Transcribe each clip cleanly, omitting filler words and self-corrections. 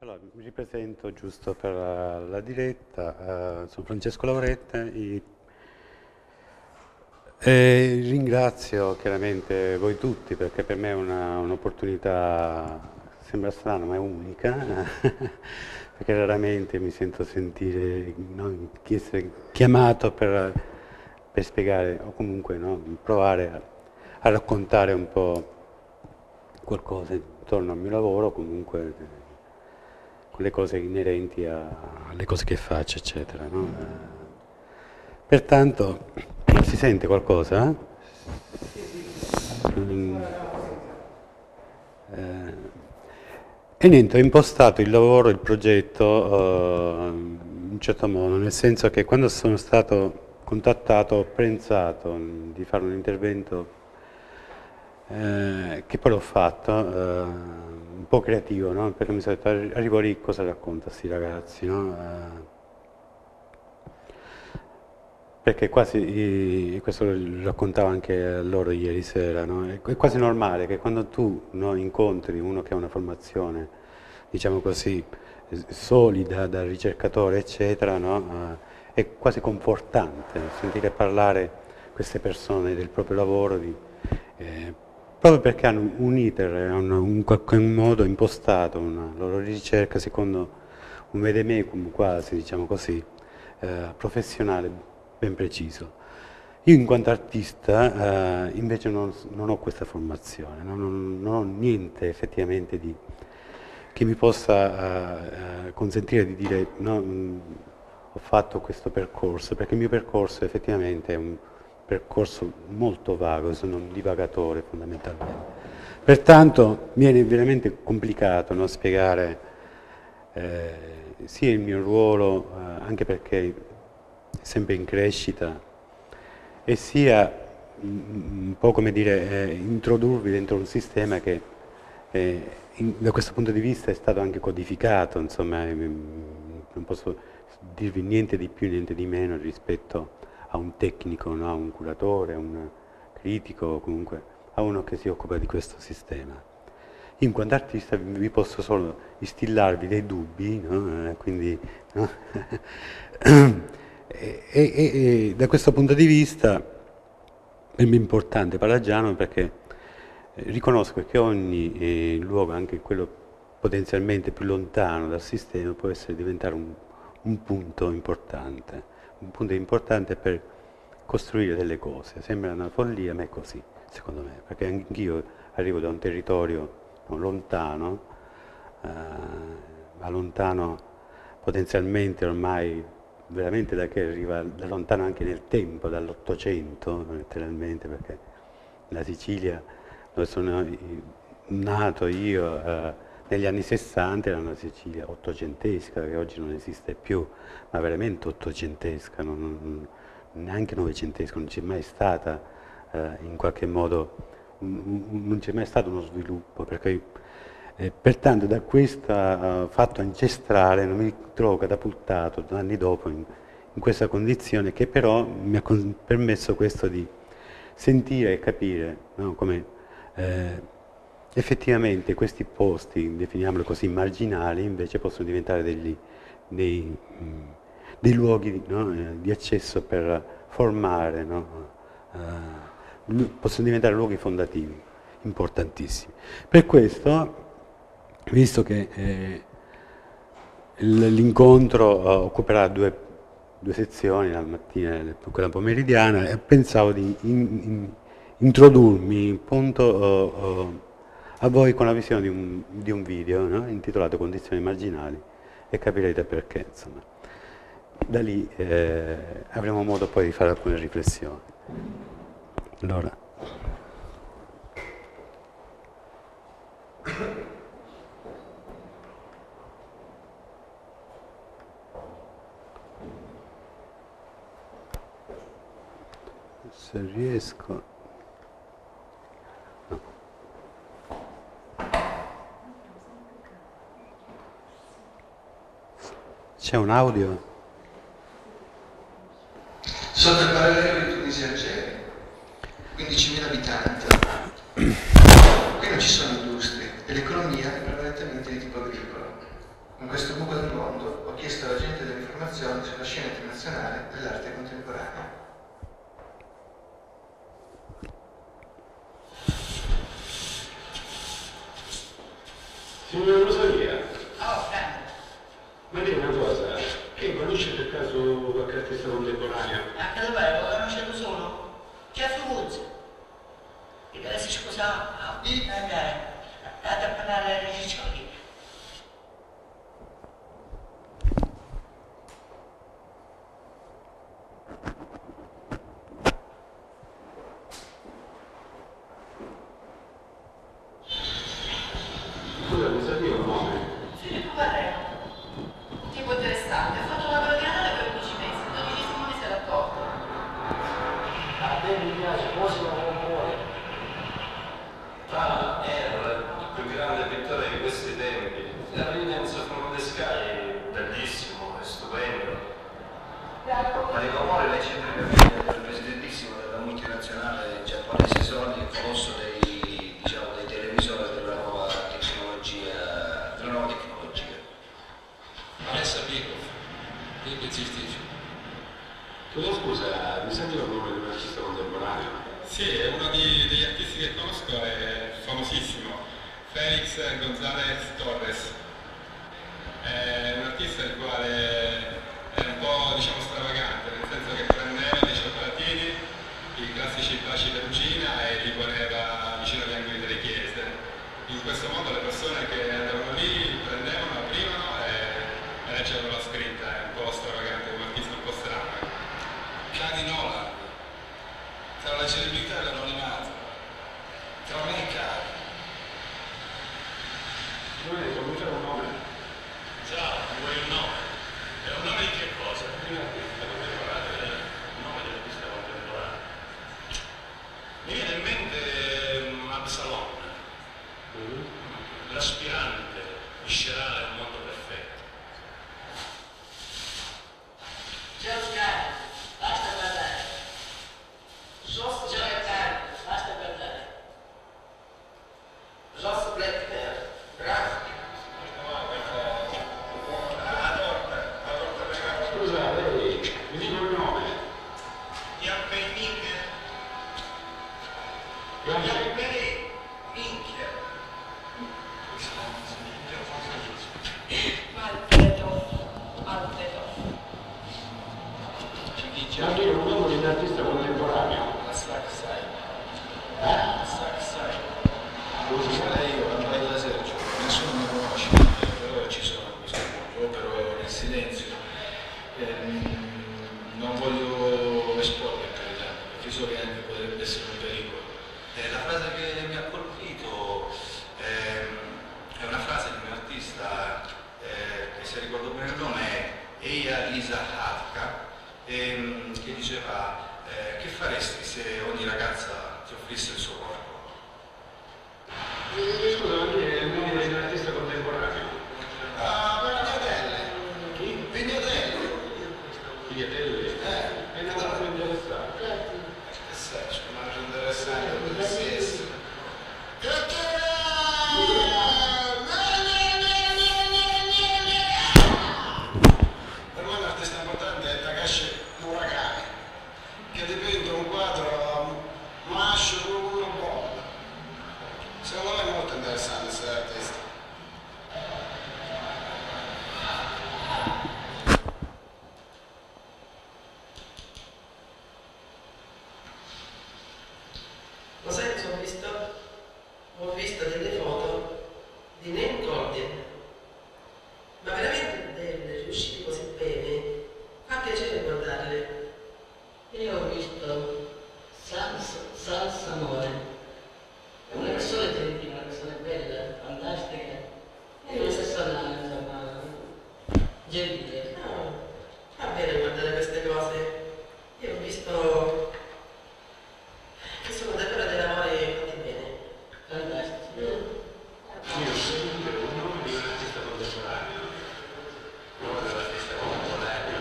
Allora, mi ripresento giusto per la diretta, sono Francesco Lauretta e ringrazio chiaramente voi tutti perché per me è un'opportunità, sembra strano ma è unica, perché raramente mi sento sentire, no, essere chiamato per spiegare o comunque no, provare a raccontare un po' qualcosa intorno al mio lavoro, comunque con le cose inerenti alle cose che faccio, eccetera. No? Pertanto, si sente qualcosa? Mm, e niente, ho impostato il lavoro, il progetto in un certo modo, nel senso che quando sono stato contattato ho pensato di fare un intervento che poi l'ho fatto, un po' creativo, no? Perché mi sono detto, arrivo lì, cosa racconta a sti ragazzi, no? Perché quasi, questo lo raccontavo anche a loro ieri sera, no? È quasi normale che quando tu no, incontri uno che ha una formazione, diciamo così, solida da ricercatore, eccetera, no? È quasi confortante sentire parlare queste persone del proprio lavoro, eh, proprio perché hanno un iter, hanno in qualche modo impostato una loro ricerca secondo un vademecum quasi, diciamo così, professionale ben preciso. Io in quanto artista invece non ho questa formazione, non ho niente effettivamente che mi possa consentire di dire no, ho fatto questo percorso, perché il mio percorso effettivamente è un percorso molto vago, sono un divagatore fondamentalmente. Pertanto viene veramente complicato no, spiegare sia il mio ruolo, anche perché è sempre in crescita, e sia un po' come dire, introdurvi dentro un sistema che da questo punto di vista è stato anche codificato, insomma, non posso dirvi niente di più, niente di meno rispetto a un tecnico, no? A un curatore, a un critico, comunque a uno che si occupa di questo sistema. In quanto artista vi posso solo instillarvi dei dubbi, no? Quindi, no? E da questo punto di vista è importante Palagiano perché riconosco che ogni luogo, anche quello potenzialmente più lontano dal sistema, può diventare un punto importante per costruire delle cose. Sembra una follia, ma è così, secondo me, perché anch'io arrivo da un territorio lontano, ma lontano potenzialmente ormai veramente da che arriva da lontano anche nel tempo, dall'Ottocento letteralmente, perché la Sicilia dove sono nato io negli anni 60 era una Sicilia ottocentesca che oggi non esiste più, ma veramente ottocentesca, neanche novecentesca, non c'è mai stata in qualche modo, non c'è mai stato uno sviluppo, perché pertanto da questo fatto ancestrale non mi trovo catapultato anni dopo in questa condizione che però mi ha permesso questo di sentire e capire no, come effettivamente questi posti, definiamoli così, marginali, invece possono diventare dei luoghi no, di accesso per formare, no, possono diventare luoghi fondativi, importantissimi. Per questo, visto che l'incontro occuperà due sezioni, la mattina e quella pomeridiana, e pensavo di introdurmi appunto a voi con la visione di un video no? Intitolato Condizioni marginali e capirete perché. Insomma. Da lì avremo modo poi di fare alcune riflessioni. Allora. Se riesco. No. C'è un audio? Sotto il parallelo di Tunisia Algeri, 15.000 abitanti. Qui non ci sono industrie e l'economia è prevalentemente di tipo agricolo. In questo buco del mondo ho chiesto alla gente delle informazioni sulla scena internazionale dell'arte contemporanea. Signora Rosalia, Oh, Franco. ma dimmi una cosa, che conosce per caso qualche artista contemporaneo? Anche dov'è? Lo conoscevo solo? C'è Fuguzzi. E che adesso scusa, andare a parlare ai riccioli. Scusa, mi sa dire un nome? Filippo Barrero. Tipo interessante. Ha fatto una biennale per 11 mesi. Il 12° mese era torto. A me mi piace, musica con cuore. Era il più grande pittore di questi tempi. La Renaissance from the Sky, bellissimo, è stupendo. Ma di Comore lei c'entra il presidentissimo della multinazionale giapponese Sony, il colosso dei televisori della nuova tecnologia. Vanessa Pico, quindi gestisce. Scusa, mi sa dire un nome di un artista contemporaneo? Sì, è uno degli artisti che conosco, è famosissimo, Félix González Torres. È un artista il quale è un po', diciamo, stravagante, nel senso che prendeva dei cioccolatini, i classici baci perugina e li poneva vicino agli angoli delle chiese. In questo modo le persone che andavano lì prendevano, aprivano e leggevano la scritta, è un po' stravagante, un artista un po' strano. Cani Nolan, tra la celebrità e l'anonimato, tra me e Cani. Non cominciare un nome? Ciao, vuoi un nome? È un nome di che cosa? Un artista contemporaneo, un nome dell'artista contemporaneo. Mi viene in mente Absalom, l'aspirante viscerale a un mondo perfetto. C'è Oscar. Basta guardare. Joss Giocare. Basta guardare. Joss Blackbear. Bravo. Scusa, lei, mi dica un nome? Yappening, Yappei, minchia. Alfredo. Alfredo. Ma dire un nome di un artista contemporaneo? Saksai. Eh? Saksai. Musica? Io andrei dall'esercito, nessuno mi conosce, però ci sono a questo punto, opero nel silenzio. Non voglio esporre per carità, perché so che anche potrebbe essere un pericolo. La frase che mi ha colpito è una frase di un artista che, se ricordo bene il nome, è Eija Lisa Hatka, che diceva che faresti se ogni ragazza ti offrisse il suo corpo? Scusa, ma dire il nome di un artista contemporaneo? Pignatelle. Chi? Pignatelle. Pignatelli? È una cosa interessante. Che sai, c'è una cosa interessante, potresti essere. Per me l'artista importante è Takashi Murakami, che dipinge un quadro mascio con una bomba. Secondo me è molto interessante essere artista. Lo sai cosa ho visto? Ho visto delle foto di Name Cordian. Ma veramente belle, riuscite così bene. Fa piacere guardarle. Io ho visto Salsa Amore. È una persona gentil, una persona bella, fantastica. E una persona, insomma, gentile. No, fa bene guardare queste cose. Io ho visto che sono davvero dei lavori fatti bene. Fantastico. Io sento un nome di un artista contemporaneo. Un nome dell'artista contemporaneo.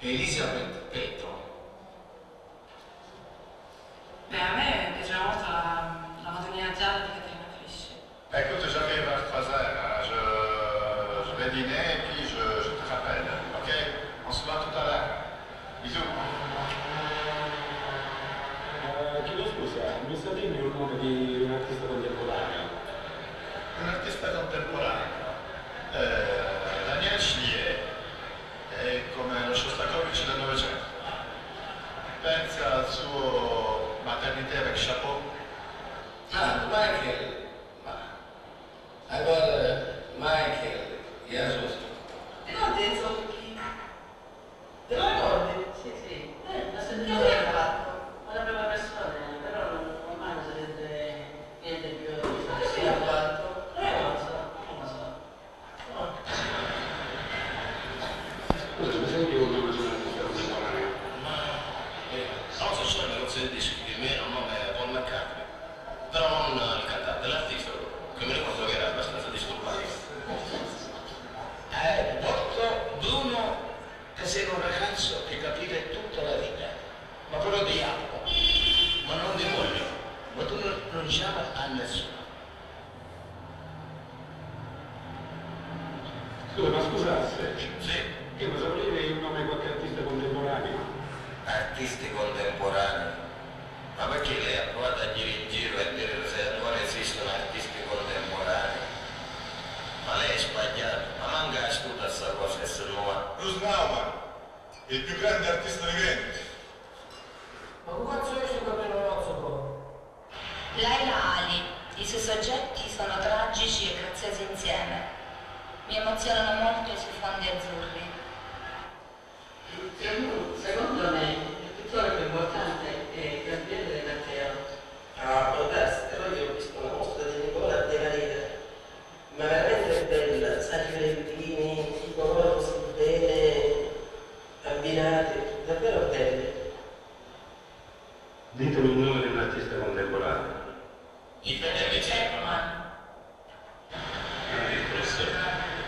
Elisabeth Petro. Beh, a me piaceva molto la Madonnina gialla di Caterina Frisci. Écoute, j'arrive à 3h, je vais dîner et puis je te rappelle, ok? On se voit tout à l'heure. Bisous. Chiedo scusa, mi sa dirmi un nome di un artista contemporaneo? Un artista contemporaneo. Daniel Chlier è come lo Shostakovich del Novecento. Pensa al suo Maternité avec chapeau. Ah, Michael. Agora, Michael, Jesus. Ricordi Enzo chi? Te lo ricordi? Sì, sì. Che Ma se non aveva era fatto? una brava persona, però non mai sarebbe niente più. Ma che fine ha fatto? Non lo so, non lo so. Scusa, mi senti un nome di un artista contemporaneo? Non so solo le cose di dischi, il mio nome è Paul McCartney, però non il cantante, l'artista, che mi ricordo che era abbastanza disturbato. Bruno, che sei un ragazzo che capire tutta la vita, ma però di altro, ma non di moglie, ma tu non diciamo a nessuno. Scusa, ma scusasse, Sì, io mi sapevi un nome di qualche artista contemporaneo? Artisti contemporanei, ma perché lei ha provato a girare in giro e dire se ancora esistono artisti contemporanei? Ma lei è sbagliato, ma manca a studiare questa cosa essere nuova. Bruce Nauman, il più grande artista vivente. Ma che cazzo è questo capello rozzo qua? Laila Ali, i suoi soggetti sono tragici e graziosi insieme. Mi emozionano molto i suoi fondi azzurri. Secondo me, il pittore più importante è Gabriele De Matteo. Ah, può darsi, però io ho visto una mostra di Nicola De Maria, ma veramente bella, sacri fiorentini, i colori così bene abbinati, davvero belli. Ditemi il nome di un artista contemporaneo. I fratelli Chapman. Il professore.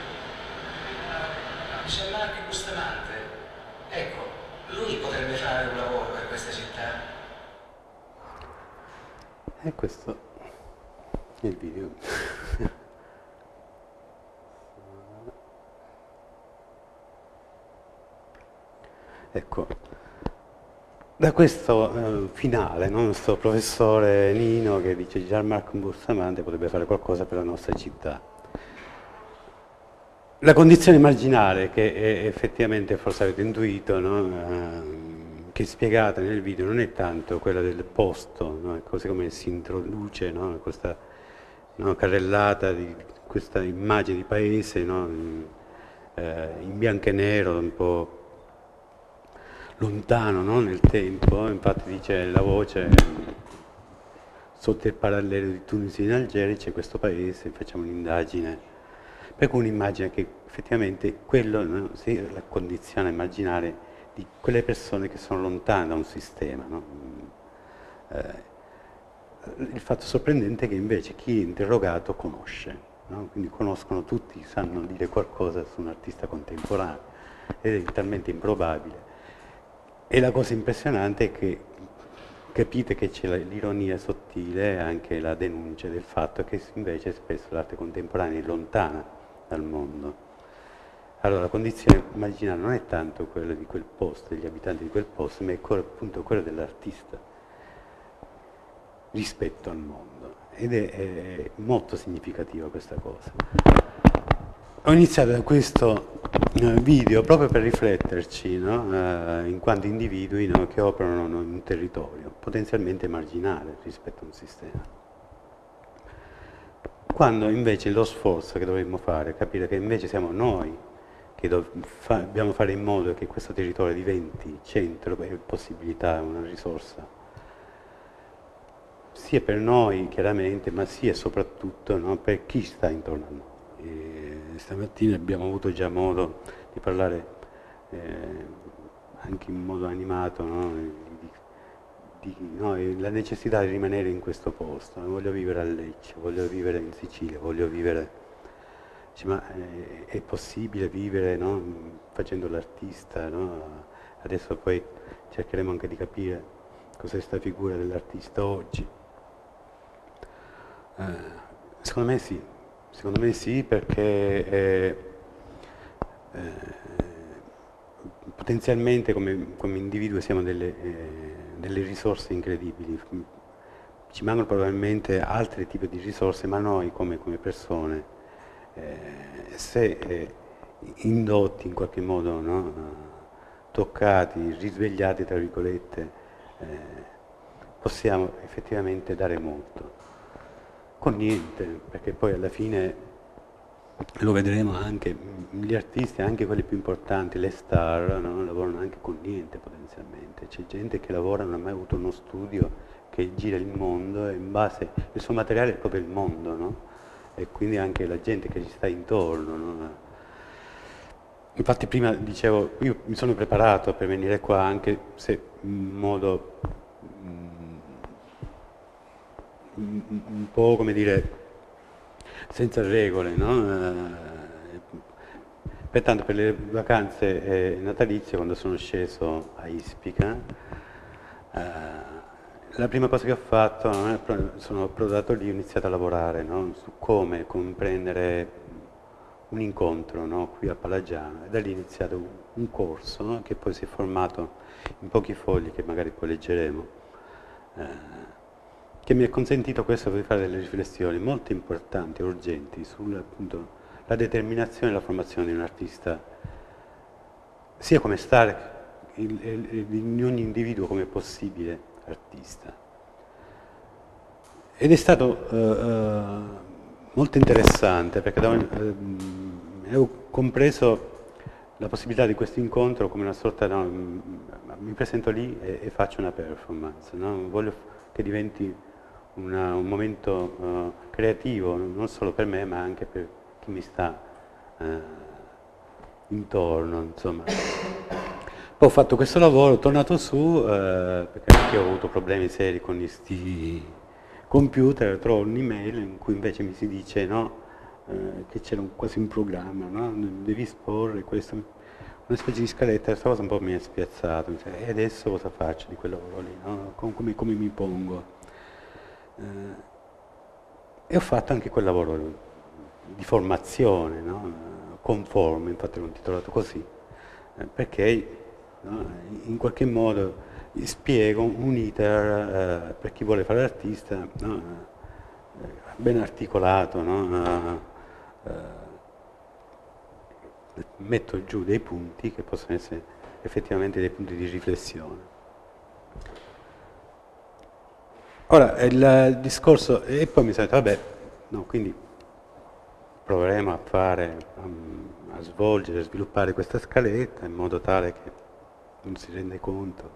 C'è Marco Bustamante. Ecco, lui potrebbe fare un lavoro per questa città. E questo è il video. Ecco, da questo finale, no? Questo professore Nino che dice Gianmarco Bustamante potrebbe fare qualcosa per la nostra città. La condizione marginale che effettivamente forse avete intuito, no? Che è spiegata nel video non è tanto quella del posto, no? Così come si introduce, no? Questa, no, carrellata di questa immagine di paese, no? In bianco e nero, un po' lontano, no? Nel tempo, infatti dice la voce sotto il parallelo di Tunisi in Algeria c'è questo paese, facciamo un'indagine. Per cui un'immagine che effettivamente quello, no, sì, la condizione immaginare di quelle persone che sono lontane da un sistema. No? Il fatto sorprendente è che invece chi è interrogato conosce, no? Quindi conoscono tutti, sanno dire qualcosa su un artista contemporaneo ed è talmente improbabile. E la cosa impressionante è che capite che c'è l'ironia sottile e anche la denuncia del fatto che invece spesso l'arte contemporanea è lontana dal mondo. Allora la condizione immaginaria non è tanto quella di quel posto, degli abitanti di quel posto, ma è appunto quella dell'artista rispetto al mondo. Ed è molto significativa questa cosa. Ho iniziato da questo video proprio per rifletterci, no? In quanto individui, no? Che operano in un territorio potenzialmente marginale rispetto a un sistema. Quando invece lo sforzo che dovremmo fare è capire che invece siamo noi che dobbiamo fare in modo che questo territorio diventi centro e possibilità, una risorsa, sia per noi chiaramente, ma sia soprattutto, no, per chi sta intorno a noi. Stamattina abbiamo avuto già modo di parlare anche in modo animato, no, no, la necessità di rimanere in questo posto. Voglio vivere a Lecce, voglio vivere in Sicilia, voglio vivere. Dice, ma è possibile vivere, no, facendo l'artista, no, adesso poi cercheremo anche di capire cos'è questa figura dell'artista oggi. Secondo me sì, perché potenzialmente come individui siamo delle risorse incredibili. Ci mancano probabilmente altri tipi di risorse, ma noi come persone, se indotti in qualche modo, no, toccati, risvegliati tra virgolette, possiamo effettivamente dare molto. Con niente, perché poi alla fine lo vedremo anche, gli artisti, anche quelli più importanti, le star, no, lavorano anche con niente potenzialmente. C'è gente che lavora, non ha mai avuto uno studio, che gira il mondo e in base, il suo materiale è proprio il mondo, no? E quindi anche la gente che ci sta intorno, no? Infatti prima dicevo, io mi sono preparato per venire qua, anche se in modo un po', come dire, senza regole, no? Pertanto per le vacanze natalizie, quando sono sceso a Ispica, la prima cosa che ho fatto, sono approdato lì, ho iniziato a lavorare, no? Su come comprendere un incontro, no? Qui a Palagiano, e da lì è iniziato un corso, no? Che poi si è formato in pochi fogli, che magari poi leggeremo, che mi ha consentito questo di fare delle riflessioni molto importanti, urgenti, sulla determinazione e la formazione di un artista, sia come stare in ogni individuo come possibile artista. Ed è stato molto interessante, perché ho compreso la possibilità di questo incontro come una sorta, no, mi presento lì e faccio una performance, no? Voglio che diventi un momento creativo, non solo per me, ma anche per chi mi sta intorno, insomma. Poi ho fatto questo lavoro, ho tornato su, perché anche io ho avuto problemi seri con questi computer, trovo un'email in cui invece mi si dice, no, che c'era quasi un programma, no? Devi esporre questo, una specie di scaletta. Questa cosa un po' mi ha spiazzato, e adesso cosa faccio di quel lavoro lì, no? Come mi pongo? E ho fatto anche quel lavoro di formazione, no? Conforme, infatti l'ho intitolato così, perché, no, in qualche modo spiego un iter per chi vuole fare l'artista, no? Ben articolato, no? Metto giù dei punti che possono essere effettivamente dei punti di riflessione. Ora, il discorso, e poi mi sono detto, vabbè, no, quindi proveremo a fare, a svolgere, a sviluppare questa scaletta in modo tale che non si rende conto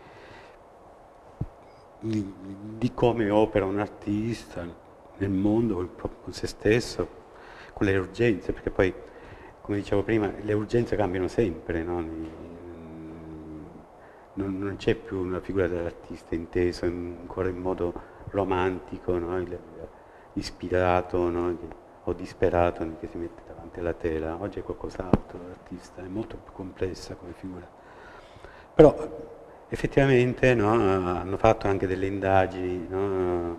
di come opera un artista nel mondo, con se stesso, con le urgenze, perché poi, come dicevo prima, le urgenze cambiano sempre, no? Non c'è più una figura dell'artista inteso ancora in modo romantico, no? Ispirato, no? O disperato, che si mette davanti alla tela. Oggi è qualcos'altro, l'artista è molto più complessa come figura. Però effettivamente, no, hanno fatto anche delle indagini, no?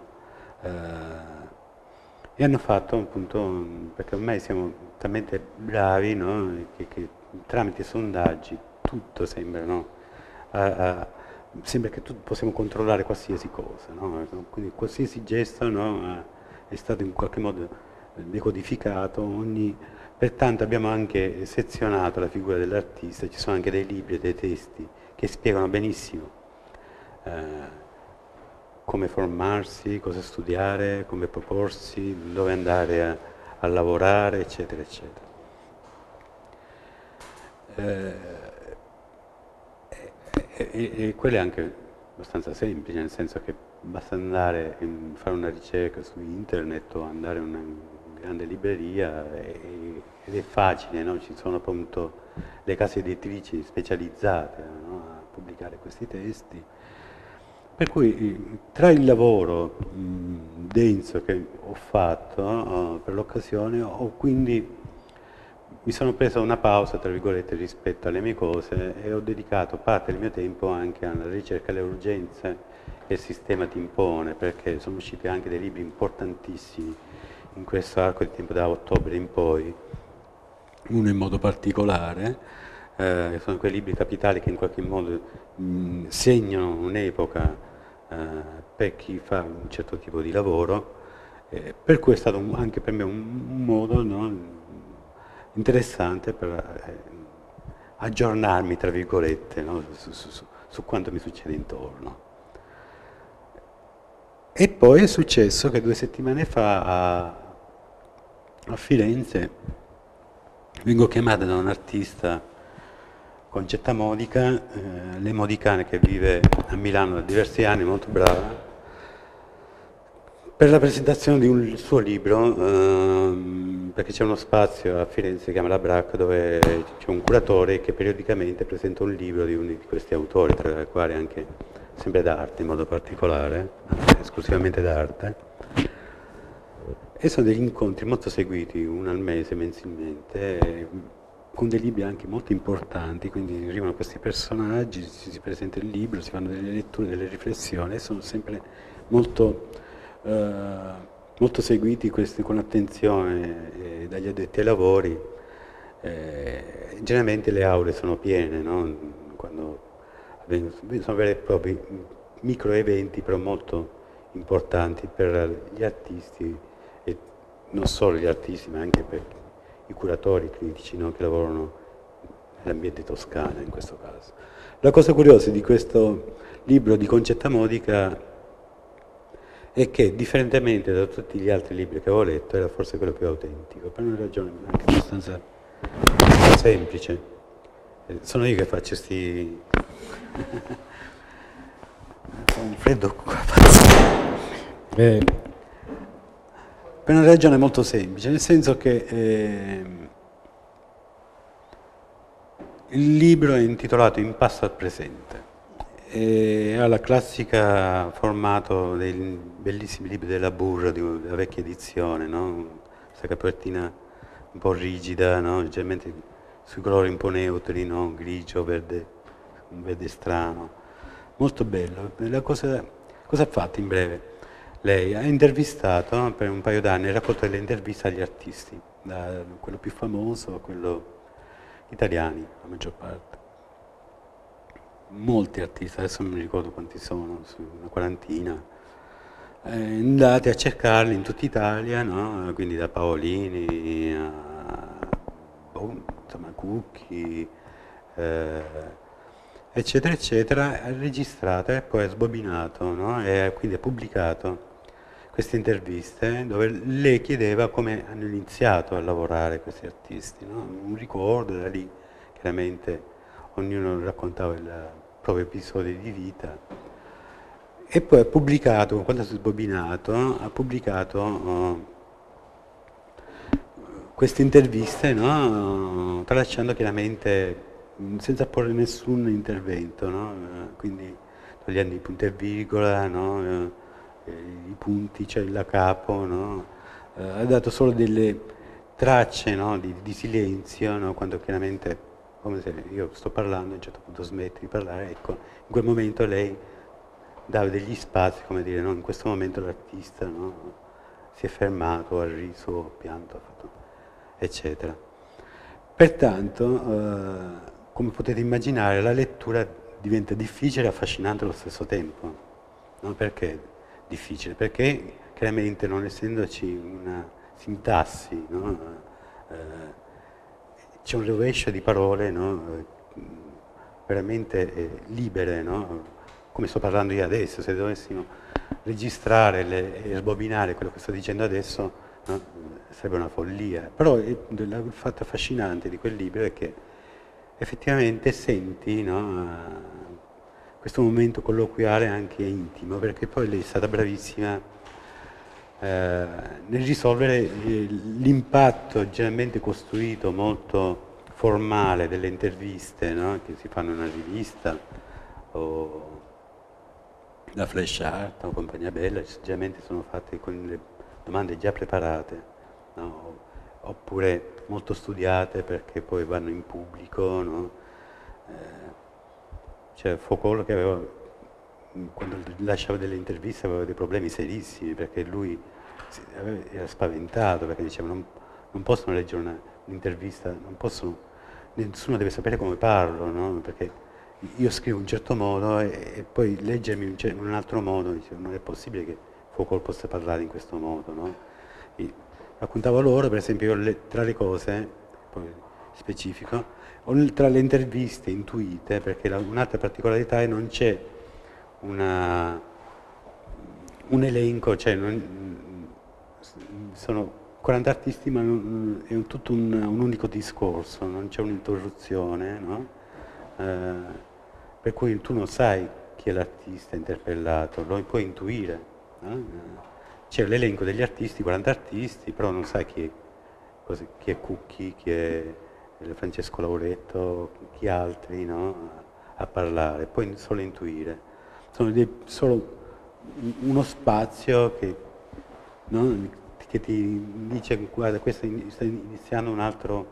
E hanno fatto appunto, perché ormai siamo talmente bravi, no? che tramite sondaggi tutto sembra, no? Sembra che possiamo controllare qualsiasi cosa, no? Quindi qualsiasi gesto, no, è stato in qualche modo decodificato, pertanto abbiamo anche sezionato la figura dell'artista. Ci sono anche dei libri e dei testi che spiegano benissimo come formarsi, cosa studiare, come proporsi, dove andare a lavorare, eccetera, eccetera. E quello è anche abbastanza semplice, nel senso che basta andare a fare una ricerca su internet o andare in una grande libreria ed è facile, no? Ci sono appunto le case editrici specializzate, no? A pubblicare questi testi. Per cui tra il lavoro denso che ho fatto per l'occasione ho quindi mi sono preso una pausa, tra virgolette, rispetto alle mie cose e ho dedicato parte del mio tempo anche alla ricerca delle urgenze che il sistema ti impone, perché sono usciti anche dei libri importantissimi in questo arco di tempo da ottobre in poi, uno in modo particolare, sono quei libri capitali che in qualche modo segnano un'epoca per chi fa un certo tipo di lavoro, per cui è stato anche per me un modo, no, interessante per aggiornarmi, tra virgolette, no, su quanto mi succede intorno. E poi è successo che 2 settimane fa a Firenze vengo chiamata da un artista, Concetta Modica, lei modicana che vive a Milano da diversi anni, molto brava, per la presentazione di un suo libro, perché c'è uno spazio a Firenze che si chiama La Brac, dove c'è un curatore che periodicamente presenta un libro di uno di questi autori, tra i quali anche sempre d'arte in modo particolare, esclusivamente d'arte. E sono degli incontri molto seguiti, uno al mese, mensilmente, con dei libri anche molto importanti, quindi arrivano questi personaggi, si presenta il libro, si fanno delle letture, delle riflessioni, e sono sempre molto seguiti questi con attenzione dagli addetti ai lavori. Generalmente le aule sono piene, no? Quando sono veri e propri micro eventi, però molto importanti per gli artisti, e non solo gli artisti, ma anche per i curatori critici, no? Che lavorano nell'ambiente toscano in questo caso. La cosa curiosa di questo libro di Concetta Modica è che, differentemente da tutti gli altri libri che avevo letto, era forse quello più autentico, per una ragione anche abbastanza semplice. Sono io che faccio sti... Ho un freddo qua. Per una ragione molto semplice, nel senso che il libro è intitolato In passo al presente. Ha la classica formato dei bellissimi libri della Burra, della vecchia edizione, no? Questa copertina un po' rigida, no? Generalmente sui colori un po' neutri, no? Grigio, verde, un verde strano. Molto bello. Cosa ha fatto in breve? Lei ha intervistato per un paio d'anni, ha raccolto delle interviste agli artisti, da quello più famoso a quello italiani, la maggior parte. Molti artisti, adesso non mi ricordo quanti sono, una quarantina, andate a cercarli in tutta Italia, no? Quindi da Paolini a insomma, Cucchi, eccetera, eccetera, ha registrato e poi ha sbobinato, no? E quindi ha pubblicato queste interviste dove lei chiedeva come hanno iniziato a lavorare questi artisti, no? Un ricordo, da lì chiaramente ognuno raccontava il proprio episodio di vita. E poi ha pubblicato, quando si è sbobinato, ha pubblicato queste interviste, no? Tralasciando chiaramente, senza porre nessun intervento, no? Quindi togliendo i punti e virgola, no? I punti, cioè il capo, no? Ha dato solo delle tracce, no? di silenzio, no? Quando chiaramente, come se io sto parlando, a un certo punto smetti di parlare, ecco, in quel momento lei dava degli spazi, come dire, no? In questo momento l'artista, no? Si è fermato, ha riso, ha pianto, ha fatto, eccetera. Pertanto, come potete immaginare, la lettura diventa difficile e affascinante allo stesso tempo. No? Perché difficile? Perché chiaramente, non essendoci una sintassi, no? C'è un rovescio di parole, no? Veramente libere, no? Come sto parlando io adesso, se dovessimo registrare e sbobinare quello che sto dicendo adesso, no? Sarebbe una follia. Però il fatto affascinante di quel libro è che effettivamente senti, no? Questo momento colloquiale anche intimo, perché poi lei è stata bravissima nel risolvere l'impatto generalmente costruito, molto formale, delle interviste, no? Che si fanno in una rivista o la Flash Art o Compagnia Bella, generalmente sono fatte con le domande già preparate, no? oppure molto studiate perché poi vanno in pubblico, no? C'è Foucault che aveva, quando lasciava delle interviste aveva dei problemi serissimi perché lui era spaventato perché diceva non possono leggere un'intervista, nessuno deve sapere come parlo, no? Perché io scrivo in un certo modo e poi leggermi in un altro modo, dicevo, non è possibile che Foucault possa parlare in questo modo, no? E raccontavo loro, per esempio, tra le cose, poi specifico, tra le interviste intuite, perché un'altra particolarità è che non c'è un elenco, cioè sono 40 artisti ma è tutto un unico discorso, non c'è un'interruzione, no? Per cui tu non sai chi è l'artista interpellato, lo puoi intuire, no? C'è l'elenco degli artisti, 40 artisti, però non sai chi è Cucchi, chi è Francesco Lauretto, chi altri, no? A parlare, puoi solo intuire. Sono solo uno spazio che, no? Che ti dice, guarda, questo sta iniziando un altro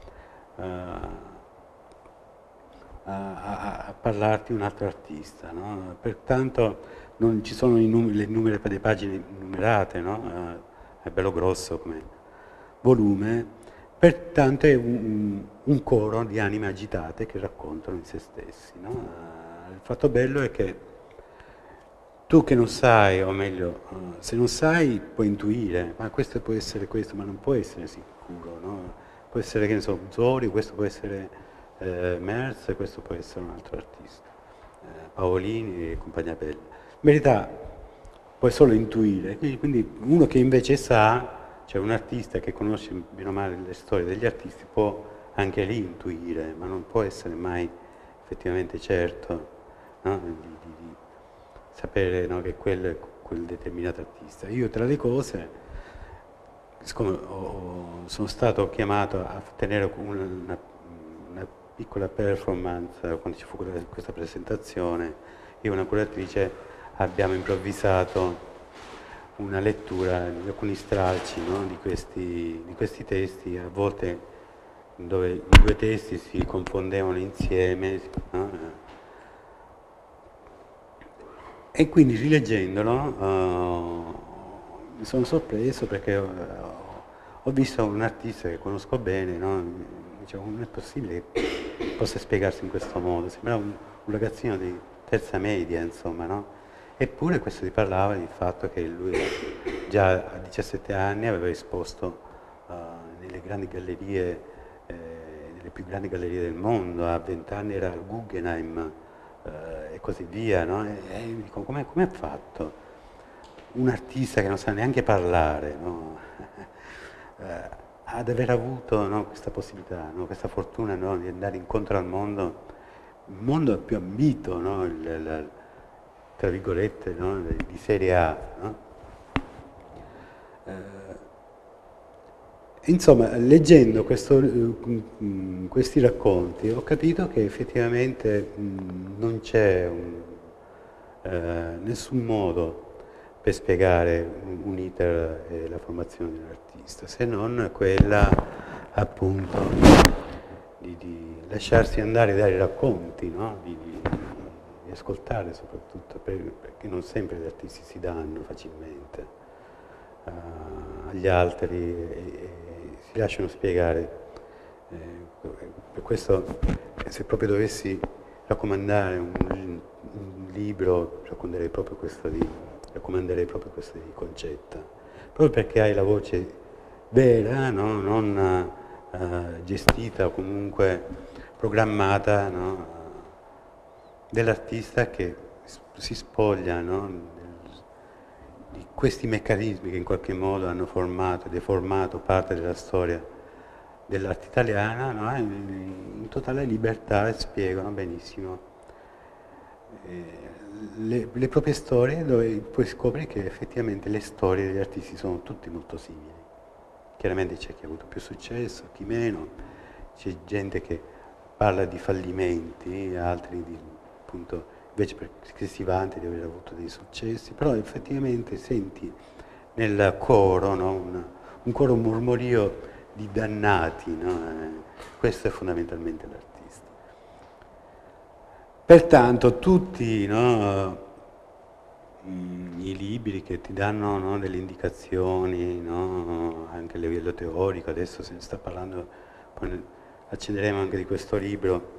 a parlarti un altro artista, no? Pertanto non ci sono le delle pagine numerate, no? È bello grosso come volume, pertanto è un coro di anime agitate che raccontano di se stessi, no? Il fatto bello è che tu che non sai, o meglio, se non sai puoi intuire, ma questo può essere questo, ma non può essere sicuro, no? Può essere, che ne so, Zori, questo può essere Merz, e questo può essere un altro artista, Paolini e compagnia bella. In verità puoi solo intuire, quindi uno che invece sa, cioè un artista che conosce bene o male le storie degli artisti può anche lì intuire, ma non può essere mai effettivamente certo, no? Di sapere, no, che quello è quel determinato artista. Io tra le cose, siccome sono stato chiamato a tenere una piccola performance quando ci fu questa presentazione, io e una curatrice abbiamo improvvisato una lettura di alcuni stralci, no, di questi testi, a volte dove i due testi si confondevano insieme, no? E quindi rileggendolo mi sono sorpreso perché ho visto un artista che conosco bene, no? Dicevo, non è possibile che possa spiegarsi in questo modo, sembrava un ragazzino di terza media, insomma, no? Eppure questo ti parlava del fatto che lui già a 17 anni aveva esposto nelle grandi gallerie, nelle più grandi gallerie del mondo, a 20 anni era al Guggenheim e così via, no? E mi dico, come ha fatto un artista che non sa neanche parlare, no? Ad aver avuto, no, questa possibilità, no, questa fortuna, no, di andare incontro al mondo, il mondo più ambito, no, tra virgolette, no, di serie A. No? Insomma, leggendo questi racconti ho capito che effettivamente non c'è nessun modo per spiegare un iter e la formazione di un artista, se non quella appunto di lasciarsi andare dai racconti, no? di ascoltare soprattutto, perché non sempre gli artisti si danno facilmente agli altri e si lasciano spiegare. Per questo, se proprio dovessi raccomandare un libro, raccomanderei proprio questo di Concetta, proprio perché hai la voce vera, no? Non gestita o comunque programmata, no? Dell'artista che si spoglia, no? Di questi meccanismi che in qualche modo hanno formato e deformato parte della storia dell'arte italiana, no? In totale libertà spiegano benissimo le proprie storie, dove poi scopri che effettivamente le storie degli artisti sono tutte molto simili. Chiaramente c'è chi ha avuto più successo, chi meno, c'è gente che parla di fallimenti, altri appunto invece perché si vanta di aver avuto dei successi, però effettivamente senti nel coro, no, un coro, un mormorio di dannati, no? Questo è fondamentalmente l'artista. Pertanto tutti, no, i libri che ti danno, no, delle indicazioni, no, anche a livello teorico, adesso se ne sta parlando, poi accenderemo anche di questo libro,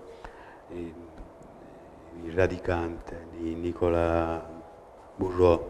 Il radicante di Nicolas Bourreau,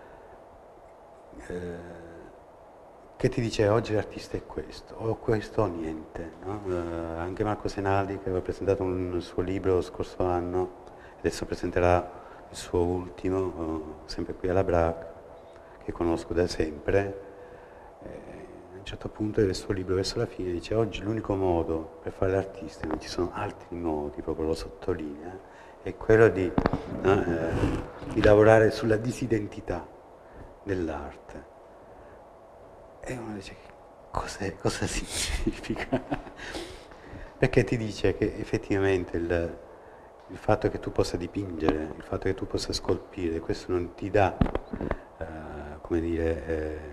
che ti dice oggi l'artista è questo o niente, no? Anche Marco Senaldi, che aveva presentato un suo libro lo scorso anno, adesso presenterà il suo ultimo, sempre qui alla BRAC, che conosco da sempre. A un certo punto del suo libro, verso la fine, dice oggi l'unico modo per fare l'artista, non ci sono altri modi, proprio lo sottolinea, è quello di lavorare sulla disidentità dell'arte. E uno dice, cosa significa? Perché ti dice che effettivamente il fatto che tu possa dipingere, il fatto che tu possa scolpire, questo non ti dà, come dire,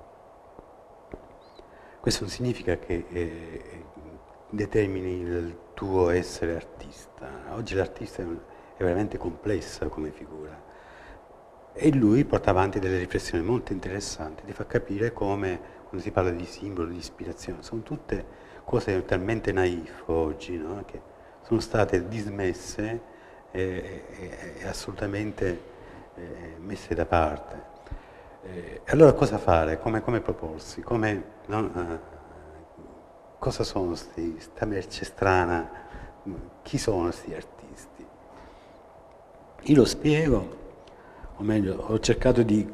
questo non significa che determini il tuo essere artista. Oggi l'artista è veramente complessa come figura. E lui porta avanti delle riflessioni molto interessanti, ti fa capire come, quando si parla di simbolo, di ispirazione, sono tutte cose talmente naif oggi, no? Che sono state dismesse e assolutamente messe da parte. Allora cosa fare? Come proporsi? Cosa sono sta merce strana? Chi sono questi artisti? Io lo spiego, o meglio, ho cercato di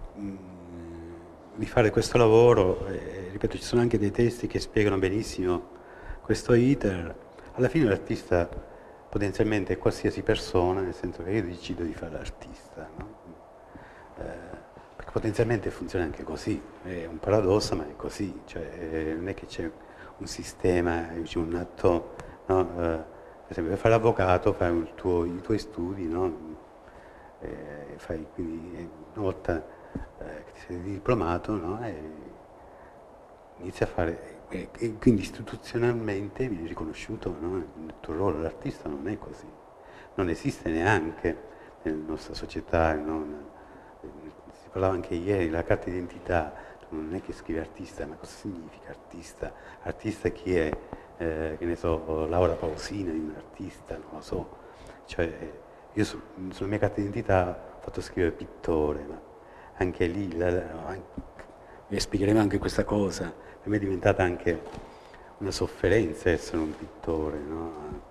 fare questo lavoro, ripeto, ci sono anche dei testi che spiegano benissimo questo iter. Alla fine l'artista potenzialmente è qualsiasi persona, nel senso che io decido di fare l'artista, no? Perché potenzialmente funziona anche così, è un paradosso ma è così, cioè non è che c'è un sistema, c'è un atto, no? Per esempio per fare l'avvocato fai i tuoi studi, no? Fai quindi una volta che ti sei diplomato, no? Inizi a fare, e quindi istituzionalmente vieni riconosciuto, no? Il tuo ruolo. L'artista non è così, non esiste neanche nella nostra società, no? Si parlava anche ieri, la carta d'identità, non è che scrive artista, ma cosa significa artista? Artista chi è? Che ne so, Laura Pausini è un artista, non lo so, cioè io sulla mia carta d'identità ho fatto scrivere pittore, ma anche lì, vi spiegheremo anche questa cosa, per me è diventata anche una sofferenza essere un pittore, no?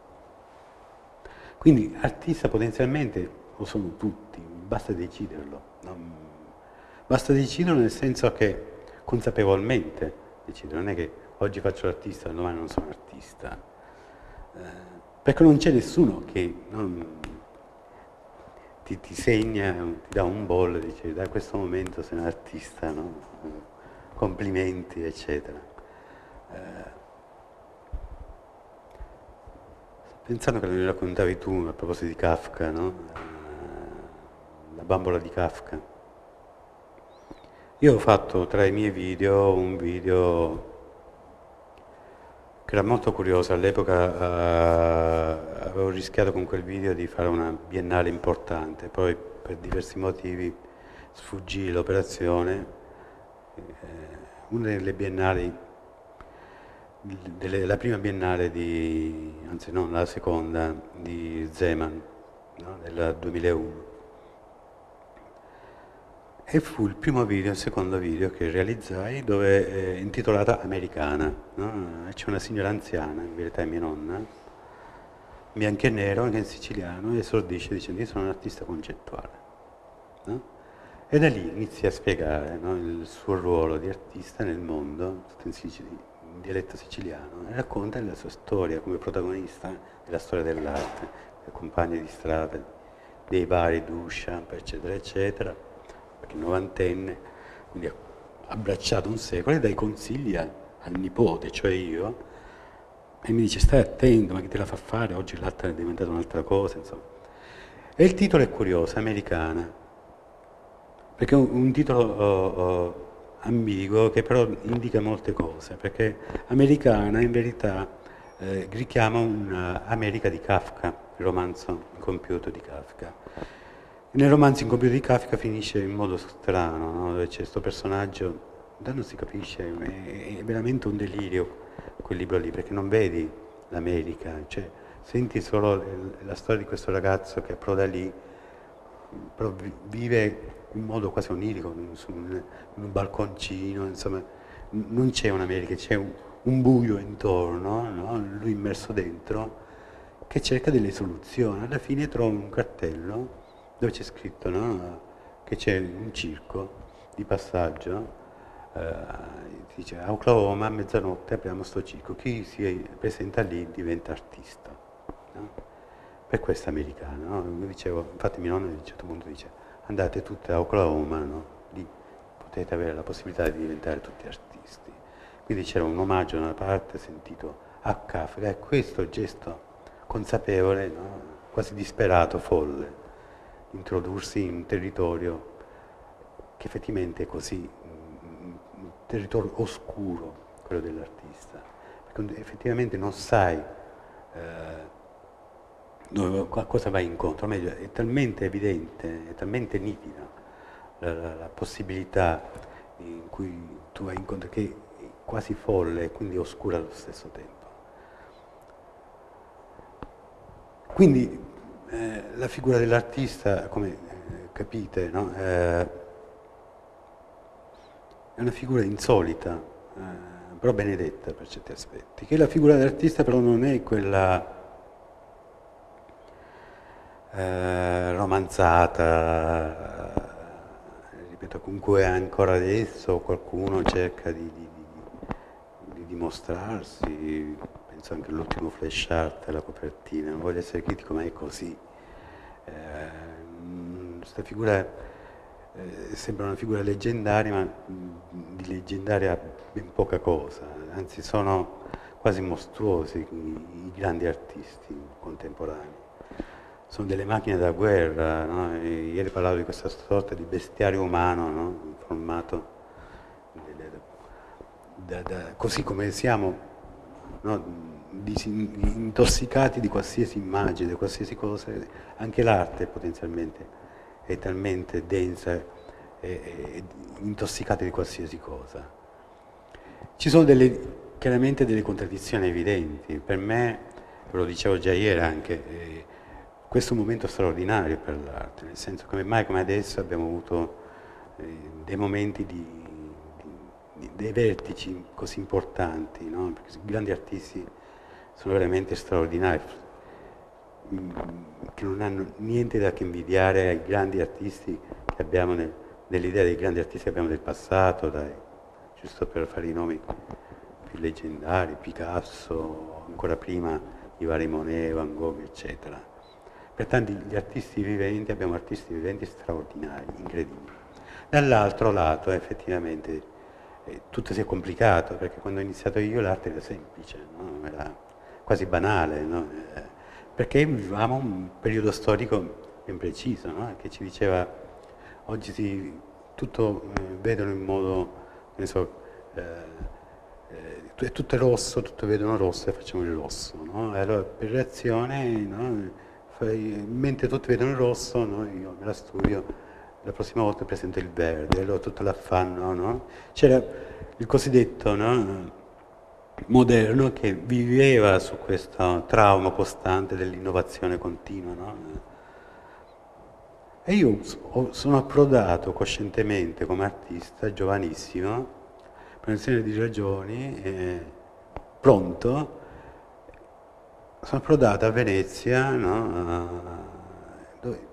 Quindi artista potenzialmente lo sono tutti, basta deciderlo, no? Basta deciderlo nel senso che consapevolmente deciderlo, non è che oggi faccio l'artista, domani non sono artista, perché non c'è nessuno che ti segna, ti dà un bollo e dice da questo momento sei un artista, no? Complimenti, eccetera. Pensando che mi raccontavi tu a proposito di Kafka, no? La bambola di Kafka. Io ho fatto tra i miei video un video che era molto curioso, all'epoca avevo rischiato con quel video di fare una biennale importante, poi per diversi motivi sfuggì l'operazione. Una delle biennali, la prima biennale anzi no, la seconda di Zeman, no? Del 2001. E fu il primo video, il secondo video che realizzai, dove è intitolata Americana, no? C'è una signora anziana, in verità è mia nonna, bianco e nero, anche in siciliano, e esordisce dicendo io sono un artista concettuale, no? E da lì inizia a spiegare, no, il suo ruolo di artista nel mondo, tutto in dialetto siciliano, e racconta la sua storia come protagonista della storia dell'arte, dei compagni di strada, dei vari Duchamp, eccetera, eccetera, perché novantenne, quindi ha abbracciato un secolo e dai consigli al nipote, cioè io, e mi dice stai attento, ma chi te la fa fare? Oggi l'arte è diventata un'altra cosa, insomma. E il titolo è curioso, Americana, perché è un titolo ambiguo che però indica molte cose, perché americana in verità richiama un'America di Kafka, il romanzo incompiuto di Kafka. Nel romanzo incompiuto di Kafka finisce in modo strano, no? Dove c'è questo personaggio, non si capisce, è veramente un delirio quel libro lì, perché non vedi l'America, cioè senti solo la storia di questo ragazzo che approda lì, però vive in modo quasi onirico, in un balconcino, insomma, non c'è un'America, c'è un buio intorno, no? Lui immerso dentro, che cerca delle soluzioni. Alla fine trova un cartello dove c'è scritto, no? Che c'è un circo di passaggio, dice a Oklahoma a mezzanotte apriamo sto circo, chi si presenta lì diventa artista, no? Per questo è americano, no? Io dicevo, infatti mio nonno a un certo punto dice andate tutte a Oklahoma, no? Lì potete avere la possibilità di diventare tutti artisti. Quindi c'era un omaggio da una parte sentito a Kafka, e questo gesto consapevole, no? Quasi disperato, folle, introdursi in un territorio che effettivamente è così, un territorio oscuro, quello dell'artista, perché effettivamente non sai a cosa vai incontro, o meglio, è talmente evidente, è talmente nitida la possibilità in cui tu vai incontro che è quasi folle e quindi oscura allo stesso tempo. Quindi la figura dell'artista, come capite, no? È una figura insolita, però benedetta per certi aspetti, che la figura dell'artista però non è quella romanzata, ripeto, con cui ancora adesso qualcuno cerca di dimostrarsi. Penso anche all'ultimo flash art, la copertina, non voglio essere critico ma è così. Questa figura sembra una figura leggendaria, ma di leggendaria ben poca cosa, anzi sono quasi mostruosi i grandi artisti contemporanei. Sono delle macchine da guerra, no? Ieri parlavo di questa sorta di bestiario umano, no? Formato così come siamo, no? Intossicati di qualsiasi immagine, di qualsiasi cosa. Anche l'arte potenzialmente è talmente densa e intossicata di qualsiasi cosa. Ci sono chiaramente delle contraddizioni evidenti. Per me, ve lo dicevo già ieri anche, questo è un momento straordinario per l'arte, nel senso che mai come adesso abbiamo avuto dei momenti dei vertici così importanti, no? Perché i grandi artisti sono veramente straordinari, che non hanno niente da che invidiare ai grandi artisti che abbiamo nell'idea dei grandi artisti che abbiamo del passato, giusto per fare i nomi più leggendari, Picasso, ancora prima i vari Monet, Van Gogh, eccetera. Pertanto gli artisti viventi, abbiamo artisti viventi straordinari, incredibili. Dall'altro lato effettivamente tutto si è complicato, perché quando ho iniziato io l'arte era semplice, no? Era quasi banale, no? Perché vivevamo un periodo storico ben preciso, no? Che ci diceva oggi tutto vedono in modo, ne so, tutto è rosso, tutto vedono rosso e facciamo il rosso, no? E allora per reazione, no? Mentre tutti vedono il rosso, no? Io me la studio, la prossima volta presento il verde, allora tutto l'affanno, no? C'era il cosiddetto, no? Moderno che viveva su questo trauma costante dell'innovazione continua, no? E io sono approdato coscientemente come artista, giovanissimo, per una serie di ragioni, pronto. Sono approdato a Venezia, no? Dove,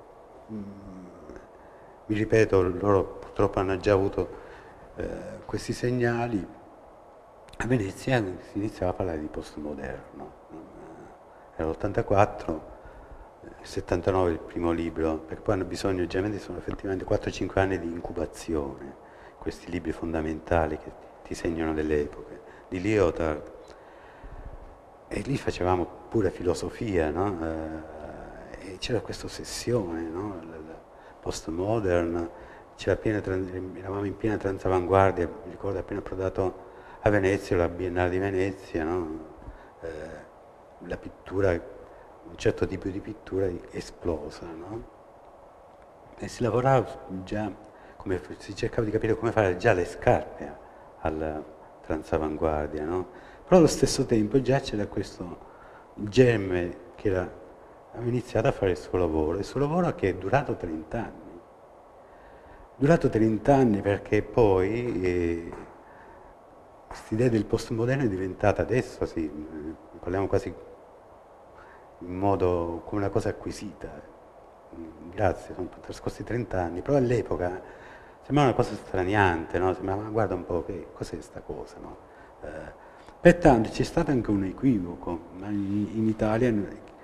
mi ripeto, loro purtroppo hanno già avuto questi segnali. A Venezia si iniziava a parlare di postmoderno. Era l'84, il 79 il primo libro, perché poi hanno bisogno, generalmente sono effettivamente 4-5 anni di incubazione, questi libri fondamentali che ti segnano delle epoche, di Lyotard. E lì facevamo pure filosofia, no? E c'era questa ossessione, no? Postmodern, eravamo in piena transavanguardia, mi ricordo appena approdato a Venezia, la Biennale di Venezia, no? La pittura, un certo tipo di pittura esplosa, no? E si lavorava già, si cercava di capire come fare già le scarpe alla transavanguardia, no? Però allo stesso tempo già c'era questo germe che aveva iniziato a fare il suo lavoro che è durato 30 anni. Durato 30 anni perché poi quest'idea del postmoderno è diventata adesso, sì, parliamo quasi in modo come una cosa acquisita. Grazie, sono trascorsi 30 anni, però all'epoca sembrava una cosa straniante, no? Sembrava, guarda un po', che cos'è sta cosa, no? Pertanto c'è stato anche un equivoco in Italia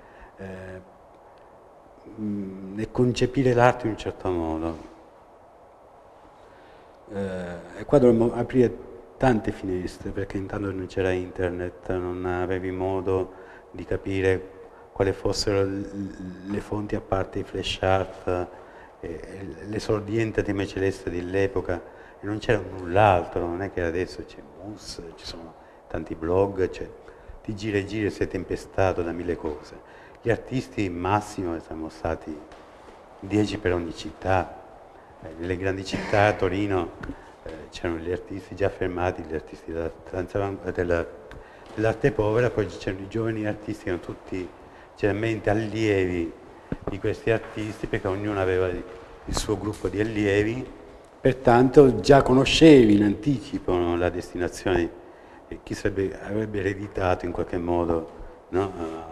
nel concepire l'arte in un certo modo. E qua dovremmo aprire tante finestre, perché intanto non c'era internet, non avevi modo di capire quali fossero le fonti a parte i flash art, l'esordiente tema celeste dell'epoca, e non c'era null'altro, non è che adesso c'è Mus, ci sono tanti blog, ti gira e gira e sei tempestato da 1000 cose. Gli artisti massimo siamo stati 10 per ogni città. Nelle grandi città, a Torino, c'erano gli artisti già affermati, gli artisti dell'arte povera, poi c'erano i giovani artisti che erano tutti generalmente allievi di questi artisti, perché ognuno aveva il suo gruppo di allievi, pertanto già conoscevi in anticipo, no, la destinazione e chi avrebbe ereditato in qualche modo, no,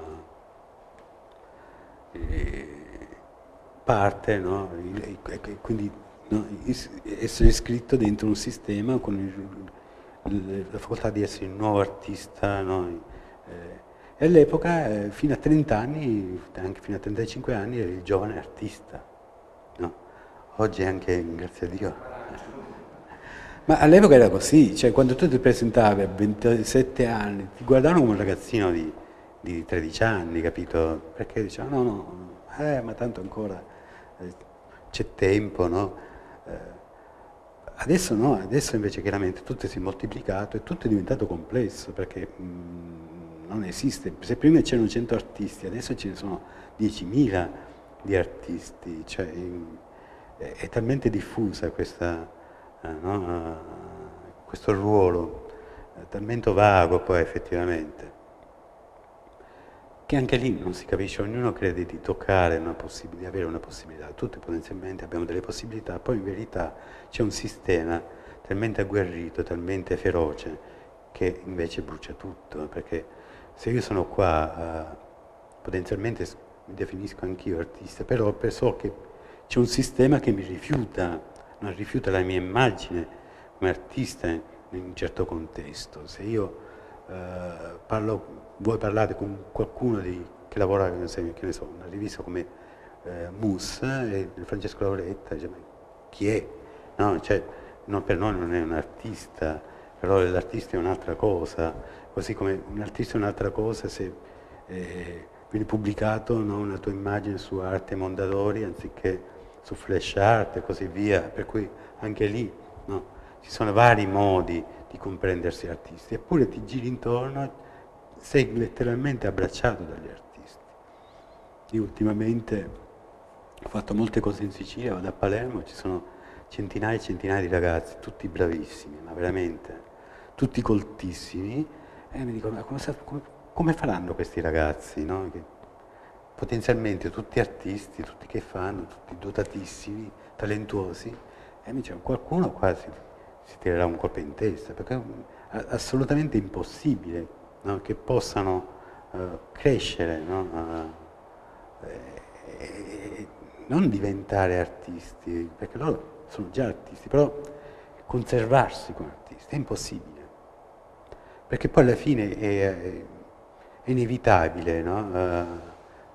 parte, no, e quindi, no, essere iscritto dentro un sistema con la facoltà di essere un nuovo artista, no, e all'epoca, fino a 30 anni, anche fino a 35 anni, eri il giovane artista, no? Oggi anche, grazie a Dio. Ma all'epoca era così, cioè quando tu ti presentavi a 27 anni, ti guardavano come un ragazzino di 13 anni, capito? Perché dicevano, no, ma tanto ancora c'è tempo, no? Adesso no, adesso invece chiaramente tutto si è moltiplicato e tutto è diventato complesso, perché non esiste. Se prima c'erano 100 artisti, adesso ce ne sono 10.000 di artisti, cioè è talmente diffusa questa, no, questo ruolo, talmente vago poi effettivamente, che anche lì non si capisce, ognuno crede di toccare di avere una possibilità, tutti potenzialmente abbiamo delle possibilità, poi in verità c'è un sistema talmente agguerrito, talmente feroce, che invece brucia tutto, perché se io sono qua, potenzialmente mi definisco anch'io artista, però so che c'è un sistema che mi rifiuta, non rifiuta la mia immagine come artista in un certo contesto. Se io voi parlate con qualcuno che lavora, che ne so, una rivista come Mus, e Francesco Lauretta, dice, ma chi è? No, cioè, per noi non è un artista, però l'artista è un'altra cosa, così come un artista è un'altra cosa se viene pubblicato, no, una tua immagine su Arte Mondadori anziché su Flash Art e così via, per cui anche lì, no, ci sono vari modi di comprendersi artisti, eppure ti giri intorno, sei letteralmente abbracciato dagli artisti. Io ultimamente ho fatto molte cose in Sicilia, vado a Palermo, ci sono centinaia e centinaia di ragazzi, tutti bravissimi, ma veramente, tutti coltissimi, e mi dico, ma come faranno questi ragazzi, no? Che potenzialmente tutti artisti, tutti che fanno, tutti dotatissimi, talentuosi, e mi dice, qualcuno quasi si tirerà un colpo in testa, perché è assolutamente impossibile, no? Che possano crescere, no? Non diventare artisti, perché loro sono già artisti, però conservarsi come artisti è impossibile, perché poi alla fine è inevitabile, no?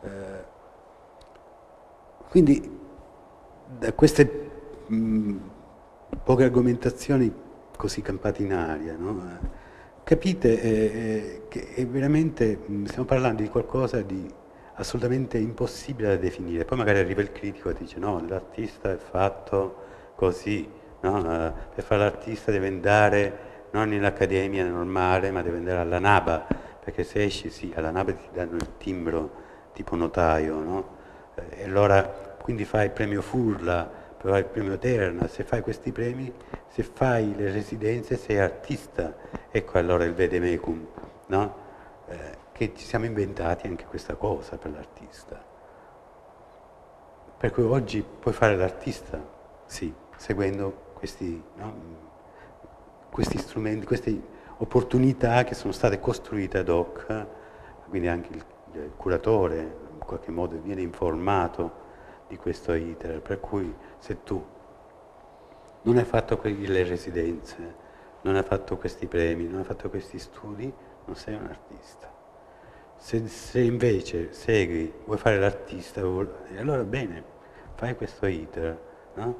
Quindi da queste poche argomentazioni così campate in aria, no? Capite che è veramente, stiamo parlando di qualcosa di assolutamente impossibile da definire. Poi magari arriva il critico e dice no, l'artista è fatto così, no? Per fare l'artista deve andare non in accademia normale, ma deve andare alla NABA, perché se esci sì, alla NABA ti danno il timbro tipo notaio, no? E allora quindi fai il premio Furla, poi fai il premio Terna, se fai questi premi, se fai le residenze sei artista, ecco allora il vademecum, no? Che ci siamo inventati anche questa cosa per l'artista. Per cui oggi puoi fare l'artista, sì, seguendo questi, no? Questi strumenti, queste opportunità che sono state costruite ad hoc, quindi anche il curatore in qualche modo viene informato di questo iter, per cui se tu non hai fatto le residenze, non hai fatto questi premi, non hai fatto questi studi, non sei un artista. Se invece segui, vuoi fare l'artista, allora bene, fai questo iter, no?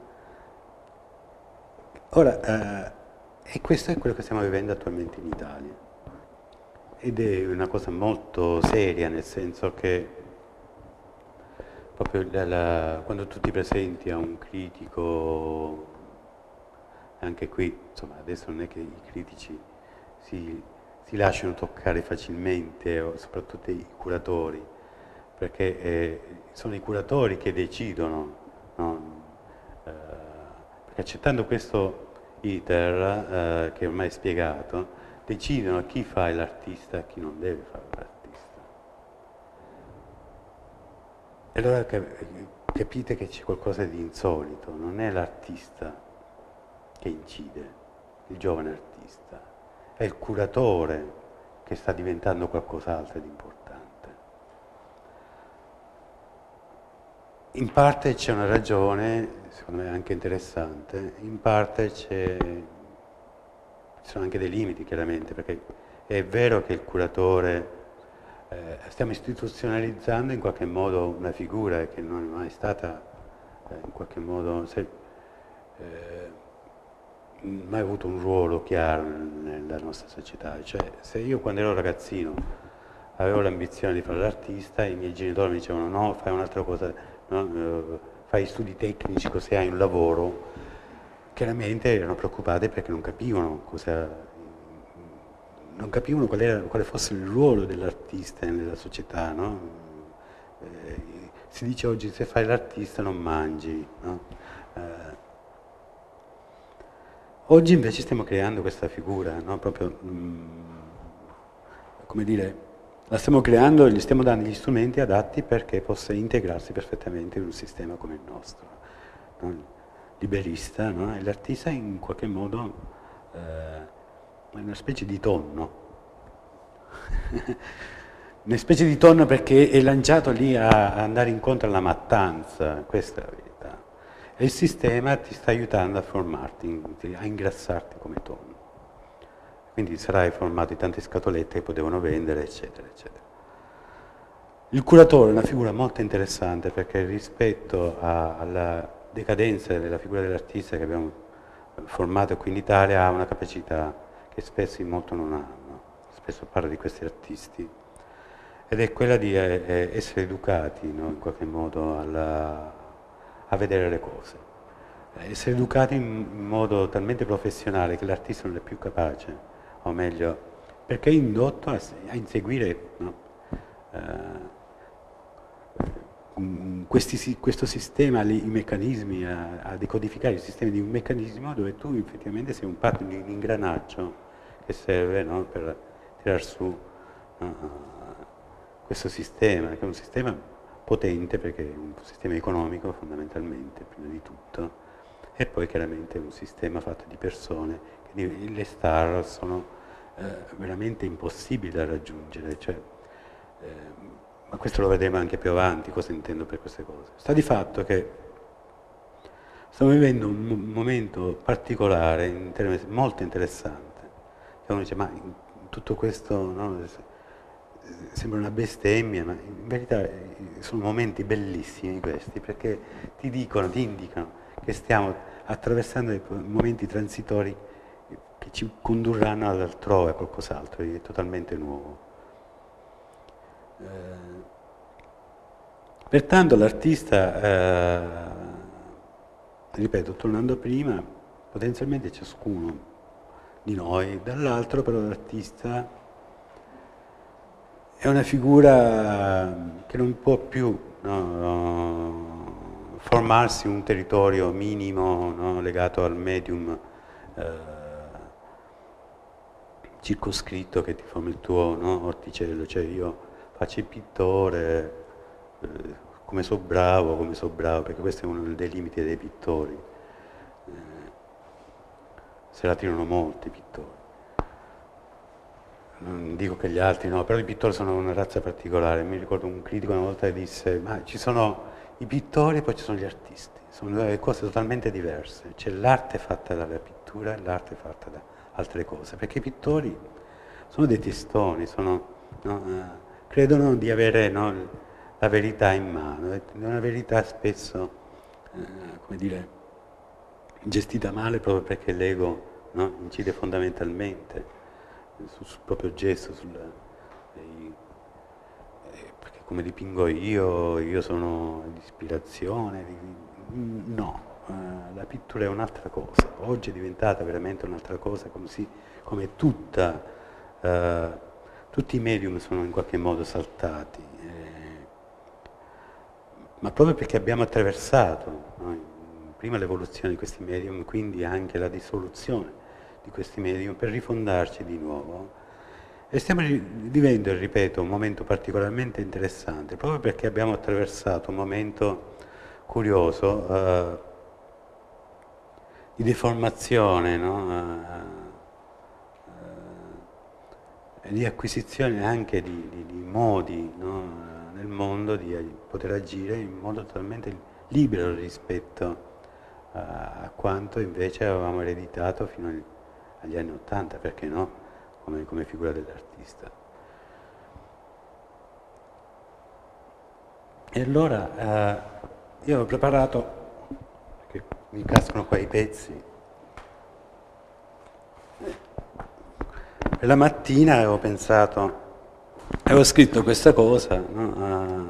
Ora, e questo è quello che stiamo vivendo attualmente in Italia. Ed è una cosa molto seria, nel senso che proprio quando tu ti presenti a un critico, anche qui, insomma, adesso non è che i critici si lasciano toccare facilmente, o soprattutto i curatori, perché sono i curatori che decidono, no? Perché accettando questo iter, che ormai è spiegato, decidono chi fa l'artista e chi non deve fare l'artista. E allora capite che c'è qualcosa di insolito, non è l'artista che incide, il giovane artista, è il curatore che sta diventando qualcos'altro di importante. In parte c'è una ragione, secondo me anche interessante, in parte ci sono anche dei limiti chiaramente, perché è vero che il curatore, stiamo istituzionalizzando in qualche modo una figura che non è mai stata in qualche modo, mai avuto un ruolo chiaro nella nostra società. Cioè, se io quando ero ragazzino avevo l'ambizione di fare l'artista, i miei genitori mi dicevano no, fai un'altra cosa, no? Fai studi tecnici così hai un lavoro. Chiaramente erano preoccupati perché non capivano quale fosse il ruolo dell'artista nella società, no? Si dice oggi se fai l'artista non mangi, no? Oggi invece stiamo creando questa figura, no? Proprio, come dire, la stiamo creando e gli stiamo dando gli strumenti adatti perché possa integrarsi perfettamente in un sistema come il nostro, no? Liberista, no? E l'artista in qualche modo è una specie di tonno, una specie di tonno perché è lanciato lì a andare incontro alla mattanza, questa è la verità. E il sistema ti sta aiutando a formarti, a ingrassarti come tonno. Quindi sarai formato di tante scatolette che poi devono vendere, eccetera, eccetera. Il curatore è una figura molto interessante perché rispetto alla decadenza della figura dell'artista che abbiamo formato qui in Italia ha una capacità che spesso in molto non hanno. Spesso parlo di questi artisti. Ed è quella di essere educati, no? In qualche modo a vedere le cose. Essere educati in modo talmente professionale che l'artista non è più capace, o meglio, perché è indotto a inseguire, no? Questo sistema, i meccanismi, a decodificare i sistemi di un meccanismo dove tu effettivamente sei un ingranaggio che serve, no? Per tirar su questo sistema, che è un sistema potente perché è un sistema economico fondamentalmente, prima di tutto, e poi chiaramente un sistema fatto di persone, che le star sono veramente impossibili da raggiungere, cioè, ma questo lo vedremo anche più avanti, cosa intendo per queste cose. Sta di fatto che stiamo vivendo un momento particolare, molto interessante, che uno dice, ma in tutto questo, no, sembra una bestemmia, ma in verità sono momenti bellissimi questi, perché ti indicano che stiamo attraversando dei momenti transitori che ci condurranno all'altrove, a qualcos'altro di totalmente nuovo. Pertanto l'artista ripeto, tornando prima, potenzialmente ciascuno di noi, dall'altro però l'artista è una figura che non può più, no, formarsi un territorio minimo, no, legato al medium circoscritto che ti forma il tuo, no, orticello, cioè io faccio il pittore, come so bravo, perché questo è uno dei limiti dei pittori, se la tirano molti i pittori. Non dico che gli altri no, però i pittori sono una razza particolare. Mi ricordo un critico una volta che disse: ma ci sono i pittori e poi ci sono gli artisti, sono due cose totalmente diverse. C'è l'arte fatta dalla pittura e l'arte fatta da altre cose, perché i pittori sono dei testoni, credono di avere, no, la verità in mano, è una verità spesso, come dire, gestita male proprio perché l'ego, no, incide fondamentalmente sul proprio gesto, perché come dipingo io sono l'ispirazione, no, la pittura è un'altra cosa, oggi è diventata veramente un'altra cosa, come tutti i medium sono in qualche modo saltati, ma proprio perché abbiamo attraversato, no, prima l'evoluzione di questi medium, quindi anche la dissoluzione di questi medium per rifondarci di nuovo, e stiamo vivendo, ripeto, un momento particolarmente interessante, proprio perché abbiamo attraversato un momento curioso di deformazione, no? Di acquisizione anche di modi, no? Nel mondo di poter agire in modo totalmente libero rispetto a quanto invece avevamo ereditato fino agli anni '80, perché no? Come figura dell'artista. E allora io ho preparato, perché mi cascano qua i pezzi, per la mattina avevo pensato, avevo scritto questa cosa, no?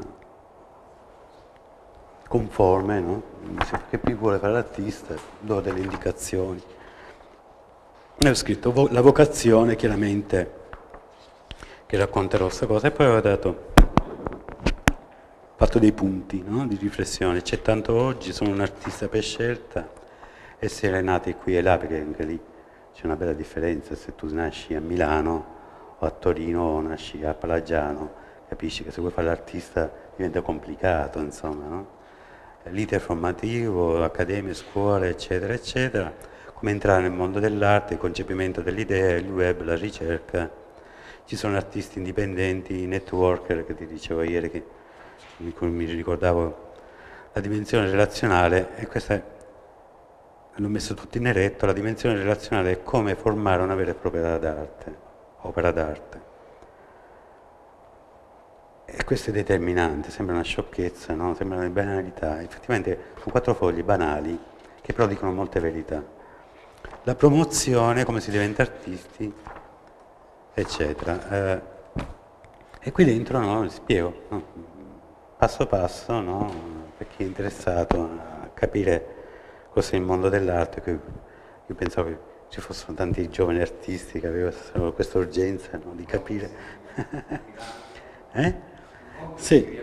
Conforme, no? Che più vuole fare l'artista, do delle indicazioni. E ho scritto la vocazione, chiaramente, che racconterò questa cosa, e poi avevo fatto dei punti, no, di riflessione. C'è tanto oggi, sono un artista per scelta, e essere nati qui e là, perché anche lì c'è una bella differenza, se tu nasci a Milano o a Torino o nasci a Palagiano, capisci che se vuoi fare l'artista diventa complicato, insomma, no? L'iter formativo, accademie, scuole, eccetera, eccetera, come entrare nel mondo dell'arte, il concepimento dell'idea, il web, la ricerca. Ci sono artisti indipendenti, networker, che ti dicevo ieri, di cui mi ricordavo la dimensione relazionale, e questa l'ho messo tutto in eretto. La dimensione relazionale è come formare una vera e propria opera d'arte. E questo è determinante, sembra una sciocchezza, no? Sembra una banalità. Effettivamente sono 4 fogli banali che però dicono molte verità. La promozione, come si diventa artisti, eccetera. E qui dentro, no, spiego, no? Passo passo, no? Per chi è interessato a capire cos'è il mondo dell'arte, che io pensavo che ci fossero tanti giovani artisti che avevano questa urgenza, no, di capire. Sì.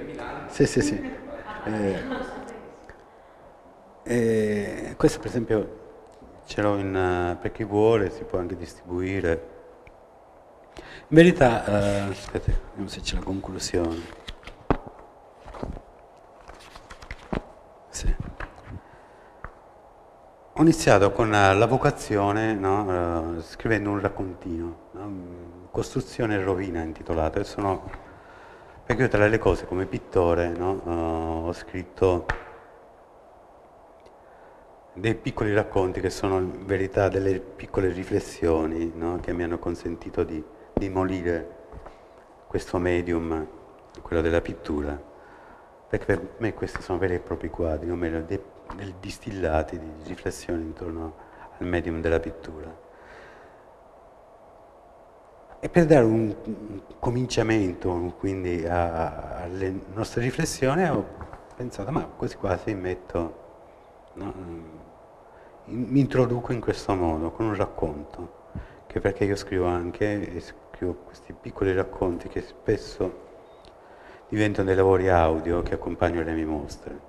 Questo per esempio ce l'ho per chi vuole, si può anche distribuire. In verità, aspetta, vediamo se c'è la conclusione. Sì. Ho iniziato con la vocazione, no? Scrivendo un raccontino, no? Costruzione e rovina intitolato, perché io tra le cose come pittore, no? Ho scritto dei piccoli racconti che sono in verità delle piccole riflessioni, no? Che mi hanno consentito di demolire questo medium, quello della pittura, perché per me questi sono veri e propri quadri, o meglio, dei distillati di riflessioni intorno al medium della pittura. E per dare un cominciamento quindi alle nostre riflessioni ho pensato, ma quasi quasi metto, no, mi introduco in questo modo, con un racconto, che perché io scrivo anche, e scrivo questi piccoli racconti che spesso diventano dei lavori audio che accompagnano le mie mostre.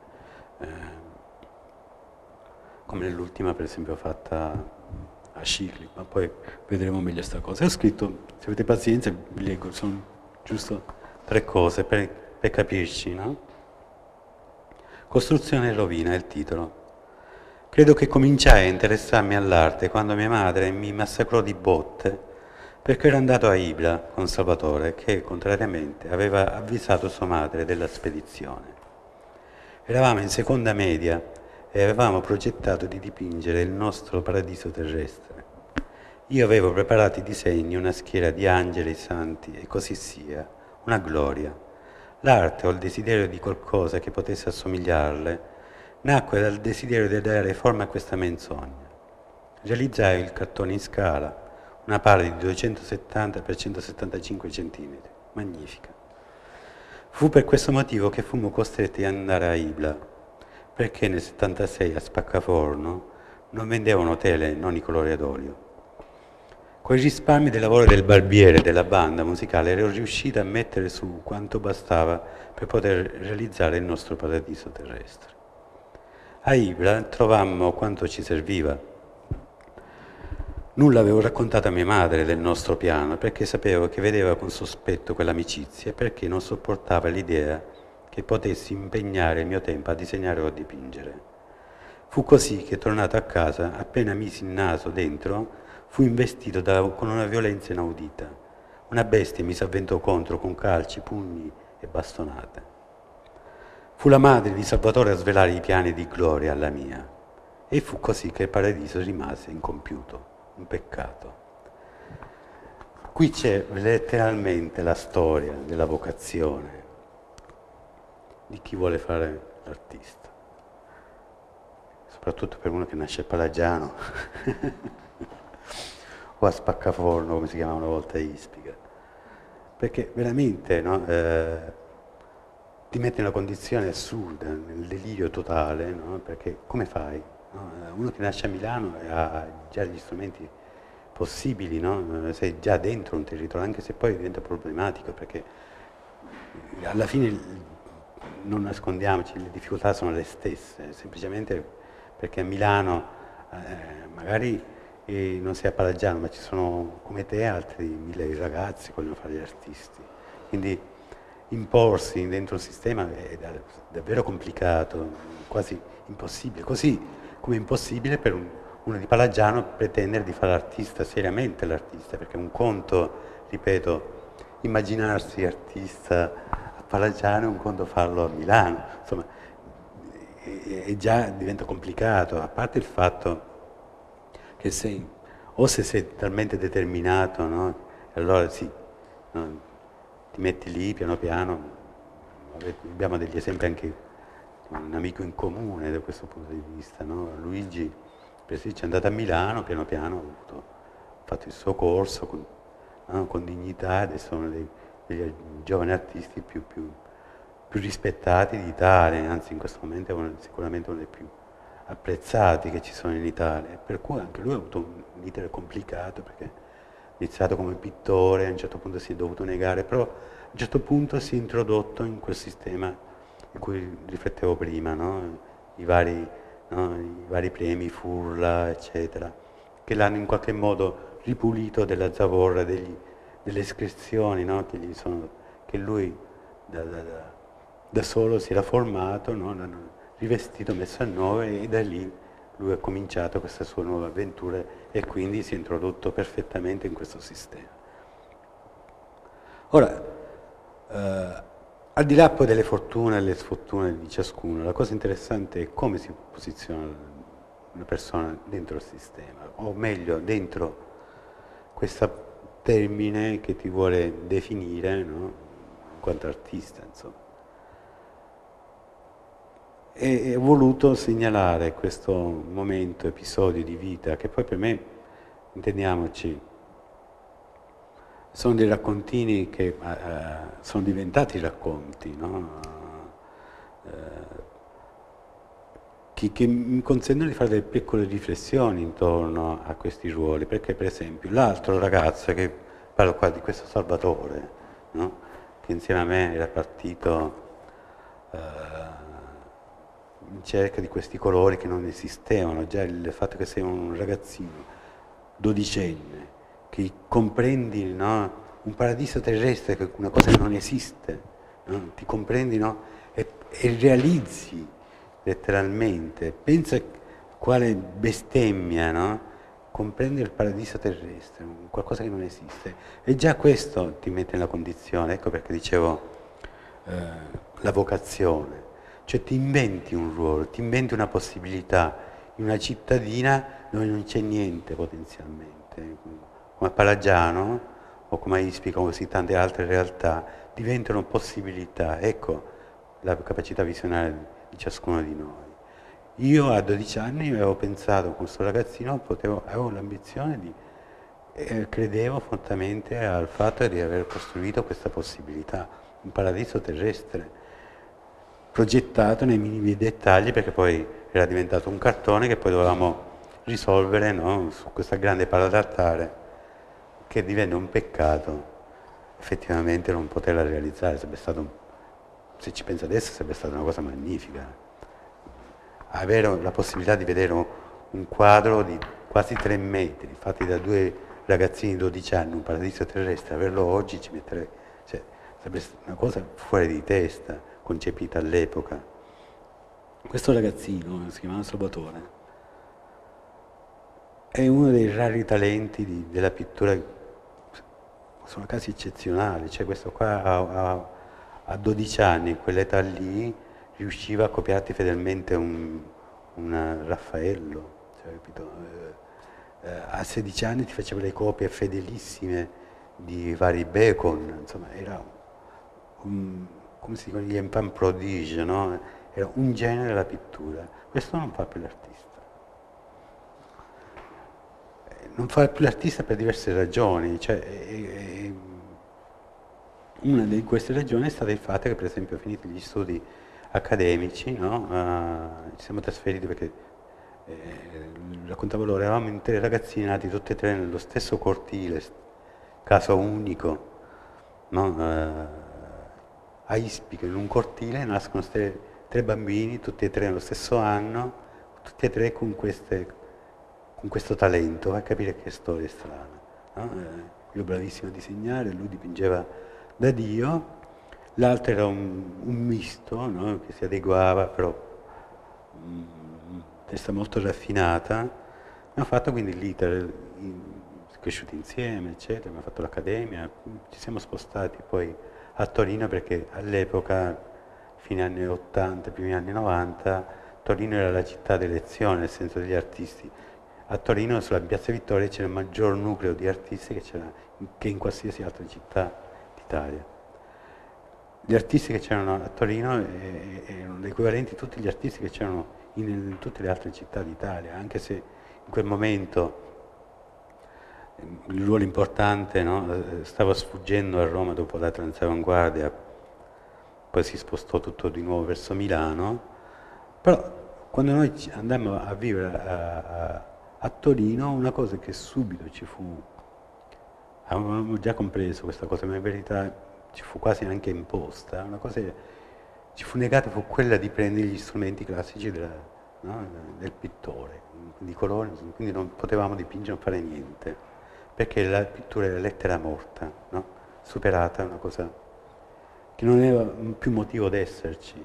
Come nell'ultima per esempio fatta a Scicli, ma poi vedremo meglio sta cosa. Ho scritto, se avete pazienza, vi leggo, sono giusto 3 cose per capirci, no? Costruzione e rovina è il titolo. Credo che cominciai a interessarmi all'arte quando mia madre mi massacrò di botte perché ero andato a Ibla con Salvatore, che contrariamente aveva avvisato sua madre della spedizione. Eravamo in seconda media e avevamo progettato di dipingere il nostro paradiso terrestre. Io avevo preparato i disegni, una schiera di angeli santi e così sia, una gloria. L'arte o il desiderio di qualcosa che potesse assomigliarle nacque dal desiderio di dare forma a questa menzogna. Realizzai il cartone in scala, una pala di 270 x 175 cm, magnifica. Fu per questo motivo che fummo costretti ad andare a Ibla, perché nel 76 a Spaccaforno non vendevano tele, non i colori ad olio. Con i risparmi del lavoro del barbiere e della banda musicale ero riuscito a mettere su quanto bastava per poter realizzare il nostro paradiso terrestre. A Ibla trovammo quanto ci serviva. Nulla avevo raccontato a mia madre del nostro piano perché sapevo che vedeva con sospetto quell'amicizia e perché non sopportava l'idea che potessi impegnare il mio tempo a disegnare o a dipingere. Fu così che, tornato a casa, appena misi il naso dentro, fui investito con una violenza inaudita. Una bestia mi s'avventò contro con calci, pugni e bastonate. Fu la madre di Salvatore a svelare i piani di gloria alla mia, e fu così che il paradiso rimase incompiuto, un peccato. Qui c'è letteralmente la storia della vocazione di chi vuole fare l'artista, soprattutto per uno che nasce a Palagiano o a Spaccaforno, come si chiamava una volta a Ispica, perché veramente no, ti mette in una condizione assurda, nel delirio totale, no? Perché come fai? No? Uno che nasce a Milano ha già gli strumenti possibili, no? Sei già dentro un territorio, anche se poi diventa problematico, perché alla fine non nascondiamoci, le difficoltà sono le stesse, semplicemente perché a Milano magari non sei a Palagiano, ma ci sono come te altri 1000 ragazzi che vogliono fare gli artisti. Quindi imporsi dentro il sistema è davvero complicato, quasi impossibile, così come è impossibile per uno di Palagiano pretendere di fare l'artista, seriamente l'artista, perché un conto, ripeto, immaginarsi artista a Palagiano è un conto farlo a Milano, insomma, già diventa complicato, a parte il fatto che se sei talmente determinato, no? Allora sì, no? Ti metti lì piano piano, abbiamo degli esempi anche, un amico in comune da questo punto di vista, no? Luigi Pesicci è andato a Milano, piano piano ha fatto il suo corso con dignità, adesso sono degli giovani artisti più rispettati d'Italia, anzi in questo momento è sicuramente uno dei più apprezzati che ci sono in Italia, per cui anche lui ha avuto un iter complicato perché ha iniziato come pittore, a un certo punto si è dovuto negare, però a un certo punto si è introdotto in quel sistema in cui riflettevo prima, no? I vari premi, Furla, eccetera, che l'hanno in qualche modo ripulito della zavorra, delle iscrizioni, no? che lui da solo si era formato, no? L'hanno rivestito, messo a nuovo e da lì lui ha cominciato questa sua nuova avventura e quindi si è introdotto perfettamente in questo sistema. Ora, al di là poi delle fortune e delle sfortune di ciascuno, la cosa interessante è come si posiziona una persona dentro il sistema, o meglio, dentro questo termine che ti vuole definire, no? In quanto artista, insomma. E ho voluto segnalare questo momento, episodio di vita, che poi per me, intendiamoci, sono dei raccontini che sono diventati racconti, no? che mi consentono di fare delle piccole riflessioni intorno a questi ruoli, perché per esempio l'altro ragazzo, che parlo qua di questo Salvatore, no? Che insieme a me era partito in cerca di questi colori che non esistevano, già il fatto che sei un ragazzino dodicenne, che comprendi, no, un paradiso terrestre, che è una cosa che non esiste, no? Ti comprendi, no? E realizzi letteralmente, pensa quale bestemmia, no? Comprendi il paradiso terrestre, qualcosa che non esiste, e già questo ti mette nella condizione, ecco perché dicevo la vocazione, cioè ti inventi un ruolo, ti inventi una possibilità in una cittadina dove non c'è niente potenzialmente, come a Palagiano o come a Ispica o così tante altre realtà, diventano possibilità, ecco la capacità visionaria di ciascuno di noi. Io a 12 anni avevo pensato, con questo ragazzino, avevo l'ambizione di, credevo fortemente al fatto di aver costruito questa possibilità, un paradiso terrestre, progettato nei minimi dettagli, perché poi era diventato un cartone che poi dovevamo risolvere, no? Su questa grande pala d'altare, che divenne un peccato effettivamente non poterla realizzare. Sarebbe stato, se ci penso adesso, sarebbe stata una cosa magnifica. Avere la possibilità di vedere un quadro di quasi 3 metri, fatti da 2 ragazzini di 12 anni, un paradiso terrestre, averlo oggi ci metterebbe, cioè, sarebbe una cosa fuori di testa, concepita all'epoca. Questo ragazzino, si chiama Salvatore, è uno dei rari talenti della pittura, sono casi eccezionali, cioè questo qua a 12 anni, in quell'età lì, riusciva a copiarti fedelmente un Raffaello, cioè, capito? A 16 anni ti faceva le copie fedelissime di vari Bacon, insomma era come si dicono, gli enfant prodige, no? Era un genere della pittura. Questo non fa più l'artista. Non fa più l'artista per diverse ragioni, cioè, una di queste ragioni è stata il fatto che, per esempio, finiti gli studi accademici, no? Ci siamo trasferiti perché, raccontavo loro, eravamo in 3 ragazzini nati tutti e 3 nello stesso cortile, caso unico, no? A Ispica, in un cortile, nascono 3 bambini, tutti e 3 nello stesso anno, tutti e 3 con questo talento, a capire che storia strana. No? Io bravissimo a disegnare, lui dipingeva da Dio, l'altro era un misto, no? Che si adeguava, però testa molto raffinata. Abbiamo fatto quindi l'iter, cresciuti insieme, eccetera, abbiamo fatto l'accademia, ci siamo spostati poi a Torino perché all'epoca, fine anni 80, primi anni 90, Torino era la città d'elezione, nel senso degli artisti. A Torino, sulla Piazza Vittoria, c'era il maggior nucleo di artisti che in qualsiasi altra città d'Italia. Gli artisti che c'erano a Torino erano l'equivalente di tutti gli artisti che c'erano in tutte le altre città d'Italia, anche se in quel momento il ruolo importante, no, stava sfuggendo a Roma dopo la Transavanguardia, poi si spostò tutto di nuovo verso Milano, però quando noi andammo a vivere a Torino, una cosa che subito ci fu, avevamo già compreso questa cosa, ma in verità ci fu quasi anche imposta, una cosa che ci fu negata fu quella di prendere gli strumenti classici del pittore, di colore, quindi non potevamo dipingere, non fare niente, perché la pittura era lettera morta, no? Superata, una cosa che non aveva più motivo d'esserci.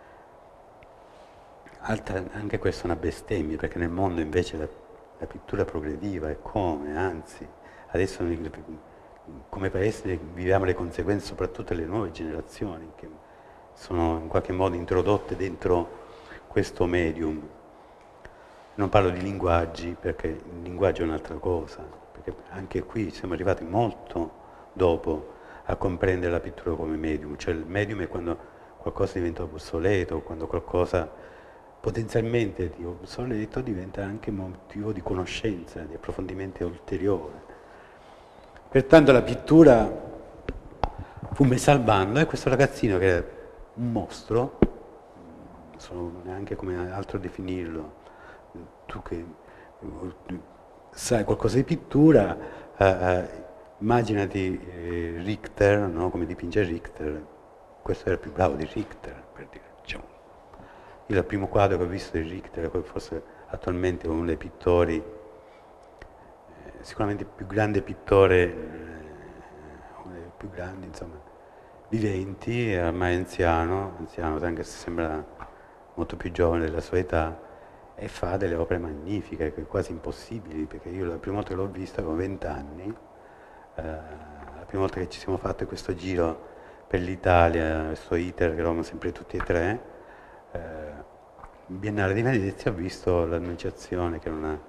Anche questa è una bestemmia, perché nel mondo invece la pittura progrediva, e come, anzi, adesso noi, come paese viviamo le conseguenze, soprattutto le nuove generazioni, che sono in qualche modo introdotte dentro questo medium. Non parlo di linguaggi, perché il linguaggio è un'altra cosa, perché anche qui siamo arrivati molto dopo a comprendere la pittura come medium, cioè il medium è quando qualcosa diventa obsoleto, quando qualcosa potenzialmente di obsoleto diventa anche motivo di conoscenza, di approfondimento ulteriore. Pertanto la pittura fu messa al bando e questo ragazzino, che era un mostro, so neanche come altro definirlo. Tu che sai qualcosa di pittura, immaginati Richter, no? Come dipinge Richter, questo era il più bravo di Richter, per dire. Diciamo. Io il primo quadro che ho visto di Richter, forse attualmente uno dei pittori, sicuramente il più grande pittore, uno dei più grandi, insomma, viventi, ormai anziano, anche se sembra molto più giovane della sua età, e fa delle opere magnifiche, quasi impossibili, perché io la prima volta che l'ho vista avevo 20 anni, la prima volta che ci siamo fatti questo giro per l'Italia, questo iter che eravamo sempre tutti e tre, Biennale di Venezia, ho visto l'Annunciazione, che era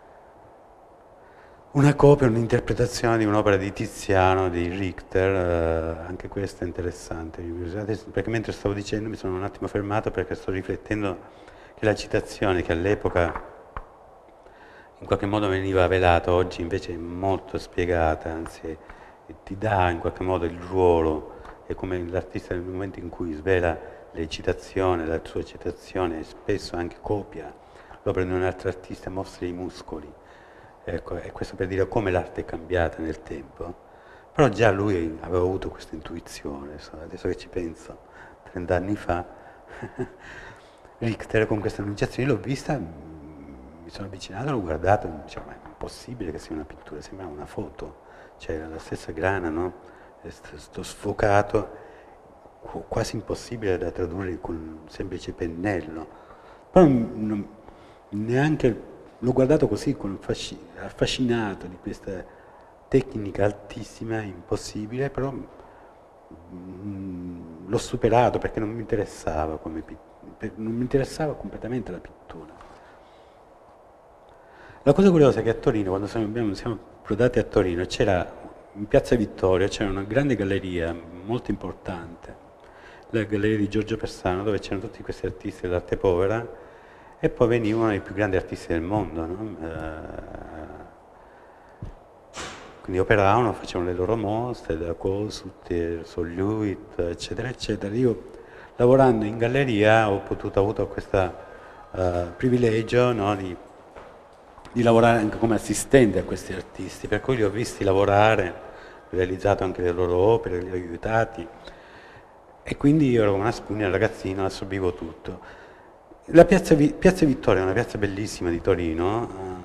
una copia, un'interpretazione di un'opera di Tiziano, di Richter, anche questa è interessante, perché mentre stavo dicendo mi sono un attimo fermato perché sto riflettendo che la citazione che all'epoca in qualche modo veniva velata, oggi invece è molto spiegata, anzi ti dà in qualche modo il ruolo, è come l'artista nel momento in cui svela le citazioni, la sua citazione spesso anche copia l'opera di un altro artista, mostra i muscoli. Ecco, e questo per dire come l'arte è cambiata nel tempo. Però già lui aveva avuto questa intuizione, adesso che ci penso, 30 anni fa, Richter con questa Annunciazione l'ho vista, mi sono avvicinato, l'ho guardato, dicevo, ma è impossibile che sia una pittura, sembra una foto, cioè la stessa grana, no? Sto sfocato, quasi impossibile da tradurre con un semplice pennello. Però neanche l'ho guardato così, affascinato di questa tecnica altissima, impossibile, però l'ho superato perché non mi interessava non mi interessava completamente la pittura. La cosa curiosa è che a Torino, quando siamo approdati a Torino, c'era in Piazza Vittorio c'era una grande galleria molto importante, la galleria di Giorgio Persano, dove c'erano tutti questi artisti dell'arte povera, e poi venivano i più grandi artisti del mondo, no? Quindi operavano, facevano le loro mostre, da Kossuth, Solluit, eccetera, eccetera. Io, lavorando in galleria, ho avuto questo privilegio, no, di lavorare anche come assistente a questi artisti, per cui li ho visti lavorare, ho realizzato anche le loro opere, li ho aiutati, e quindi io ero come una spugna, ragazzino, assorbivo tutto. La piazza Vittoria è una piazza bellissima di Torino,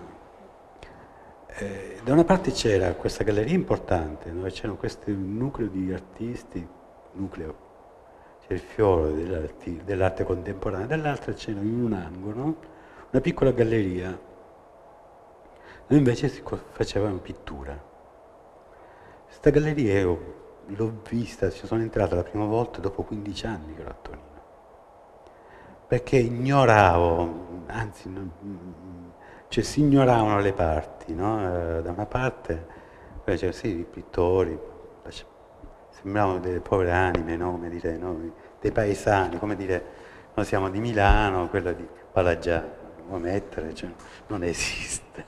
da una parte c'era questa galleria importante, dove c'erano questo nucleo di artisti, c'è il fiore dell'arte contemporanea, dall'altra c'era in un angolo una piccola galleria, dove invece si faceva pittura. Questa galleria io l'ho vista, ci sono entrato la prima volta dopo 15 anni che ero a Torino, perché ignoravo, anzi, cioè si ignoravano le parti, no? Da una parte, poi c'erano sì, i pittori, sembravano delle povere anime, no? Come dire, no? Dei paesani, come dire, noi siamo di Milano, quella di Palagiano, come mettere, cioè, non esiste.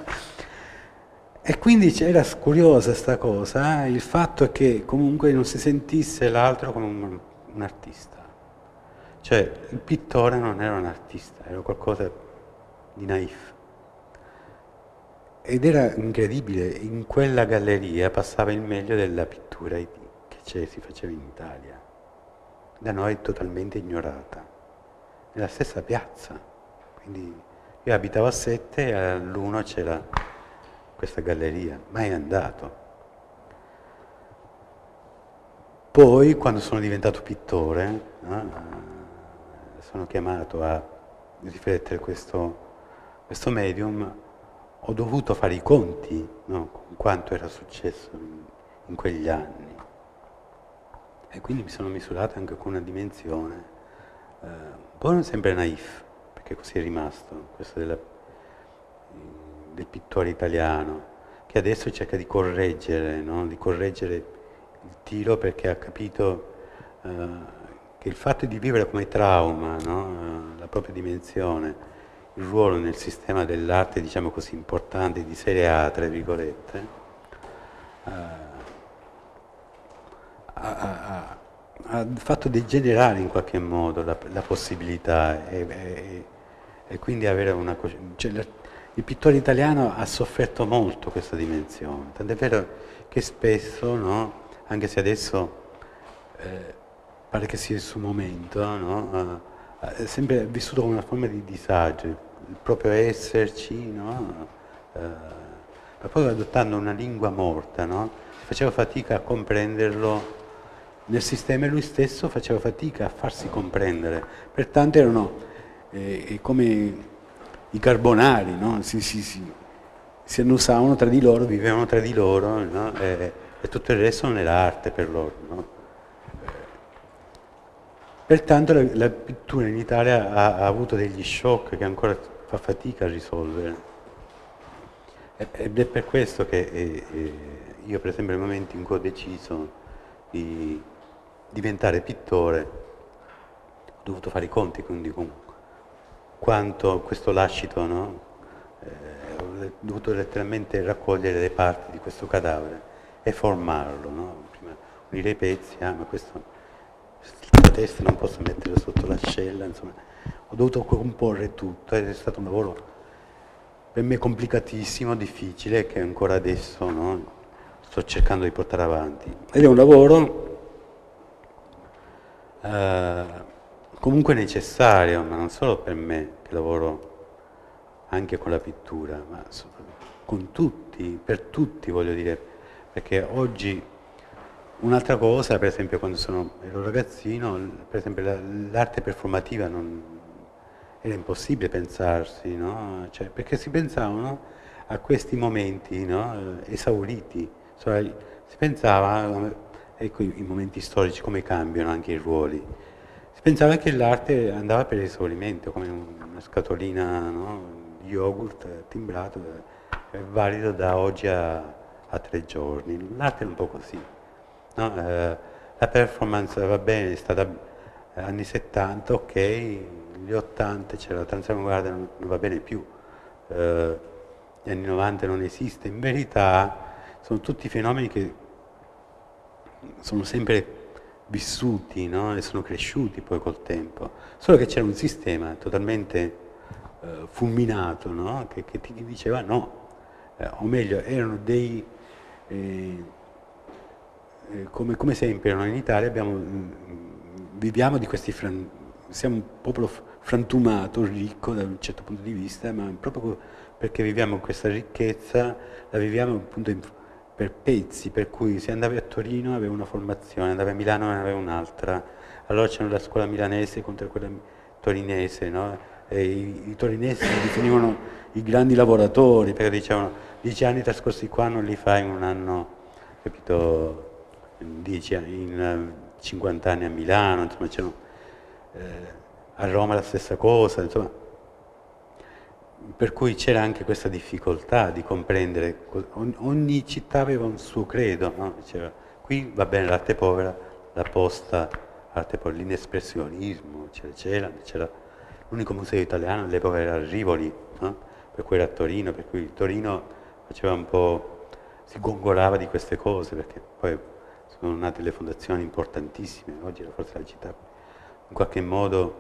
E quindi era curiosa sta cosa, il fatto che comunque non si sentisse l'altro come un artista. Cioè il pittore non era un artista, era qualcosa di naif. Ed era incredibile, in quella galleria passava il meglio della pittura che si faceva in Italia, da noi totalmente ignorata, nella stessa piazza. Quindi io abitavo a 7 e all'1 c'era questa galleria, mai andato. Poi, quando sono diventato pittore, sono chiamato a riflettere questo medium, ho dovuto fare i conti, no, con quanto era successo in quegli anni. E quindi mi sono misurato anche con una dimensione, un po' sempre naif, perché così è rimasto, questo del pittore italiano, che adesso cerca di correggere, no? Di correggere il tiro, perché ha capito che il fatto di vivere come trauma, no? La propria dimensione, il ruolo nel sistema dell'arte, diciamo così, importante, di serie A, tra virgolette, ha fatto degenerare in qualche modo la possibilità e quindi avere una cioè, il pittore italiano ha sofferto molto questa dimensione, tant'è vero che spesso, no, anche se adesso pare che sia il suo momento, no, ha sempre vissuto come una forma di disagio, il proprio esserci, no, ma poi adottando una lingua morta, no, faceva fatica a comprenderlo nel sistema e lui stesso faceva fatica a farsi comprendere, pertanto erano come i carbonari, no? Si annusavano tra di loro, vivevano tra di loro, no? E tutto il resto non era arte per loro. No? Pertanto la pittura in Italia ha avuto degli shock che ancora fa fatica a risolvere. Ed è per questo che io, per esempio, nel momento in cui ho deciso di diventare pittore, ho dovuto fare i conti quindi con quanto questo lascito, no? Ho dovuto letteralmente raccogliere le parti di questo cadavere e formarlo, no? Prima unire i pezzi, ma questo, la testa non posso mettere sotto l'ascella, insomma, ho dovuto comporre tutto ed è stato un lavoro per me complicatissimo, difficile, che ancora adesso, no, sto cercando di portare avanti. Ed è un lavoro comunque necessario, ma non solo per me, che lavoro anche con la pittura, ma con tutti, per tutti voglio dire, perché oggi un'altra cosa, per esempio quando ero ragazzino, per esempio l'arte performativa era impossibile pensarsi, no? Cioè, perché si pensavano a questi momenti, no? Esauriti, cioè, si pensava, ecco i momenti storici come cambiano anche i ruoli. Si pensava che l'arte andava per esaurimento, come una scatolina, no, di yogurt timbrato, è valido da oggi a 3 giorni. L'arte è un po' così. No? La performance va bene, è stata anni 70, ok, gli 80 c'era la transavanguardia, non va bene più. Gli anni 90 non esiste. In verità sono tutti fenomeni che sono sempre vissuti, no? E sono cresciuti poi col tempo, solo che c'era un sistema totalmente fulminato, no? Che ti diceva no, o meglio erano dei come sempre no? In Italia viviamo di questi siamo un popolo frantumato, ricco da un certo punto di vista, ma proprio perché viviamo questa ricchezza la viviamo appunto per pezzi, per cui se andavi a Torino avevi una formazione, andavi a Milano ne avevi un'altra, allora c'era la scuola milanese contro quella torinese, no? E i torinesi si definivano i grandi lavoratori, perché dicevano 10 anni trascorsi qua non li fai in un anno, capito, in 50 anni a Milano, insomma c'erano, a Roma la stessa cosa, insomma. Per cui c'era anche questa difficoltà di comprendere, ogni città aveva un suo credo, no? Diceva, qui va bene l'arte povera, la posta, l'arte povera, l'inespressionismo, c'era l'unico museo italiano all'epoca era Rivoli, no? Per cui era a Torino, per cui Torino faceva un po', si gongolava di queste cose, perché poi sono nate le fondazioni importantissime, oggi è forse la città in qualche modo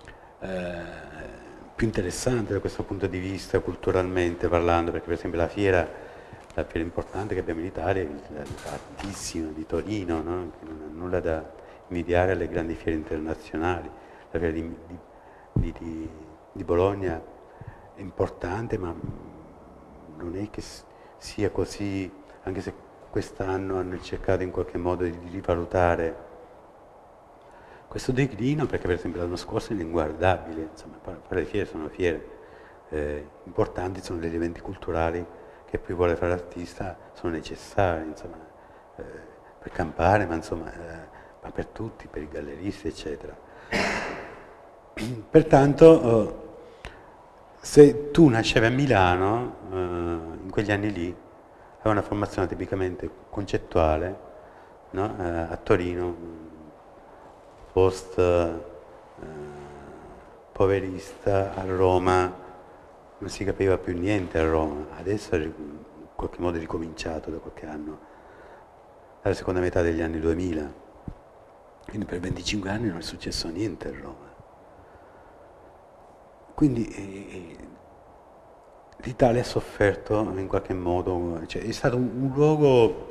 più interessante da questo punto di vista culturalmente parlando, perché per esempio la fiera importante che abbiamo in Italia è l'Artissima di Torino, no? Che non ha nulla da invidiare alle grandi fiere internazionali. La fiera di Bologna è importante, ma non è che sia così, anche se quest'anno hanno cercato in qualche modo di rivalutare questo declino, perché per esempio l'anno scorso è inguardabile, insomma, le fiere sono fiere importanti, sono degli eventi culturali che poi vuole fare l'artista, sono necessari, insomma, per campare, ma insomma, ma per tutti, per i galleristi, eccetera. Pertanto, se tu nascevi a Milano, in quegli anni lì, aveva una formazione tipicamente concettuale, no? A Torino, post poverista, a Roma non si capiva più niente a Roma, adesso è in qualche modo ricominciato da qualche anno, dalla seconda metà degli anni 2000. Quindi per 25 anni non è successo niente a Roma. Quindi l'Italia ha sofferto in qualche modo, cioè, è stato un luogo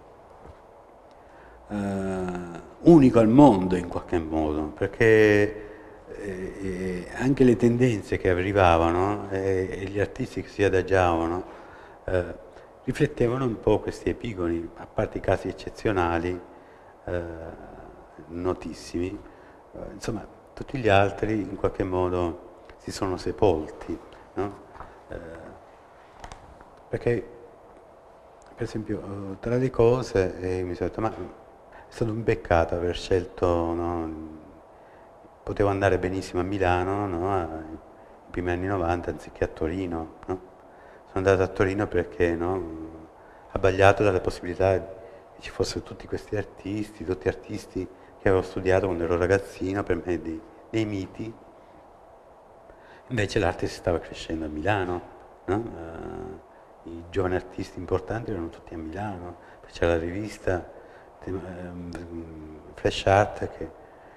unico al mondo in qualche modo, perché anche le tendenze che arrivavano e gli artisti che si adagiavano riflettevano un po' questi epigoni, a parte i casi eccezionali, notissimi, insomma tutti gli altri in qualche modo si sono sepolti, no? Perché per esempio tra le cose mi sono detto, ma è stato un peccato aver scelto, no? Potevo andare benissimo a Milano, no? I primi anni 90 anziché a Torino, no? Sono andato a Torino perché, no? Abbagliato dalla possibilità che ci fossero tutti questi artisti, tutti artisti che avevo studiato quando ero ragazzino, per me dei miti. Invece l'arte si stava crescendo a Milano, no? I giovani artisti importanti erano tutti a Milano, poi c'era la rivista Flash Art che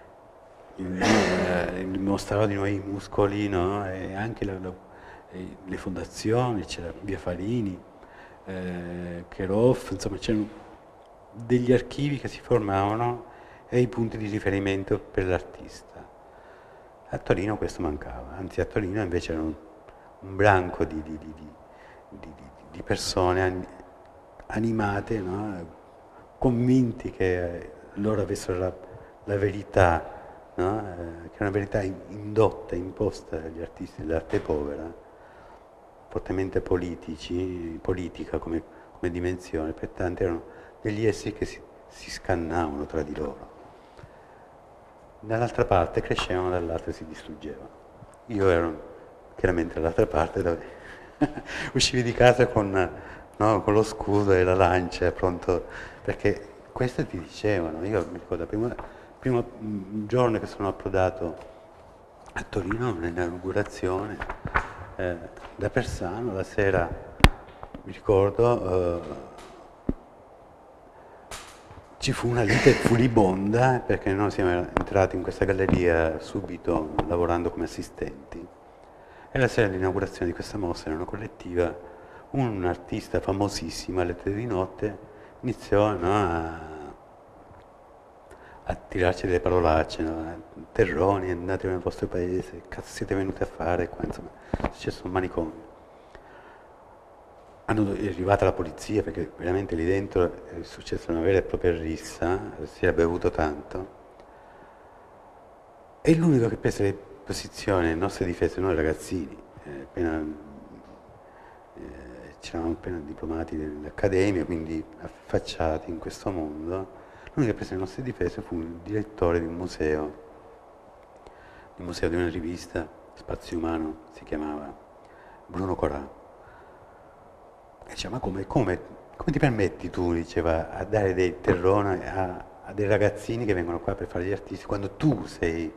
mostrava di noi i muscoli, no? E anche le fondazioni, c'era Via Farini, Cheroff, insomma c'erano degli archivi che si formavano e i punti di riferimento per l'artista. A Torino questo mancava, anzi a Torino invece era un branco di persone animate, no? Convinti che loro avessero la verità, no? Che è una verità indotta, imposta agli artisti dell'arte povera, fortemente politica come dimensione, pertanto erano degli essi che si scannavano tra di loro. Dall'altra parte crescevano, dall'altra si distruggevano. Io ero chiaramente dall'altra parte dove uscivi di casa con lo scudo e la lancia, pronto, perché questo ti dicevano. Io mi ricordo il primo giorno che sono approdato a Torino, nell'inaugurazione, da Persano, la sera, mi ricordo, ci fu una lite furibonda perché noi siamo entrati in questa galleria subito lavorando come assistenti e la sera dell'inaugurazione di questa mostra, in una collettiva, un artista famosissimo alle 3 di notte iniziò, no, a tirarci delle parolacce, no? Terroni, andate nel vostro paese, che cazzo siete venuti a fare qua, insomma, è successo un manicomio. È arrivata la polizia perché veramente lì dentro è successa una vera e propria rissa, si era bevuto tanto. E l'unico che prese le posizioni, le nostre difese, noi ragazzini, ci eravamo appena diplomati dell'accademia, quindi affacciati in questo mondo, l'unico che prese le nostre difese fu il direttore di un museo di una rivista, Spazio Umano si chiamava, Bruno Corà. E diceva, ma come ti permetti tu, diceva, a dare dei terroni a dei ragazzini che vengono qua per fare gli artisti quando tu sei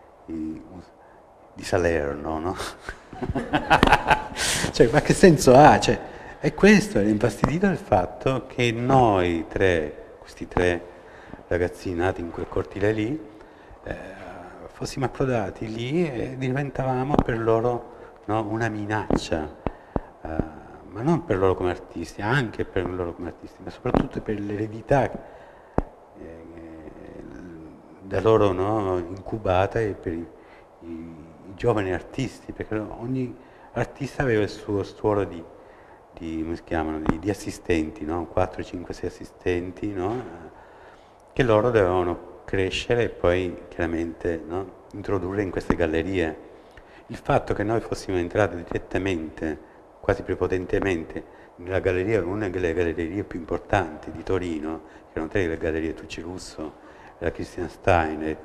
di Salerno, no? Cioè, ma che senso ha? Cioè, e questo era infastidito dal fatto che noi questi tre ragazzini nati in quel cortile lì, fossimo approdati lì e diventavamo per loro, no, una minaccia. Ma non per loro come artisti, anche per loro come artisti, ma soprattutto per l'eredità da loro, no, incubata e per i giovani artisti, perché ogni artista aveva il suo stuolo come si chiamano, di assistenti, no? 4, 5, 6 assistenti, no? Che loro dovevano crescere e poi chiaramente, no, introdurre in queste gallerie. Il fatto che noi fossimo entrati direttamente, quasi prepotentemente, nella galleria, una delle gallerie più importanti di Torino, che erano 3 le gallerie Tucci Russo, la Christian Stein e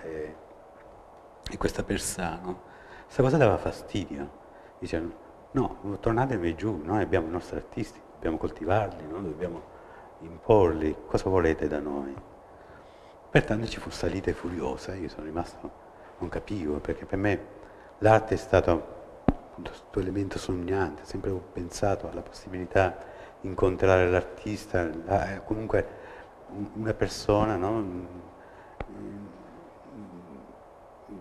questa Persano, questa cosa dava fastidio. Dicevano, no, tornatevi giù, noi abbiamo i nostri artisti, dobbiamo coltivarli, no? Dobbiamo imporli, cosa volete da noi? Pertanto ci fu salita furiosa, io sono rimasto, non capivo, perché per me l'arte è stato questo elemento sognante, sempre ho pensato alla possibilità di incontrare l'artista, comunque una persona, no?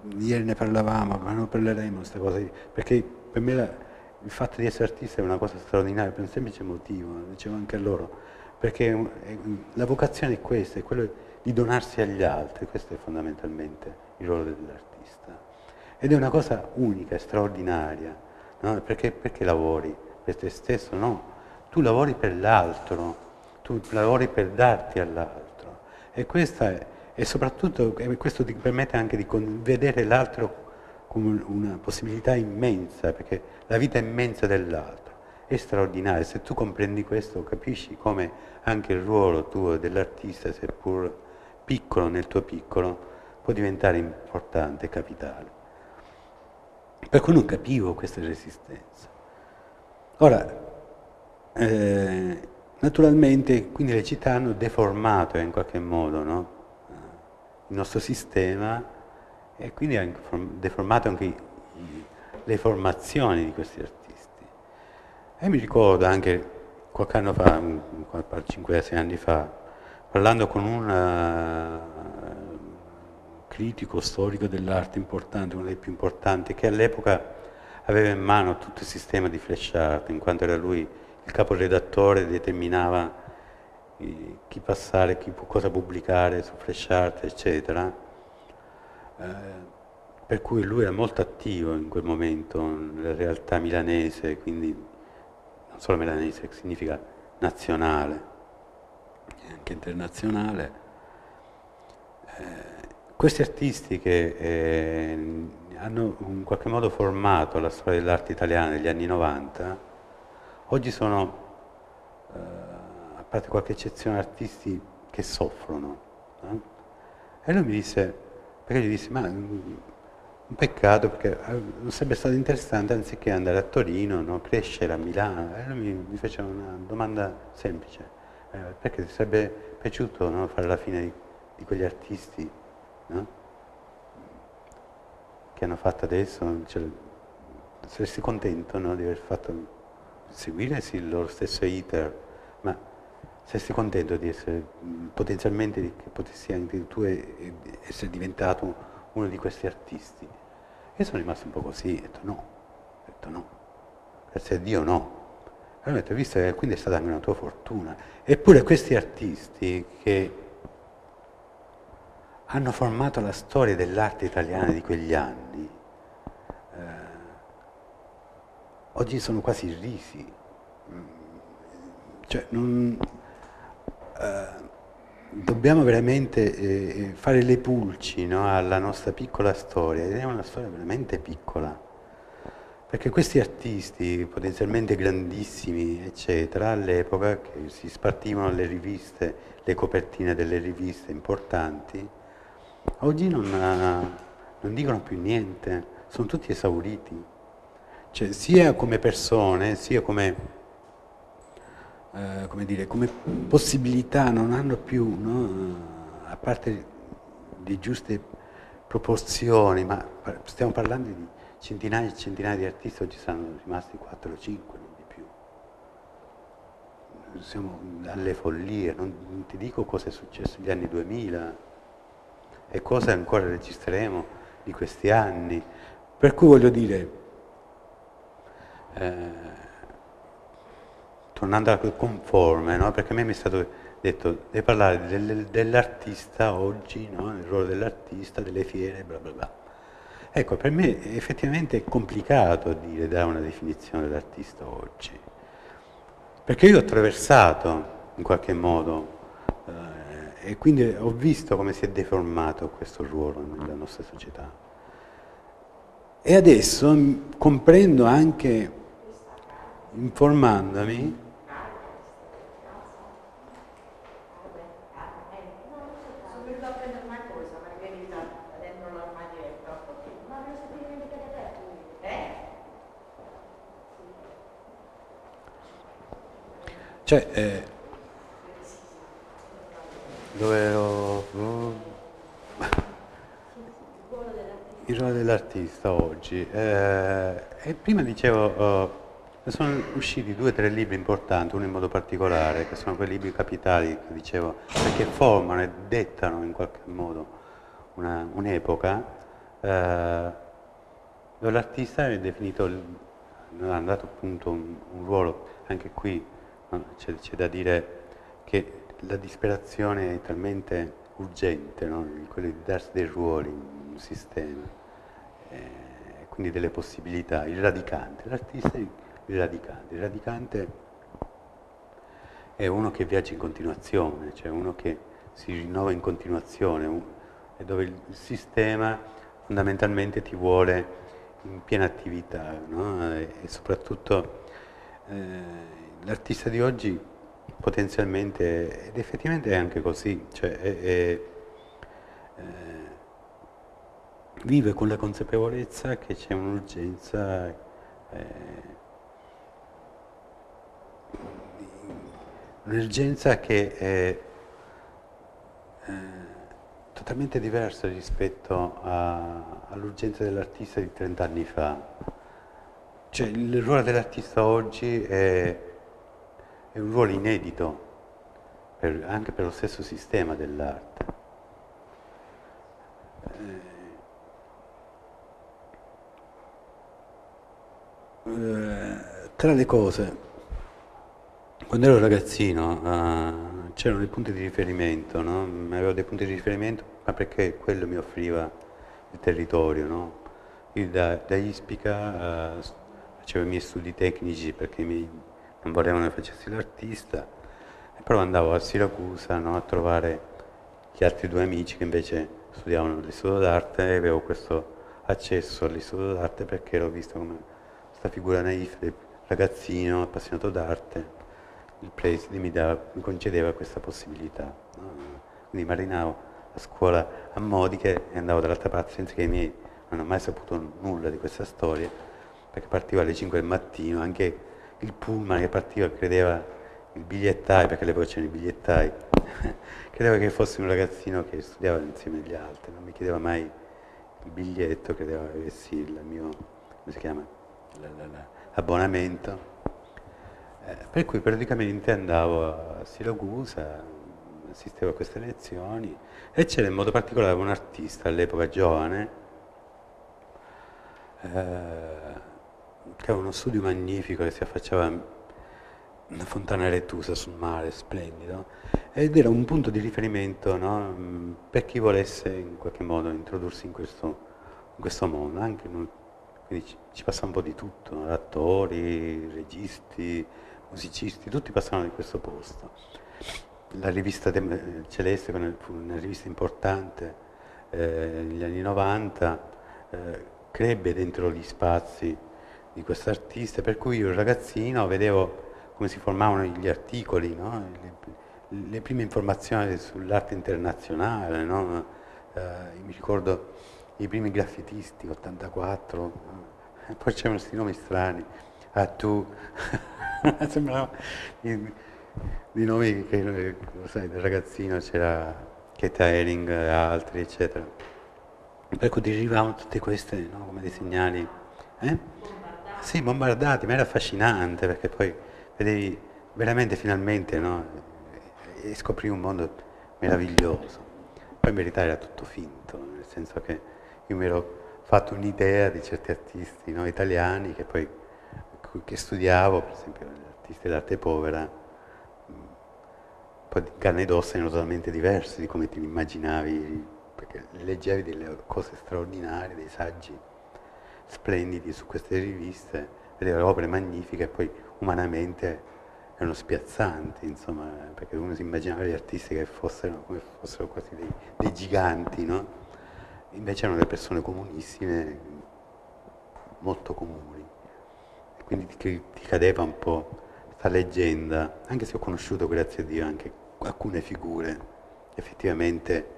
ieri ne parlavamo, ma non parleremo di queste cose, perché per me il fatto di essere artista è una cosa straordinaria, per un semplice motivo, lo dicevo anche a loro, perché la vocazione è questa, è quello di donarsi agli altri, questo è fondamentalmente il ruolo dell'artista. Ed è una cosa unica, straordinaria, no? Perché lavori per te stesso? No, tu lavori per l'altro, tu lavori per darti all'altro. E soprattutto questo ti permette anche di vedere l'altro come una possibilità immensa, perché la vita è immensa dell'altro, è straordinaria. Se tu comprendi questo, capisci come anche il ruolo tuo dell'artista, seppur piccolo nel tuo piccolo, può diventare importante, capitale. Per cui non capivo questa resistenza. Ora, naturalmente, quindi le città hanno deformato in qualche modo, no? Il nostro sistema, e quindi ha deformato anche le formazioni di questi artisti. E mi ricordo anche qualche anno fa, 5-6 anni fa, parlando con un critico storico dell'arte importante, uno dei più importanti, che all'epoca aveva in mano tutto il sistema di flash art, in quanto era lui il caporedattore, determinava chi passare, cosa pubblicare su flash art, eccetera. Per cui lui era molto attivo in quel momento nella realtà milanese, quindi non solo milanese, che significa nazionale, anche internazionale. Questi artisti che hanno in qualche modo formato la storia dell'arte italiana negli anni 90, oggi sono, a parte qualche eccezione, artisti che soffrono. E lui mi disse, perché gli dissi, ma un peccato, perché sarebbe stato interessante, anziché andare a Torino, no, crescere a Milano. E lui mi fece una domanda semplice, perché ti sarebbe piaciuto, no, fare la fine di quegli artisti, no? Che hanno fatto adesso, cioè, saresti contento, no, di aver fatto seguire sì, il loro stesso iter, ma saresti contento di essere potenzialmente, che potessi anche tu essere diventato uno di questi artisti? Io sono rimasto un po' così, ho detto no, grazie a Dio no. Allora ho detto, visto che quindi è stata anche una tua fortuna. Eppure questi artisti che hanno formato la storia dell'arte italiana di quegli anni, oggi sono quasi irrisi. Cioè, dobbiamo veramente fare le pulci, no, alla nostra piccola storia, ed è una storia veramente piccola. Perché questi artisti, potenzialmente grandissimi, eccetera, all'epoca, che si spartivano le riviste, le copertine delle riviste importanti, oggi non dicono più niente, sono tutti esauriti. Cioè, sia come persone, sia come dire, come possibilità non hanno più, no? A parte di giuste proporzioni, ma stiamo parlando di centinaia e centinaia di artisti, oggi sono rimasti 4 o 5, non di più. Siamo alle follie, non ti dico cosa è successo negli anni 2000 e cosa ancora registreremo di questi anni. Per cui voglio dire, tornando al conforme, no? Perché a me mi è stato detto di parlare dell'artista oggi, no? Il ruolo dell'artista, delle fiere, bla bla bla. Ecco, per me effettivamente è complicato dare una definizione dell'artista oggi, perché io ho attraversato in qualche modo e quindi ho visto come si è deformato questo ruolo nella nostra società. E adesso comprendo anche, informandomi, cioè, dove ero? Il ruolo dell'artista oggi. E prima dicevo, sono usciti 2 o 3 libri importanti, uno in modo particolare, che sono quei libri capitali, che dicevo, perché formano e dettano in qualche modo un'epoca, dove l'artista è definito, ha dato appunto un ruolo, anche qui no? C'è da dire che la disperazione è talmente urgente, no? Quello di darsi dei ruoli in un sistema, quindi delle possibilità, il radicante, l'artista è il radicante è uno che viaggia in continuazione, cioè uno che si rinnova in continuazione, e dove il sistema fondamentalmente ti vuole in piena attività, no? E soprattutto l'artista di oggi potenzialmente, ed effettivamente è anche così, cioè vive con la consapevolezza che c'è un'urgenza che è totalmente diversa rispetto all'urgenza dell'artista di 30 anni fa. Cioè il ruolo dell'artista oggi è un ruolo inedito, anche per lo stesso sistema dell'arte. Tra le cose, quando ero ragazzino c'erano dei punti di riferimento, no? Avevo dei punti di riferimento, ma perché quello mi offriva il territorio, no? Io da Ispica facevo i miei studi tecnici perché non volevano che facessi l'artista, e però andavo a Siracusa, no? A trovare gli altri due amici che invece studiavano all'istituto d'arte, e avevo questo accesso all'istituto d'arte perché ero visto come questa figura naif del ragazzino appassionato d'arte. Il preside mi concedeva questa possibilità, no? Quindi marinavo a scuola a Modiche e andavo dall'altra parte senza che i miei non hanno mai saputo nulla di questa storia, perché partiva alle 5 del mattino, anche il pullman che partiva credeva, il bigliettai, perché all'epoca c'erano i bigliettai, credeva che fossi un ragazzino che studiava insieme agli altri, non mi chiedeva mai il biglietto, credeva che avessi il mio, come si chiama, l'abbonamento. Per cui periodicamente andavo a Siracusa, assistevo a queste lezioni, e c'era in modo particolare un artista all'epoca giovane, che aveva uno studio magnifico che si affacciava una fontana Retusa sul mare, splendido, ed era un punto di riferimento, no? Per chi volesse in qualche modo introdursi in questo mondo, anche noi, quindi ci passa un po' di tutto, no? Attori, registi, musicisti, tutti passavano in questo posto. La rivista Celeste fu una rivista importante negli anni 90, crebbe dentro gli spazi di quest'artista, per cui io ragazzino vedevo come si formavano gli articoli, no? Le prime informazioni sull'arte internazionale, no? Mi ricordo i primi graffitisti, 84, e poi c'erano questi nomi strani, tu, sembravano di nomi che, lo sai, da ragazzino c'era Kate Haring e altri, eccetera. Per cui derivavano tutte queste, no? Come dei segnali. Sì, bombardati, ma era affascinante, perché poi vedevi veramente finalmente, no? E scoprivi un mondo meraviglioso. Poi in verità era tutto finto, nel senso che io mi ero fatto un'idea di certi artisti, no? Italiani che studiavo, per esempio gli artisti d'arte povera, poi di carne ed ossa erano totalmente diversi di come ti immaginavi, perché leggevi delle cose straordinarie, dei saggi splendidi su queste riviste, vedevi opere magnifiche e poi umanamente erano spiazzanti, insomma, perché uno si immaginava gli artisti che fossero come fossero quasi dei giganti, no? Invece erano delle persone comunissime, molto comuni, e quindi ti cadeva un po' questa leggenda, anche se ho conosciuto, grazie a Dio, anche alcune figure effettivamente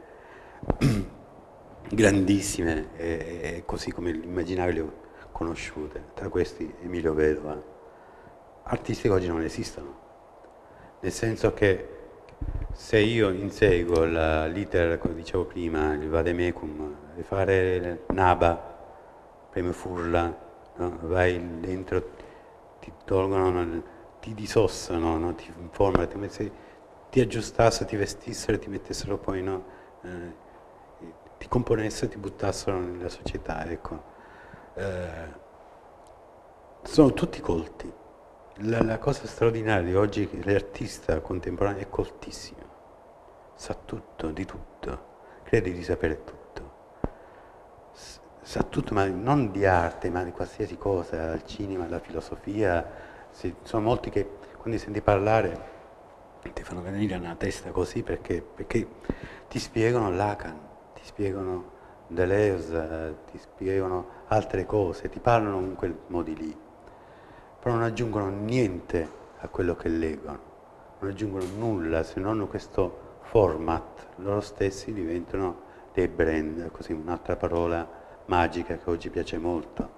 grandissime, e così come immaginavi le ho conosciute, tra questi Emilio Vedova, artisti che oggi non esistono, nel senso che se io inseguo l'iter, come dicevo prima, il vademecum, di fare Naba, premio Furla, no? Vai dentro, ti tolgono, ti disossano, no? Ti informano, ti aggiustassero, ti vestissero e ti mettessero poi, no? ti componessero e ti buttassero nella società, ecco. Sono tutti colti. La cosa straordinaria di oggi è che l'artista contemporaneo è coltissimo, sa tutto, di tutto, crede di sapere tutto. Sa tutto, ma non di arte, ma di qualsiasi cosa, al cinema, alla filosofia. Sono molti che quando li senti parlare ti fanno venire una testa così perché ti spiegano Lacan, ti spiegano Deleuze, ti spiegano altre cose, ti parlano in quel modi lì, però non aggiungono niente a quello che leggono, non aggiungono nulla se non questo format, loro stessi diventano dei brand, così un'altra parola magica che oggi piace molto.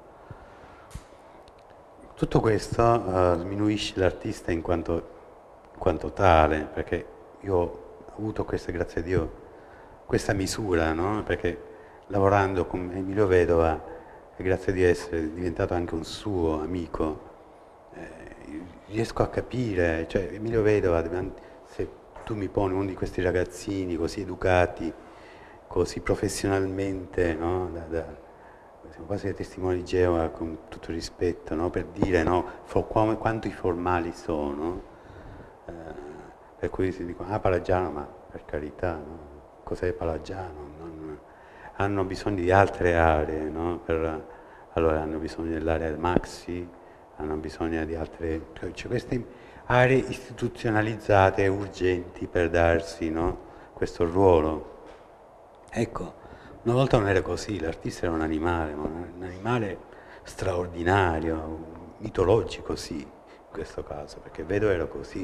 Tutto questo sminuisce l'artista in quanto tale, perché io ho avuto questa, grazie a Dio, questa misura, no? Perché lavorando con Emilio Vedova, e grazie di essere diventato anche un suo amico, riesco a capire, cioè Emilio Vedova, se tu mi poni uno di questi ragazzini così educati, così professionalmente, no? Siamo quasi dei testimoni di Geova, con tutto il rispetto, no? Per dire, no? Quanto i formali sono, per cui si dicono, Palagiano, ma per carità, no? Cos'è Palagiano? Hanno bisogno di altre aree, no? Allora hanno bisogno dell'area Maxi, hanno bisogno di altre, cioè queste aree istituzionalizzate urgenti per darsi, no? Questo ruolo. Ecco, una volta non era così, l'artista era un animale straordinario, mitologico sì, in questo caso, perché Vedova era così,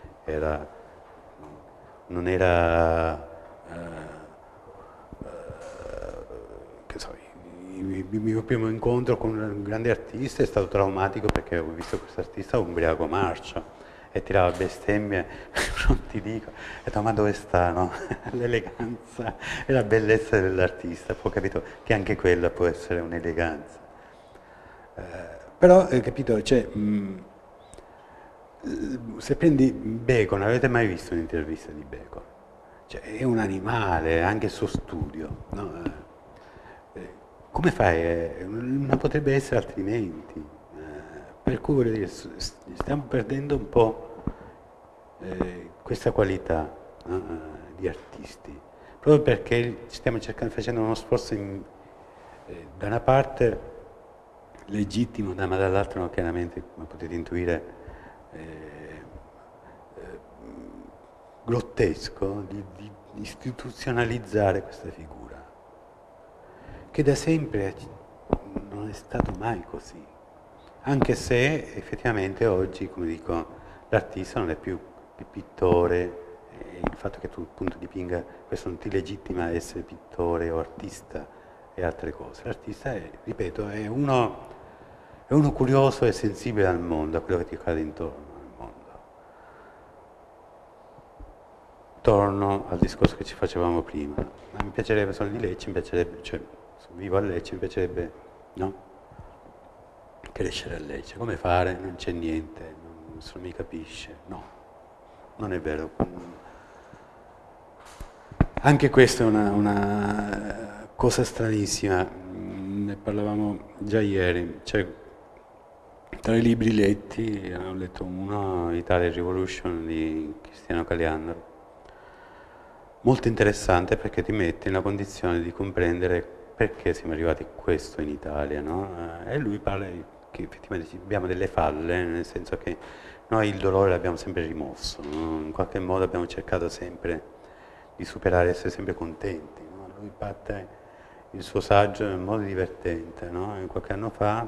non era, che so, il mio primo incontro con un grande artista è stato traumatico perché ho visto questo artista ubriaco marcio e tirava bestemmie, non ti dico, e ho detto ma dove sta, no? L'eleganza e la bellezza dell'artista, poi ho capito che anche quella può essere un'eleganza. Però, capito, cioè, se prendi Bacon, avete mai visto un'intervista di Bacon? Cioè, è un animale, anche il suo studio, no? Come fai? Non potrebbe essere altrimenti. Per cui voglio dire, stiamo perdendo un po' questa qualità di artisti, proprio perché stiamo facendo uno sforzo da una parte legittimo, ma dall'altra no, chiaramente, come potete intuire, grottesco di istituzionalizzare questa figura, che da sempre non è stato mai così. Anche se effettivamente oggi, come dico, l'artista non è più il pittore, il fatto che tu appunto dipinga, questo non ti legittima a essere pittore o artista e altre cose. L'artista è, ripeto, è uno curioso e sensibile al mondo, a quello che ti accade intorno al mondo. Torno al discorso che ci facevamo prima. Ma mi piacerebbe, sono di Lecce, mi piacerebbe, cioè vivo a Lecce, mi piacerebbe, no? Crescere a Lecce, come fare? Non c'è niente, nessuno mi capisce, no, non è vero. Anche questa è una cosa stranissima, ne parlavamo già ieri, cioè, tra i libri letti, ho letto uno, Italian Revolution di Cristiano Caliandro, molto interessante perché ti mette nella condizione di comprendere perché siamo arrivati a questo in Italia, no? E lui parla che effettivamente abbiamo delle falle, nel senso che noi il dolore l'abbiamo sempre rimosso, no? In qualche modo abbiamo cercato sempre di superare, essere sempre contenti, no? Lui parte il suo saggio in modo divertente, no? Qualche anno fa,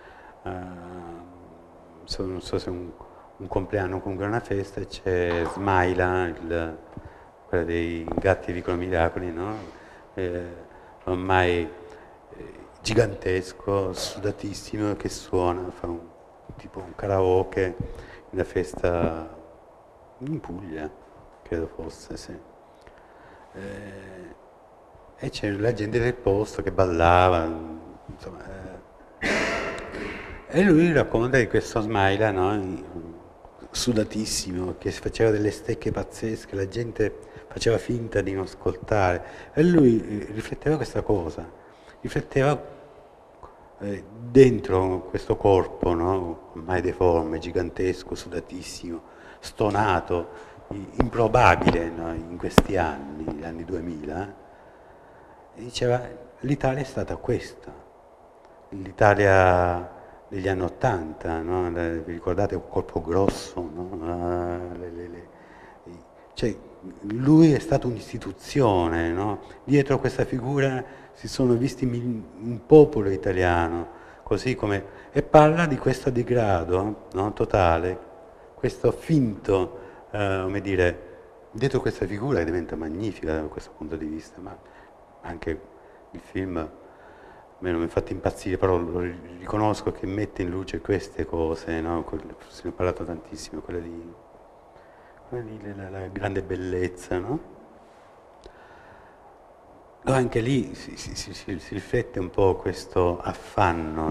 non so se un compleanno o comunque una festa, c'è Smaila, quella dei gatti di Piccolo Miracoli, no? Ormai gigantesco, sudatissimo, che suona, fa tipo un karaoke in una festa in Puglia, credo fosse, sì. E c'è la gente del posto che ballava, insomma. E lui racconta di questo Smaila, no? Sudatissimo, che si faceva delle stecche pazzesche, la gente faceva finta di non ascoltare. E lui rifletteva questa cosa, rifletteva dentro questo corpo, no? Ormai deforme, gigantesco, sudatissimo, stonato, improbabile, no? In questi anni, gli anni 2000, e diceva l'Italia è stata questa, l'Italia degli anni 80, no? Vi ricordate un corpo grosso, no? Cioè, lui è stato un'istituzione, no? Dietro questa figura si sono visti un popolo italiano, così come, e parla di questo degrado, no? Totale, questo finto, come dire, dietro questa figura che diventa magnifica da questo punto di vista, ma anche il film a me non mi ha fatto impazzire, però lo riconosco che mette in luce queste cose, no? Se ne ho parlato tantissimo, quella lì la grande bellezza, no? Anche lì si riflette un po' questo affanno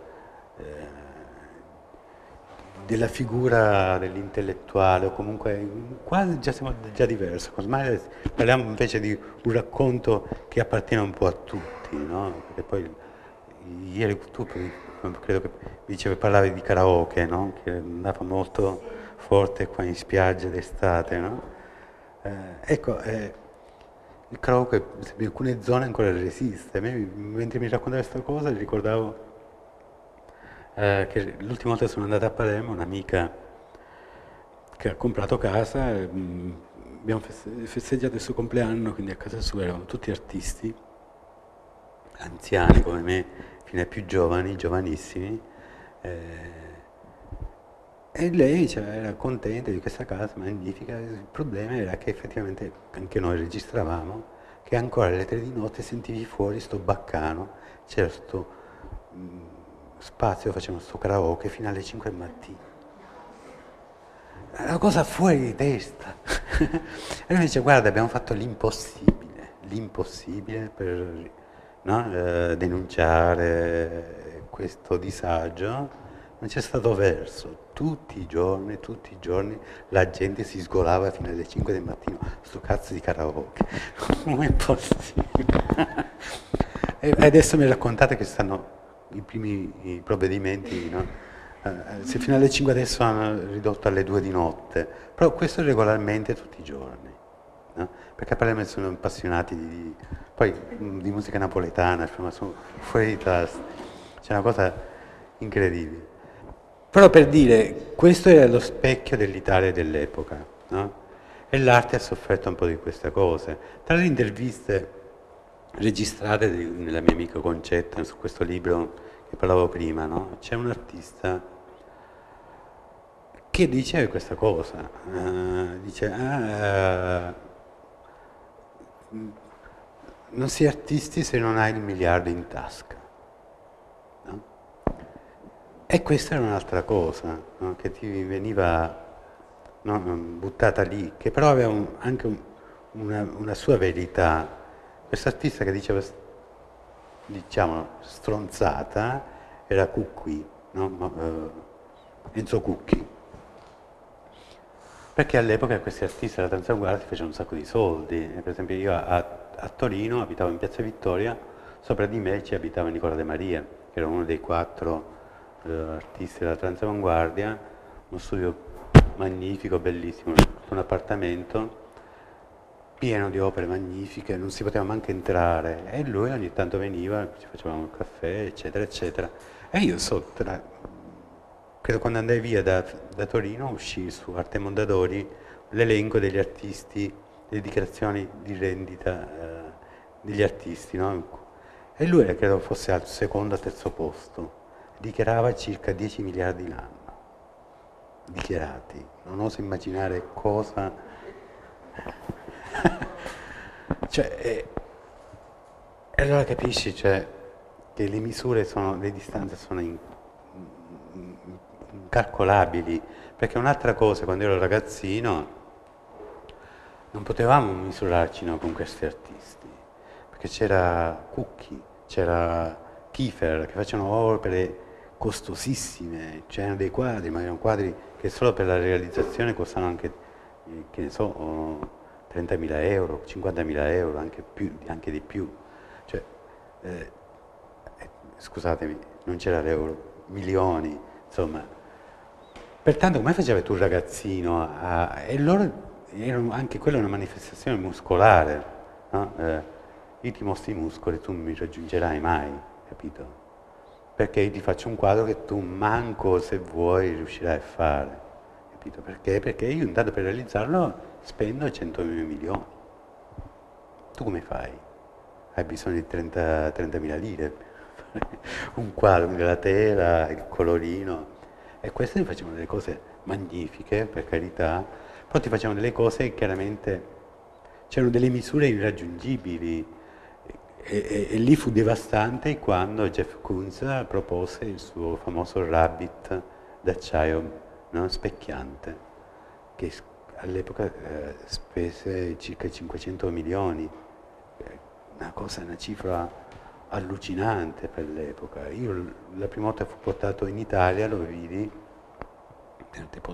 della figura dell'intellettuale, o comunque quasi siamo già diversi, ormai parliamo invece di un racconto che appartiene un po' a tutti, no? Perché poi ieri tu credo che parlavi di karaoke, no? Che andava molto forte qua in spiaggia d'estate, no? Il karaoke in alcune zone ancora resiste. A me, mentre mi raccontava questa cosa, ricordavo che l'ultima volta sono andata a Palermo, un'amica che ha comprato casa, abbiamo festeggiato il suo compleanno, quindi a casa sua eravamo tutti artisti, anziani come me, fino ai più giovani, giovanissimi, e lei era contenta di questa casa magnifica. Il problema era che effettivamente anche noi registravamo, che ancora alle 3 di notte sentivi fuori sto baccano, c'era sto spazio, facevano sto karaoke fino alle 5 del mattino. Una cosa fuori di testa. E lui dice: guarda, abbiamo fatto l'impossibile per denunciare questo disagio. Non c'è stato verso, tutti i giorni la gente si sgolava fino alle 5 del mattino, sto cazzo di karaoke, come è possibile? E adesso mi raccontate che stanno i primi provvedimenti, no? Se fino alle 5 adesso hanno ridotto alle 2 di notte, però questo regolarmente tutti i giorni, no? Perché a Palermo sono appassionati di musica napoletana, insomma, sono fuori di testa, c'è una cosa incredibile. Però per dire, questo era lo specchio dell'Italia dell'epoca, no? E l'arte ha sofferto un po' di queste cose. Tra le interviste registrate nella mia amica Concetta, su questo libro che parlavo prima, no? C'è un artista che dice questa cosa, dice non si è artisti se non hai il miliardo in tasca. E questa era un'altra cosa, no? Che ti veniva, no, buttata lì, che però aveva anche una sua verità. Questo artista che diceva, diciamo, stronzata, era Cucchi, no? Enzo Cucchi. Perché all'epoca questi artisti della danza avanguardia facevano un sacco di soldi. Per esempio io a Torino abitavo in Piazza Vittoria, sopra di me ci abitava Nicola De Maria, che era uno dei 4 artisti della transavanguardia, uno studio magnifico, bellissimo, un appartamento pieno di opere magnifiche, non si poteva manco entrare, e lui ogni tanto veniva, ci facevamo un caffè, eccetera, eccetera. E io credo quando andai via da Torino uscì su Arte Mondadori l'elenco degli artisti, le dichiarazioni di rendita degli artisti, no? E lui credo fosse al secondo o terzo posto. Dichiarava circa 10 miliardi l'anno, dichiarati, non oso immaginare cosa, cioè, e allora capisci, cioè, che le misure le distanze sono incalcolabili, perché un'altra cosa, quando ero ragazzino, non potevamo misurarci, no, con questi artisti, perché c'era Cucchi, c'era Kiefer, che facevano opere costosissime, c'erano dei quadri, ma erano quadri che solo per la realizzazione costavano anche, che ne so, 30.000 euro, 50.000 euro, anche di più. Cioè, scusatemi, non c'era l'euro, milioni, insomma. Pertanto come facevi tu ragazzino e loro anche quella è una manifestazione muscolare, no? Io ti mostro i muscoli, tu non mi raggiungerai mai, capito? Perché io ti faccio un quadro che tu manco se vuoi riuscirai a fare, capito? Perché? Perché io intanto per realizzarlo spendo 100 milioni. Tu come fai? Hai bisogno di 30.000 lire per fare un quadro, quindi la tela, il colorino. E queste facevano delle cose magnifiche, per carità, però ti facevano delle cose che chiaramente c'erano delle misure irraggiungibili. E lì fu devastante quando Jeff Koons propose il suo famoso Rabbit d'acciaio, no? Specchiante, che all'epoca spese circa 500 milioni, una cifra allucinante per l'epoca. Io la prima volta che fu portato in Italia lo vidi nel tipo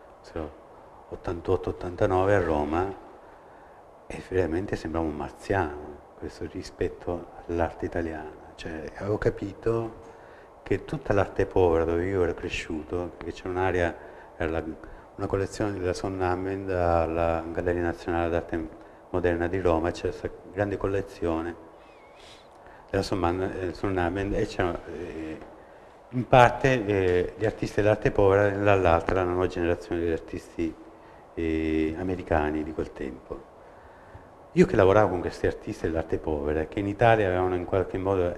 88-89 a Roma e veramente sembrava un marziano. Questo rispetto all'arte italiana, cioè avevo capito che tutta l'arte povera dove io ero cresciuto, perché c'è un'area, una collezione della Sonnabend alla Galleria Nazionale d'Arte Moderna di Roma, c'è questa grande collezione della Sonnabend e c'erano in parte gli artisti dell'arte povera e dall'altra la nuova generazione degli artisti americani di quel tempo. Io che lavoravo con questi artisti dell'arte povera, che in Italia avevano in qualche modo,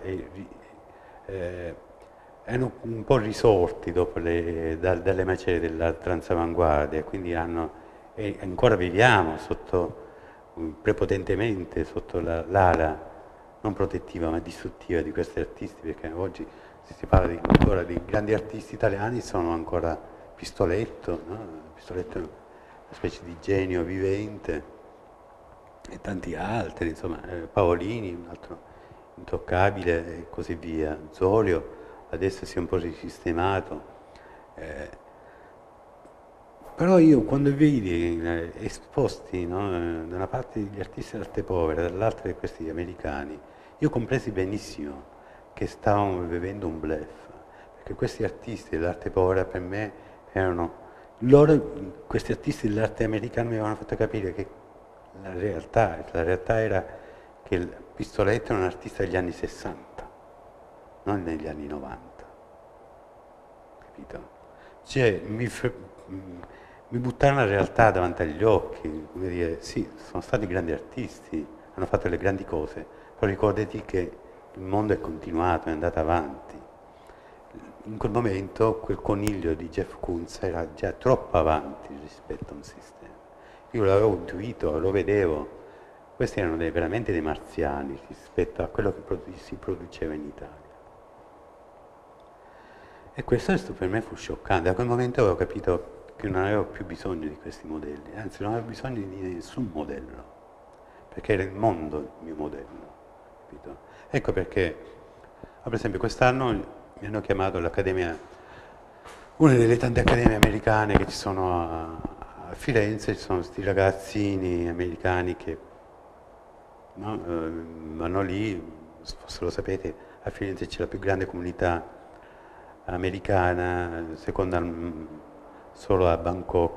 erano un po' risorti dopo dalle macerie della transavanguardia, quindi e ancora viviamo prepotentemente sotto l'ala non protettiva ma distruttiva di questi artisti, perché oggi se si parla ancora di grandi artisti italiani sono ancora Pistoletto, no? Pistoletto è una specie di genio vivente, e tanti altri, insomma, Paolini, un altro intoccabile e così via, Zolio, adesso si è un po' risistemato. Però io quando vidi esposti, no, da una parte gli artisti dell'arte povera, dall'altra di questi americani, io compresi benissimo che stavamo vivendo un bluff, perché questi artisti dell'arte povera per me erano, questi artisti dell'arte americana mi avevano fatto capire che la realtà era che il Pistoletto era un artista degli anni 60, non negli anni 90, capito? Cioè mi buttarono la realtà davanti agli occhi, come dire, sì, sono stati grandi artisti, hanno fatto le grandi cose, però ricordati che il mondo è continuato, è andato avanti. In quel momento quel coniglio di Jeff Koons era già troppo avanti rispetto a un sistema. Io l'avevo intuito, lo vedevo, questi erano veramente dei marziani rispetto a quello che si produceva in Italia. E questo per me fu scioccante. Da quel momento avevo capito che non avevo più bisogno di questi modelli, anzi non avevo bisogno di nessun modello, perché era il mondo il mio modello, capito? Ecco perché, per esempio, quest'anno mi hanno chiamato all'Accademia, una delle tante accademie americane che ci sono a Firenze, ci sono questi ragazzini americani che vanno lì, forse lo sapete, a Firenze c'è la più grande comunità americana, seconda solo a Bangkok,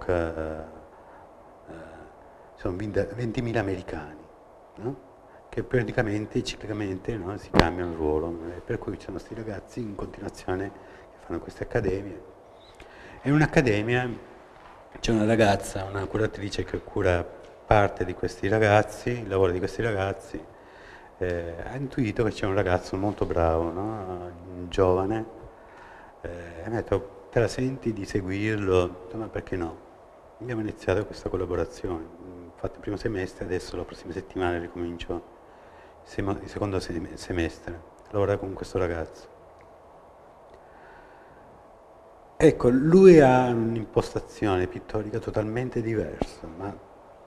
sono 20.000 americani, no? Che praticamente, ciclicamente, no, si cambiano il ruolo, per cui ci sono questi ragazzi in continuazione che fanno queste accademie. E in un'accademia c'è una ragazza, una curatrice che cura parte di questi ragazzi, il lavoro di questi ragazzi, ha intuito che c'è un ragazzo molto bravo, no? Un giovane, e mi ha detto, te la senti di seguirlo? Ma perché no? Abbiamo iniziato questa collaborazione, ho fatto il primo semestre, adesso la prossima settimana ricomincio il secondo semestre, lavorare con questo ragazzo. Ecco, lui ha un'impostazione pittorica totalmente diversa, ma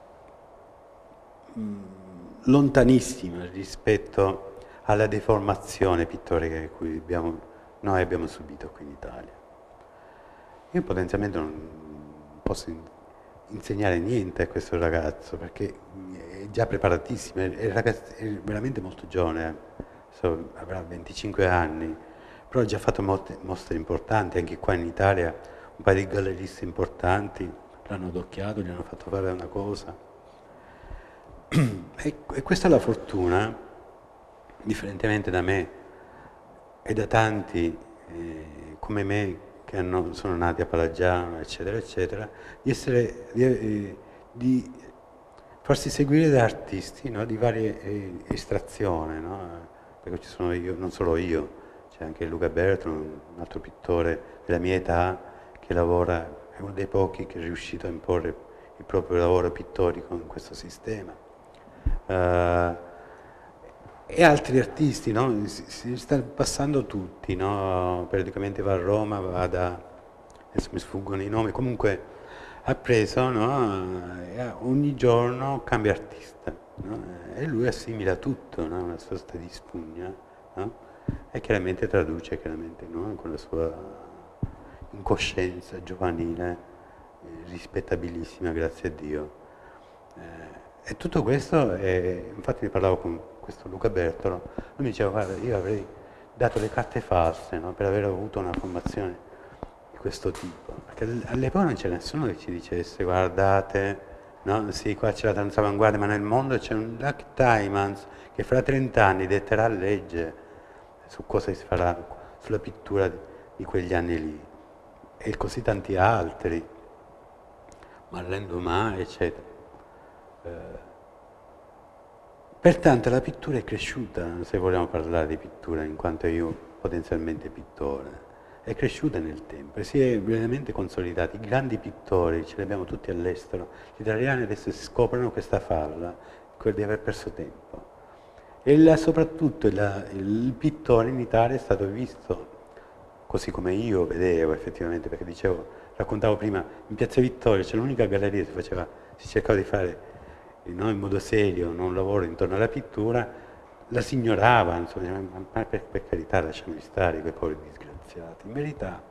lontanissima rispetto alla deformazione pittorica che noi abbiamo subito qui in Italia. Io potenzialmente non posso insegnare niente a questo ragazzo, perché è già preparatissimo, è veramente molto giovane, avrà 25 anni, però ha già fatto molte mostre importanti, anche qua in Italia un paio di galleristi importanti l'hanno adocchiato, gli hanno fatto fare una cosa. E questa è la fortuna, differentemente da me e da tanti come me che sono nati a Palagiano, eccetera, eccetera, di farsi seguire da artisti, no? Di varie estrazioni, no? Perché ci sono io, non solo io, c'è anche Luca Bertolo, un altro pittore della mia età che lavora, è uno dei pochi che è riuscito a imporre il proprio lavoro pittorico in questo sistema. E altri artisti, no? Si stanno passando tutti, no? Periodicamente va a Roma, adesso mi sfuggono i nomi, comunque ha preso, no? E ogni giorno cambia artista, no? E lui assimila tutto, no? Una sorta di spugna, no? E chiaramente traduce no? Con la sua incoscienza giovanile, rispettabilissima, grazie a Dio. E tutto questo, infatti ne parlavo con questo Luca Bertolo, lui mi diceva: guarda, io avrei dato le carte false, no? Per aver avuto una formazione di questo tipo, perché all'epoca non c'è nessuno che ci dicesse: guardate, no? Sì, qua c'è la danza avanguardia, ma nel mondo c'è un Luc Tuymans che fra 30 anni detterà legge su cosa si farà, sulla pittura di quegli anni lì, e così tanti altri, Marlène Dumas, eccetera. Pertanto la pittura è cresciuta, se vogliamo parlare di pittura, in quanto io potenzialmente pittore, è cresciuta nel tempo e si è veramente consolidata. I grandi pittori ce li abbiamo tutti all'estero, gli italiani adesso si scoprono questa falla, quella di aver perso tempo. E soprattutto il pittore in Italia è stato visto, così come io vedevo effettivamente, perché raccontavo prima, in Piazza Vittoria c'è l'unica galleria che si cercava di fare, no, in modo serio, non un lavoro intorno alla pittura, la si ignorava, insomma, ma per carità lasciami stare quei poveri disgraziati. In verità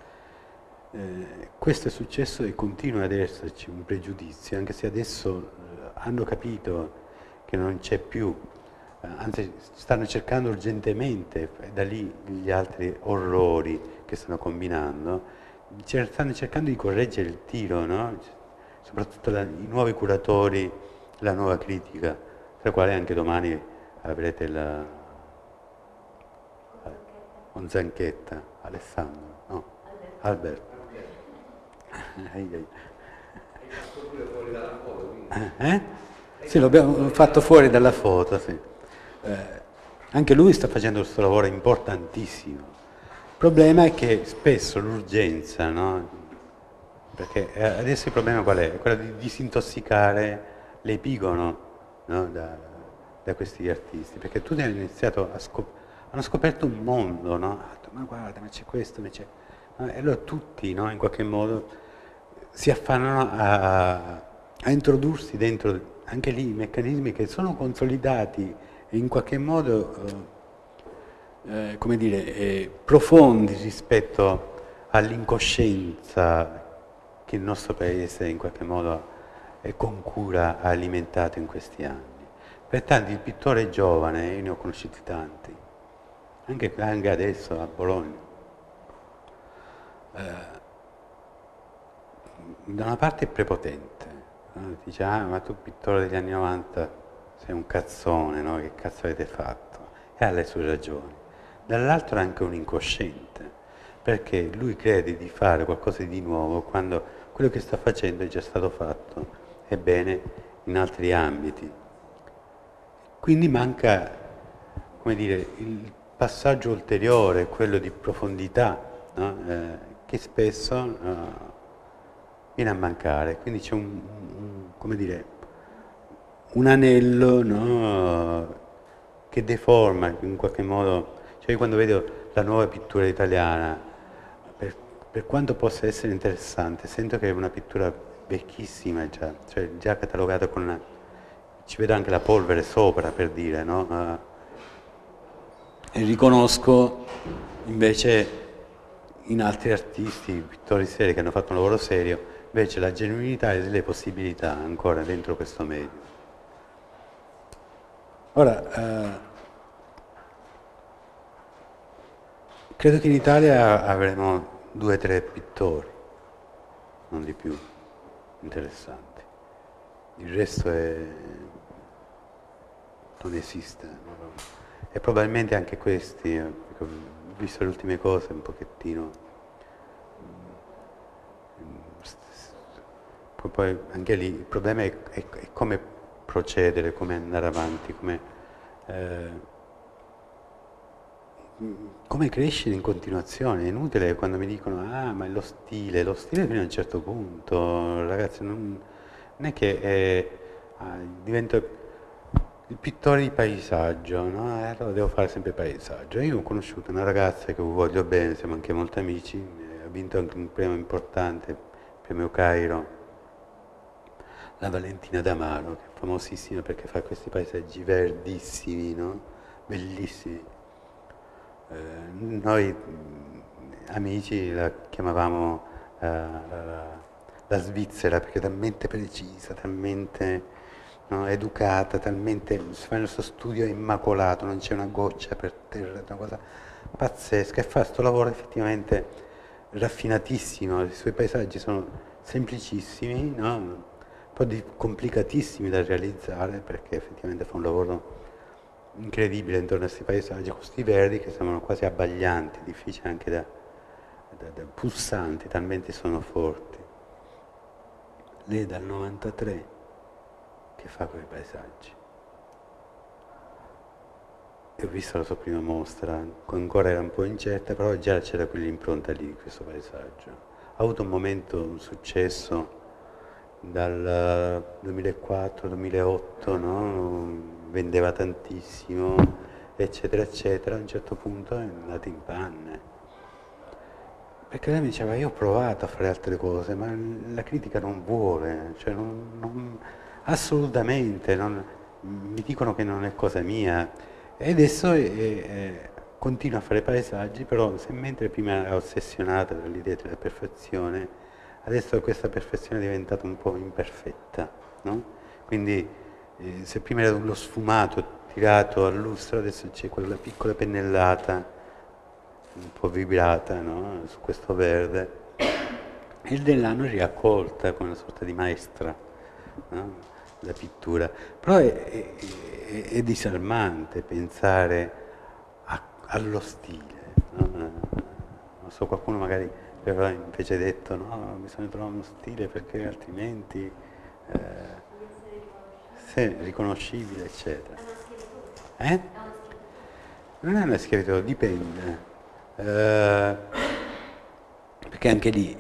questo è successo e continua ad esserci un pregiudizio, anche se adesso hanno capito che non c'è più, anzi stanno cercando urgentemente, da lì gli altri orrori che stanno combinando, stanno cercando di correggere il tiro, no? Soprattutto i nuovi curatori, la nuova critica, tra i quali anche domani avrete Zanchetta, Alessandro, no? Alberto. Sì, l'abbiamo fatto fuori dalla foto, sì. Anche lui sta facendo questo lavoro importantissimo. Il problema è che spesso l'urgenza, no? Perché adesso il problema qual è? È quello di disintossicare l'epigono, no? da questi artisti, perché tutti hanno iniziato hanno scoperto un mondo, no? Ma guarda, ma c'è questo, ma c'è... E allora tutti, no? In qualche modo si affannano a introdursi dentro anche lì meccanismi che sono consolidati e in qualche modo, come dire, profondi rispetto all'incoscienza che il nostro paese in qualche modo e con cura ha alimentato in questi anni. Pertanto il pittore giovane, io ne ho conosciuti tanti, anche adesso a Bologna, da una parte è prepotente, no? Dice: ah, ma tu pittore degli anni 90 sei un cazzone, no? Che cazzo avete fatto? E ha le sue ragioni. Dall'altro è anche un incosciente, perché lui crede di fare qualcosa di nuovo quando quello che sta facendo è già stato fatto, e bene, in altri ambiti. Quindi manca, come dire, il passaggio ulteriore, quello di profondità, no? Che spesso viene a mancare. Quindi c'è come dire, un anello, no? Che deforma in qualche modo. Cioè io quando vedo la nuova pittura italiana, per quanto possa essere interessante, sento che è una pittura vecchissima già, cioè già catalogata con ci vedo anche la polvere sopra, per dire, no? E riconosco invece in altri artisti, pittori seri che hanno fatto un lavoro serio, invece la genuinità e le possibilità ancora dentro questo medio. Ora, credo che in Italia avremo 2 o 3 pittori, non di più, interessanti. Il resto non esiste. No? E probabilmente anche questi, perché ho visto le ultime cose un pochettino. Poi anche lì il problema è come procedere, come andare avanti, come crescere in continuazione. È inutile quando mi dicono ma è lo stile fino a un certo punto, ragazzi, non è che divento il pittore di paesaggio, no? Allora devo fare sempre paesaggio. Io ho conosciuto una ragazza che voglio bene, siamo anche molto amici, ha vinto anche un premio importante, il premio Cairo, la Valentina D'Amaro, che è famosissima perché fa questi paesaggi verdissimi, no? Bellissimi. Noi amici la chiamavamo la Svizzera perché è talmente precisa, talmente educata, talmente fa il suo studio immacolato, non c'è una goccia per terra, una cosa pazzesca, e fa questo lavoro effettivamente raffinatissimo. I suoi paesaggi sono semplicissimi, no? Un po' complicatissimi da realizzare perché effettivamente fa un lavoro incredibile intorno a questi paesaggi, con questi verdi che sembrano quasi abbaglianti, difficili anche da pulsanti, talmente sono forti. Lei è dal 93 che fa quei paesaggi. E ho visto la sua prima mostra, ancora era un po' incerta, però già c'era quell'impronta lì, questo paesaggio. Ha avuto un successo dal 2004-2008, no? Vendeva tantissimo, eccetera, eccetera. A un certo punto è andato in panne. Perché lei mi diceva, io ho provato a fare altre cose, ma la critica non vuole, cioè assolutamente, mi dicono che non è cosa mia. E adesso continua a fare paesaggi, però se mentre prima era ossessionata dall'idea della perfezione, adesso questa perfezione è diventata un po' imperfetta, no? Quindi se prima era lo sfumato tirato a lustro, adesso c'è quella piccola pennellata un po' vibrata, no? Su questo verde. E il dell'anno riaccolta come una sorta di maestra, no? La pittura. Però è disarmante pensare allo stile, no? Non so, qualcuno magari avrà invece detto no, bisogna trovare uno stile perché altrimenti sì, riconoscibile, eccetera. Non è una schiavitù, dipende. Perché anche lì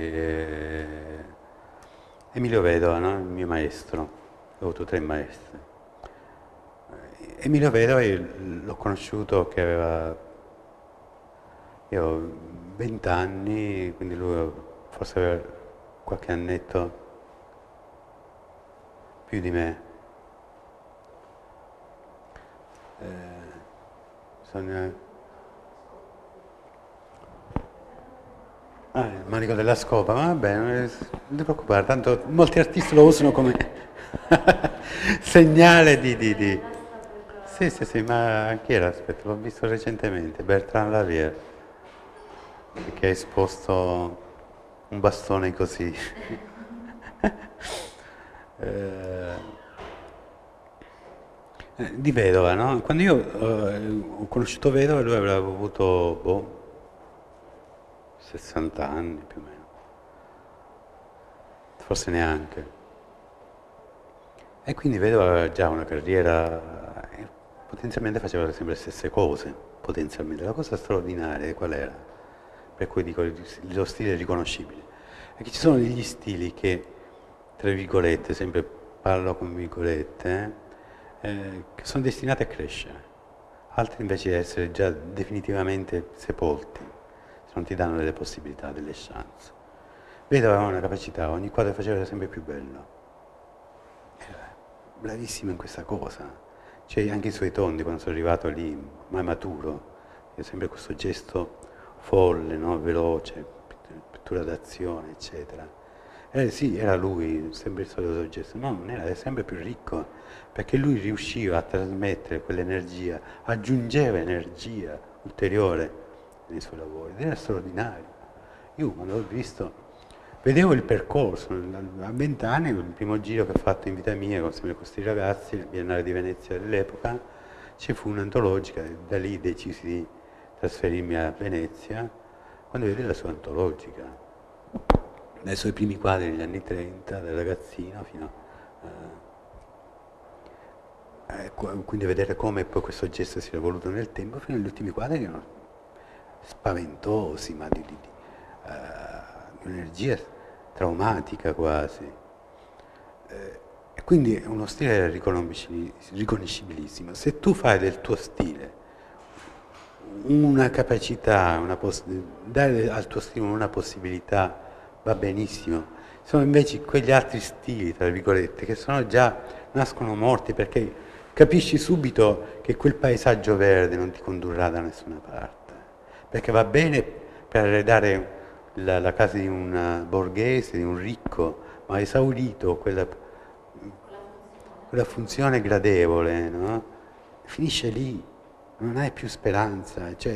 Emilio Vedova, no? Il mio maestro, ho avuto 3 maestri. Emilio Vedova l'ho conosciuto che io ho 20 anni, quindi lui forse aveva qualche annetto più di me. Il manico della scopa, ma va bene, non ti preoccupare, tanto molti artisti lo usano come segnale di. Sì, ma chi era? Aspetta, l'ho visto recentemente, Bertrand Lavier, che ha esposto un bastone così. Di Vedova, no? Quando io ho conosciuto Vedova, lui aveva avuto 60 anni più o meno, forse neanche. E quindi Vedova aveva già una carriera, potenzialmente faceva sempre le stesse cose, potenzialmente. La cosa straordinaria qual era? Per cui dico lo stile riconoscibile. È che ci sono degli stili che, tra virgolette, sempre parlo con virgolette, che sono destinati a crescere, altri invece di essere già definitivamente sepolti, se non ti danno delle possibilità, delle chance. Vedova aveva una capacità, ogni quadro faceva sempre più bello. Era bravissimo in questa cosa. Cioè anche i suoi tondi, quando sono arrivato lì, ormai maturo, è sempre questo gesto folle, no? Veloce, pittura d'azione, eccetera. Sì, era lui, sempre il solito soggetto, no, non era sempre più ricco, perché lui riusciva a trasmettere quell'energia, aggiungeva energia ulteriore nei suoi lavori, ed era straordinario. Io quando l'ho visto, vedevo il percorso, a 20 anni, il primo giro che ho fatto in vita mia, con questi ragazzi, il Biennale di Venezia dell'epoca, ci fu un'antologica, da lì decisi di trasferirmi a Venezia, quando vedi la sua antologica, dai suoi primi quadri negli anni 30, da ragazzino fino quindi vedere come poi questo gesto si è evoluto nel tempo, fino agli ultimi quadri che erano spaventosi, ma di un'energia traumatica quasi. E quindi è uno stile riconoscibilissimo. Se tu fai del tuo stile una capacità, dare al tuo stile una possibilità, va benissimo. Sono invece quegli altri stili, tra virgolette, che nascono morti, perché capisci subito che quel paesaggio verde non ti condurrà da nessuna parte, perché va bene per arredare la casa di un borghese, di un ricco, ma ha esaurito quella funzione gradevole, no? Finisce lì, non hai più speranza, cioè,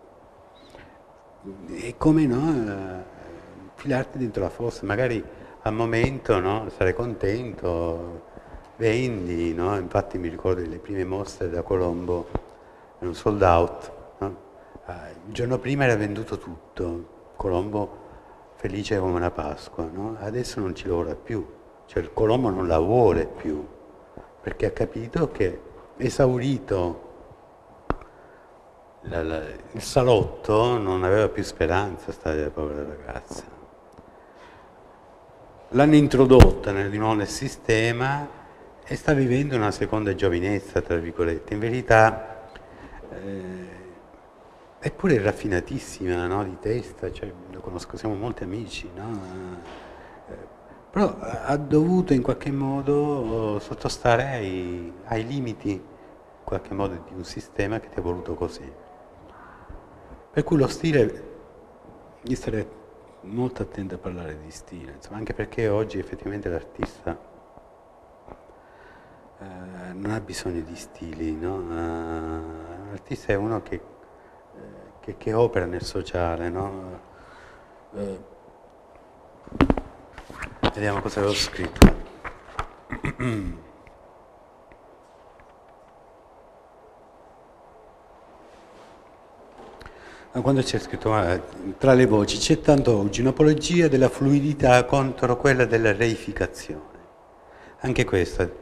è come, no, filarti dentro la fossa, magari al momento, no, sarai contento, vendi, no? Infatti mi ricordo le prime mostre da Colombo, erano sold out, no? Il giorno prima era venduto tutto, Colombo felice come una Pasqua, no? Adesso non ci lavora più, cioè il Colombo non la vuole più, perché ha capito che esaurito il salotto non aveva più speranza, stare la povera ragazza. L'hanno introdotta di nuovo nel sistema e sta vivendo una seconda giovinezza, tra virgolette. In verità è pure raffinatissima, no? Di testa, cioè, lo conosco, siamo molti amici, no? Però ha dovuto in qualche modo sottostare ai limiti, in qualche modo, di un sistema che ti ha voluto così. Per cui lo stile, io starei molto attento a parlare di stile, insomma, anche perché oggi effettivamente l'artista non ha bisogno di stili, no? L'artista è uno che opera nel sociale, no? Vediamo cosa avevo scritto. Quando c'è scritto tra le voci, c'è tanto oggi un'apologia della fluidità contro quella della reificazione. Anche questa.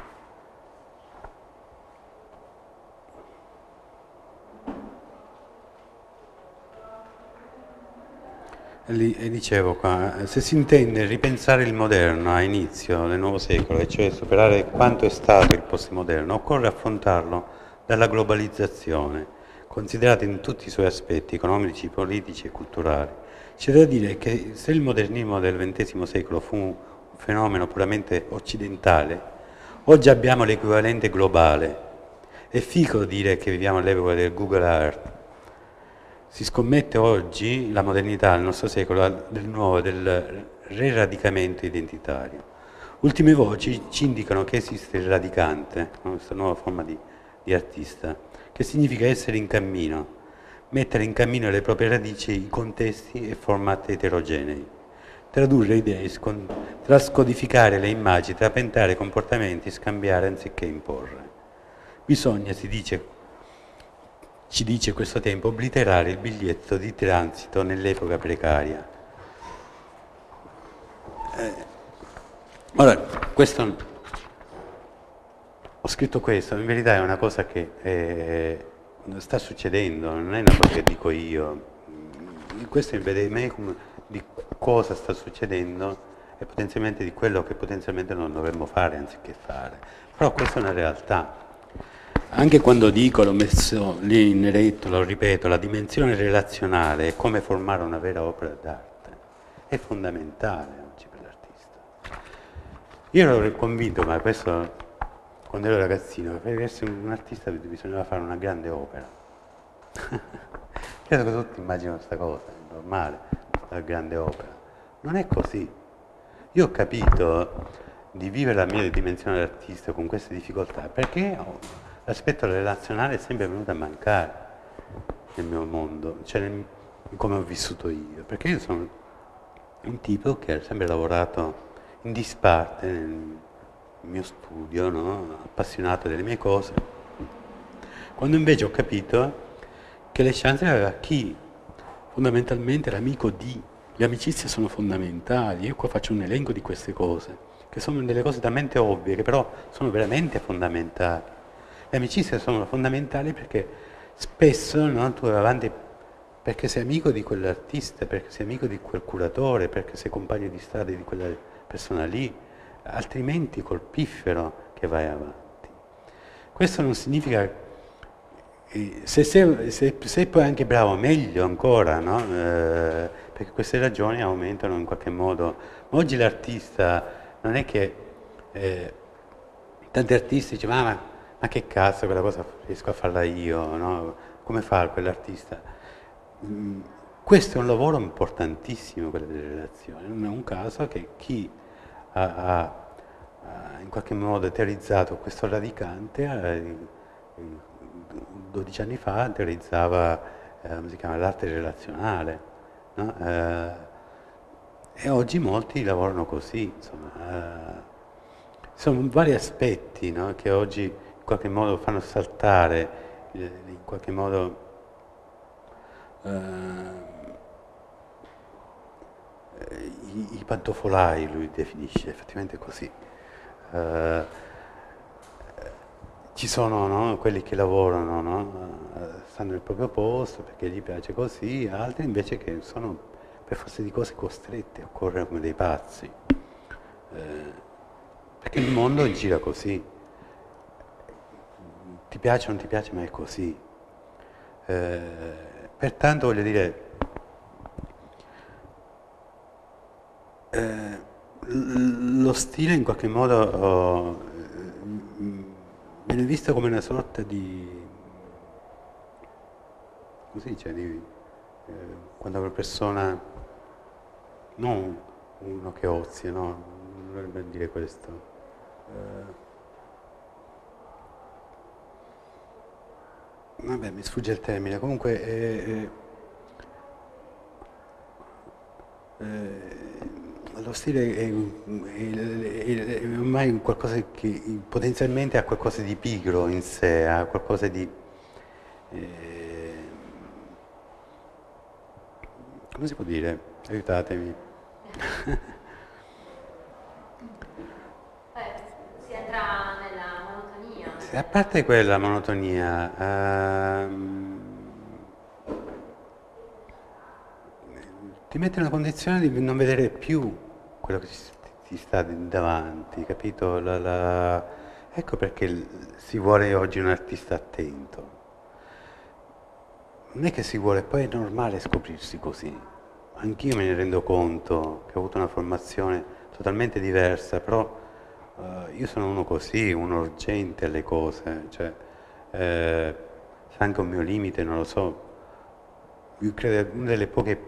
E dicevo qua, se si intende ripensare il moderno a inizio del nuovo secolo, e cioè superare quanto è stato il postmoderno, occorre affrontarlo dalla globalizzazione, considerata in tutti i suoi aspetti economici, politici e culturali. C'è da dire che se il modernismo del XX secolo fu un fenomeno puramente occidentale, oggi abbiamo l'equivalente globale. È figo dire che viviamo all'epoca del Google Earth. Si scommette oggi la modernità del nostro secolo del re-radicamento identitario. Ultime voci ci indicano che esiste il radicante, questa nuova forma di artista, che significa essere in cammino, mettere in cammino le proprie radici in contesti e formati eterogenei, tradurre idee, trascodificare le immagini, trapentare comportamenti, scambiare anziché imporre. Bisogna, ci dice questo tempo, obliterare il biglietto di transito nell'epoca precaria. Ora, ho scritto questo, in verità è una cosa che sta succedendo, non è una cosa che dico io. Questo vede me di cosa sta succedendo e potenzialmente di quello che potenzialmente non dovremmo fare anziché fare. Però questa è una realtà. Anche quando dico, l'ho messo lì in eretto, lo ripeto, la dimensione relazionale è come formare una vera opera d'arte. È fondamentale oggi per l'artista. Io ero convinto, ma questo quando ero ragazzino, che per essere un artista bisognava fare una grande opera. Credo che tutti immaginano questa cosa, è normale, la grande opera. Non è così. Io ho capito di vivere la mia dimensione d'artista con queste difficoltà perché l'aspetto relazionale è sempre venuto a mancare nel mio mondo, cioè come ho vissuto io, perché io sono un tipo che ha sempre lavorato in disparte nel mio studio, no? Appassionato delle mie cose, quando invece ho capito che le chance aveva chi fondamentalmente era amico di. Le amicizie sono fondamentali, io qua faccio un elenco di queste cose, che sono delle cose talmente ovvie, che però sono veramente fondamentali. Le amicizie sono fondamentali perché spesso, no, tu vai avanti perché sei amico di quell'artista, perché sei amico di quel curatore, perché sei compagno di strada di quella persona lì, altrimenti col piffero che vai avanti. Questo non significa, se poi anche bravo, meglio ancora, no? Perché queste ragioni aumentano in qualche modo. Ma oggi l'artista non è che tanti artisti dicono ma che cazzo, quella cosa riesco a farla io, no? Come fa quell'artista? Questo è un lavoro importantissimo, quello delle relazioni. Non è un caso che chi ha in qualche modo teorizzato questo radicante 12 anni fa teorizzava come si chiama, l'arte relazionale, no? E oggi molti lavorano così, insomma. Sono vari aspetti, no? Che oggi in qualche modo fanno saltare, in qualche modo i pantofolai, lui definisce effettivamente così. Ci sono, no, quelli che lavorano, no, stanno nel proprio posto perché gli piace così, altri invece che sono per forza di cose costretti a correre come dei pazzi, perché il mondo gira così, ti piace o non ti piace ma è così. Pertanto voglio dire, lo stile in qualche modo viene visto come una sorta di, come si dice, quando una persona, non uno che ozia, no, non dovrebbe dire questo, vabbè mi sfugge il termine, comunque lo stile è ormai qualcosa che potenzialmente ha qualcosa di pigro in sé, ha qualcosa di come si può dire? Aiutatemi. Si entra nella monotonia. A parte quella monotonia, ti mette nella condizione di non vedere più quello che ti sta davanti, capito? Ecco perché si vuole oggi un artista attento. Non è che si vuole, poi è normale scoprirsi così. Anch'io me ne rendo conto che ho avuto una formazione totalmente diversa, però io sono uno così, uno urgente alle cose, cioè sarà anche un mio limite, non lo so. Io credo che una delle poche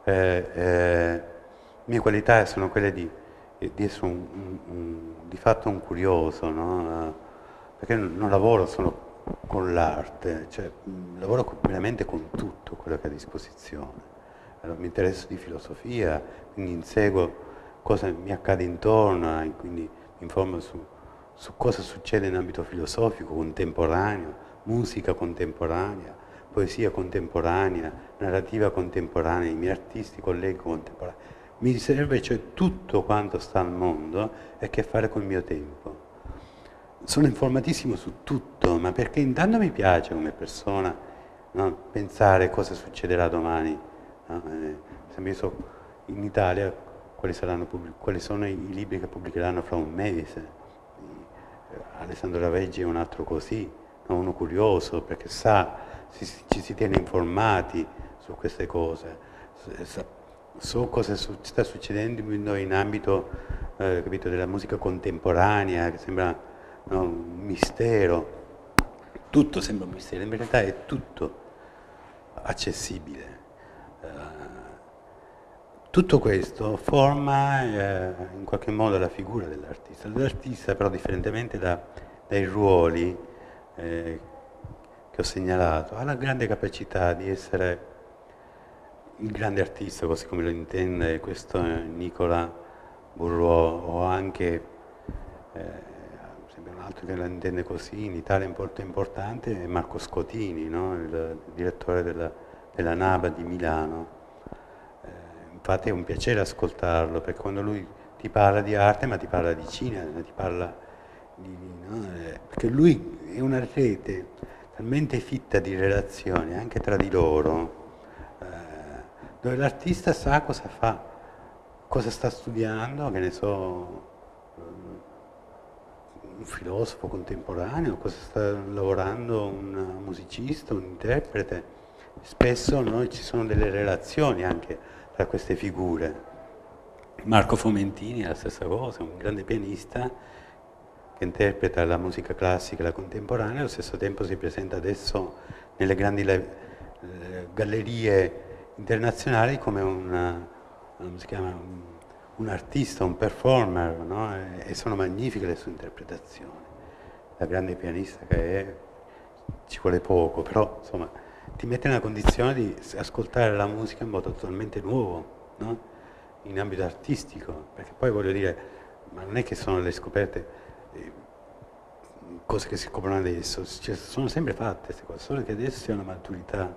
mie qualità sono quelle di essere di fatto un curioso, no? Perché non lavoro solo con l'arte, cioè lavoro veramente con tutto quello che ho a disposizione. Allora, mi interesso di filosofia, quindi inseguo cosa mi accade intorno, quindi mi informo su cosa succede in ambito filosofico, contemporaneo, musica contemporanea, poesia contemporanea, narrativa contemporanea, i miei artisti, colleghi contemporanei. Mi serve cioè tutto quanto sta al mondo e ha a che fare col mio tempo. Sono informatissimo su tutto, ma perché intanto mi piace come persona, no? Pensare cosa succederà domani. No? Io so in Italia quali sono i libri che pubblicheranno fra un mese. Alessandro Raveggi è un altro così, no? Uno curioso perché sa, ci si tiene informati su queste cose. So cosa sta succedendo in ambito capito, della musica contemporanea, che sembra, no, un mistero. Tutto sembra un mistero, in realtà è tutto accessibile. Tutto questo forma in qualche modo la figura dell'artista. L'artista però, differentemente dai ruoli che ho segnalato, ha la grande capacità di essere il grande artista, così come lo intende questo Nicolas Bourreau, o anche un altro che lo intende così, in Italia molto importante, è Marco Scotini, no? Il direttore della NABA di Milano. Infatti è un piacere ascoltarlo, perché quando lui ti parla di arte, ma ti parla di cinema, ti parla no? Perché lui è una rete talmente fitta di relazioni, anche tra di loro, dove l'artista sa cosa fa, cosa sta studiando, che ne so, un filosofo contemporaneo, cosa sta lavorando un musicista, un interprete. Spesso ci sono delle relazioni anche tra queste figure. Marco Fomentini è la stessa cosa, un grande pianista che interpreta la musica classica e la contemporanea, allo stesso tempo si presenta adesso nelle grandi gallerie internazionali come un artista, un performer, no? E sono magnifiche le sue interpretazioni. La grande pianista che è, ci vuole poco, però insomma ti mette nella condizione di ascoltare la musica in modo totalmente nuovo, no? In ambito artistico, perché poi voglio dire, ma non è che sono le scoperte, cose che si scoprono adesso, cioè, sono sempre fatte queste cose, solo che adesso c'è una maturità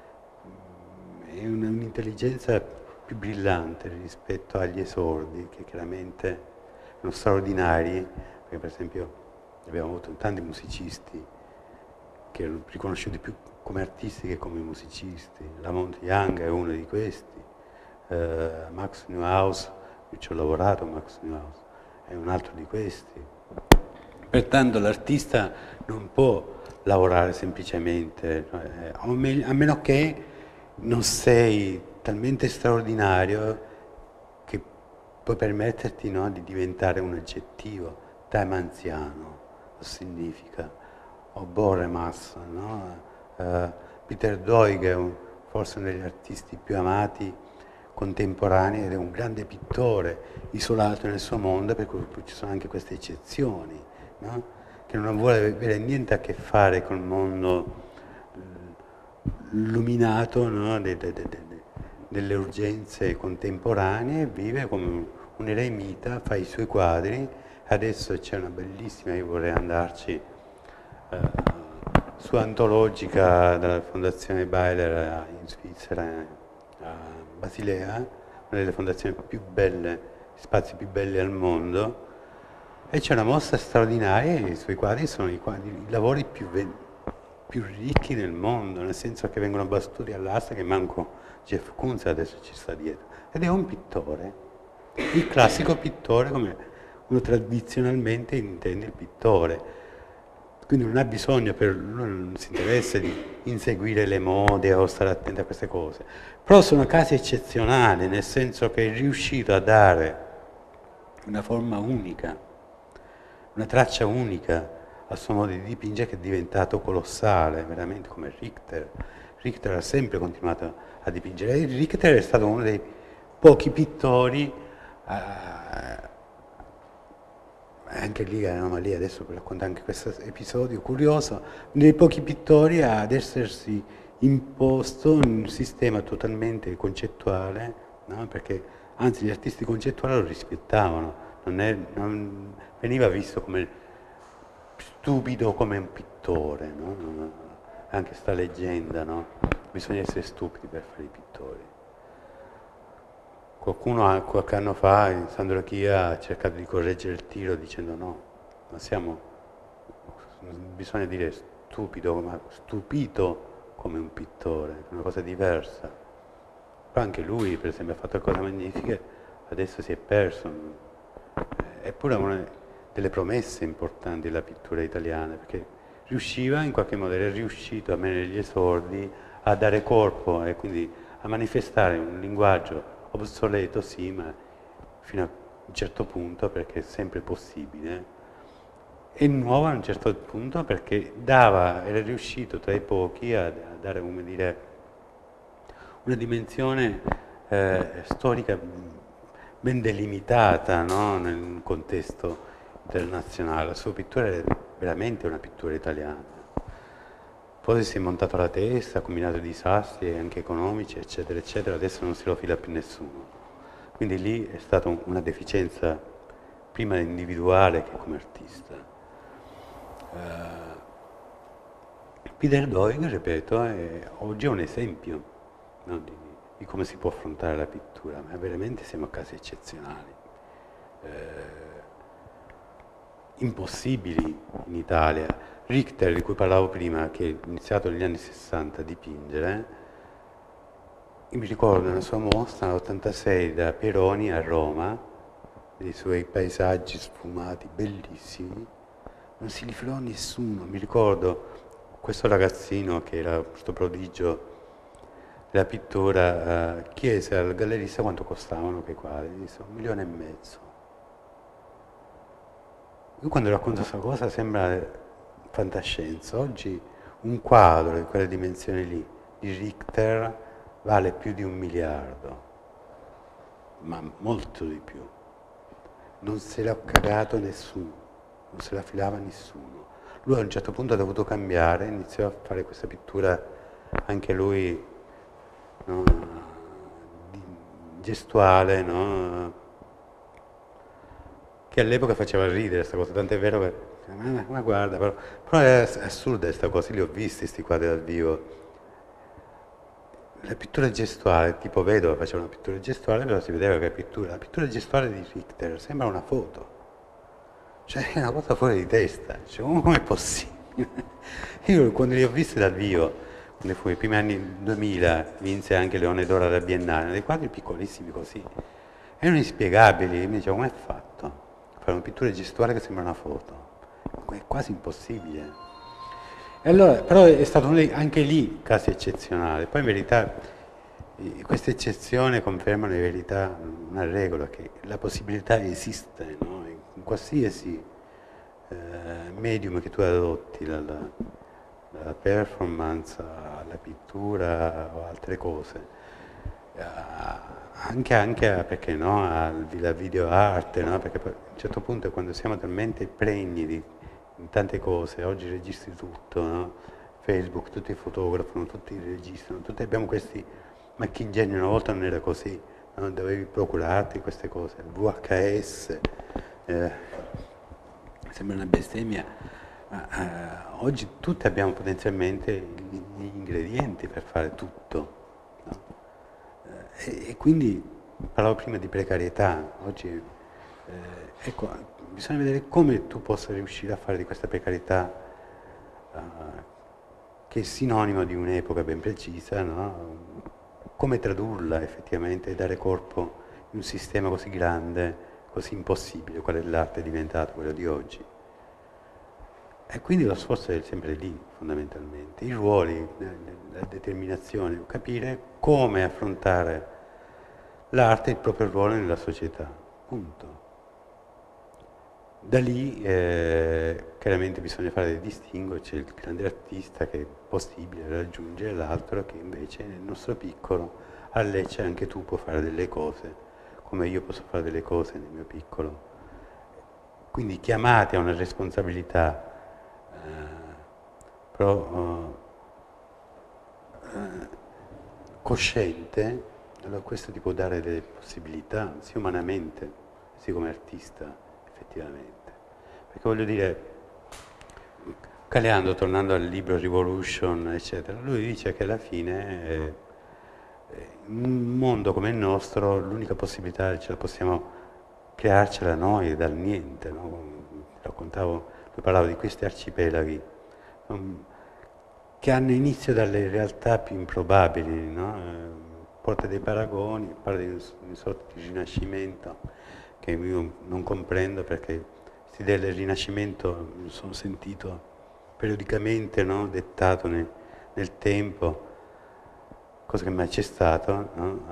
e un'intelligenza più brillante rispetto agli esordi, che chiaramente sono straordinari, perché per esempio abbiamo avuto tanti musicisti che erano riconosciuti più come artisti che come musicisti. Lamont Young è uno di questi, Max Neuhaus, io ci ho lavorato, Max Neuhaus è un altro di questi. Pertanto l'artista non può lavorare semplicemente, a meno che non sei talmente straordinario che puoi permetterti, no, di diventare un aggettivo. Timanziano, significa, o Boremas, no? Peter Doig è forse uno degli artisti più amati contemporanei ed è un grande pittore, isolato nel suo mondo, per cui ci sono anche queste eccezioni, no? Che non vuole avere niente a che fare con il mondo illuminato, no? Delle urgenze contemporanee, vive come un eremita, fa i suoi quadri. Adesso c'è una bellissima, io vorrei andarci, su Antologica della Fondazione Baylor in Svizzera, a Basilea, una delle fondazioni più belle, spazi più belli al mondo, e c'è una mostra straordinaria e i suoi quadri sono i lavori più ricchi del mondo, nel senso che vengono battuti all'asta, che manco Jeff Koons adesso ci sta dietro. Ed è un pittore, il classico pittore come uno tradizionalmente intende il pittore. Quindi non ha bisogno, non si interessa di inseguire le mode o stare attento a queste cose. Però sono casi eccezionali, nel senso che è riuscito a dare una forma unica, una traccia unica al suo modo di dipingere, che è diventato colossale, veramente come Richter. Richter ha sempre continuato a dipingere. E Richter è stato uno dei pochi pittori, anche lì è un'anomalia, adesso vi racconto anche questo episodio curioso, uno dei pochi pittori ad essersi imposto un sistema totalmente concettuale, no? Perché anzi gli artisti concettuali lo rispettavano, non veniva visto come stupido come un pittore, no? Anche sta leggenda, no? Bisogna essere stupidi per fare i pittori. Qualcuno qualche anno fa in Sandrochia ha cercato di correggere il tiro dicendo no, non bisogna dire stupido, ma stupito come un pittore, è una cosa diversa. Però anche lui, per esempio, ha fatto cose magnifiche, adesso si è perso. Eppure una delle promesse importanti della pittura italiana, perché riusciva, in qualche modo, era riuscito, almeno negli esordi, a dare corpo e quindi a manifestare un linguaggio obsoleto, sì, ma fino a un certo punto, perché è sempre possibile, e nuovo a un certo punto perché era riuscito tra i pochi a dare, come dire, una dimensione storica ben delimitata, no? Nel contesto internazionale. La sua pittura è veramente una pittura italiana. Poi si è montato la testa, ha combinato disastri anche economici, eccetera, eccetera, adesso non se lo fila più nessuno. Quindi lì è stata una deficienza prima individuale che come artista. Peter Doig, ripeto, oggi è un esempio, no, di come si può affrontare la pittura, ma veramente siamo a casi eccezionali. Impossibili in Italia. Richter, di cui parlavo prima, che ha iniziato negli anni 60 a dipingere, io mi ricordo una sua mostra nell'86 da Peroni a Roma, dei suoi paesaggi sfumati, bellissimi, non si li filò nessuno. Mi ricordo questo ragazzino che era questo prodigio della pittura, chiese al gallerista quanto costavano quei quadri, disse 1,5 milioni. Io quando racconto questa cosa sembra fantascienza. Oggi un quadro di quelle dimensioni lì, di Richter, vale più di 1 miliardo, ma molto di più. Non se l'ha cagato nessuno, non se la filava nessuno. Lui a un certo punto ha dovuto cambiare, iniziò a fare questa pittura, anche lui, no, gestuale, no, che all'epoca faceva ridere questa cosa, tant'è vero che ma guarda, però è assurda questa cosa, li ho visti questi quadri dal vivo. La pittura gestuale, tipo Vedova faceva una pittura gestuale, però si vedeva che la pittura gestuale di Richter sembra una foto. Cioè è una cosa fuori di testa, cioè, come è possibile? Io quando li ho visti dal vivo, quando fu i primi anni 2000, vinse anche Leone d'Oro alla Biennale, dei quadri piccolissimi così, erano inspiegabili, mi dicevo come è fatto? A fare una pittura gestuale che sembra una foto, è quasi impossibile. E allora, però è stato anche lì casi eccezionale, poi in verità queste eccezioni confermano in verità una regola, che la possibilità esiste, no? In qualsiasi medium che tu adotti, dalla performance alla pittura o altre cose, anche perché no, alla video arte, no? Perché poi, a un certo punto quando siamo talmente pregni di tante cose, oggi registri tutto, no? Facebook, tutti fotografano, tutti registrano, tutti abbiamo questi macchingegni, una volta non era così, no? Dovevi procurarti queste cose, il VHS, sembra una bestemmia, ma oggi tutti abbiamo potenzialmente gli ingredienti per fare tutto, no? E quindi parlavo prima di precarietà, oggi ecco, bisogna vedere come tu possa riuscire a fare di questa precarietà, che è sinonimo di un'epoca ben precisa, no? Come tradurla effettivamente e dare corpo in un sistema così grande, così impossibile, qual è l'arte diventato quello di oggi. E quindi lo sforzo è sempre lì, fondamentalmente. I ruoli, la determinazione, capire come affrontare l'arte e il proprio ruolo nella società, punto. Da lì chiaramente bisogna fare dei distinguo, c'è il grande artista che è possibile raggiungere, l'altro che invece nel nostro piccolo, a Lecce anche tu puoi fare delle cose, come io posso fare delle cose nel mio piccolo. Quindi chiamati a una responsabilità, però cosciente, allora questo ti può dare delle possibilità, sia umanamente, sia come artista, effettivamente. Perché voglio dire, Caleando, tornando al libro Revolution, eccetera, lui dice che alla fine in un mondo come il nostro l'unica possibilità ce la possiamo crearcela noi dal niente, no? Raccontavo, lui parlava di questi arcipelaghi che hanno inizio dalle realtà più improbabili, no? Porta dei paragoni, parla di una sorta di rinascimento che io non comprendo, perché questa idea del rinascimento mi sono sentito periodicamente, no? Dettato nel tempo, cosa che mai c'è stato, no?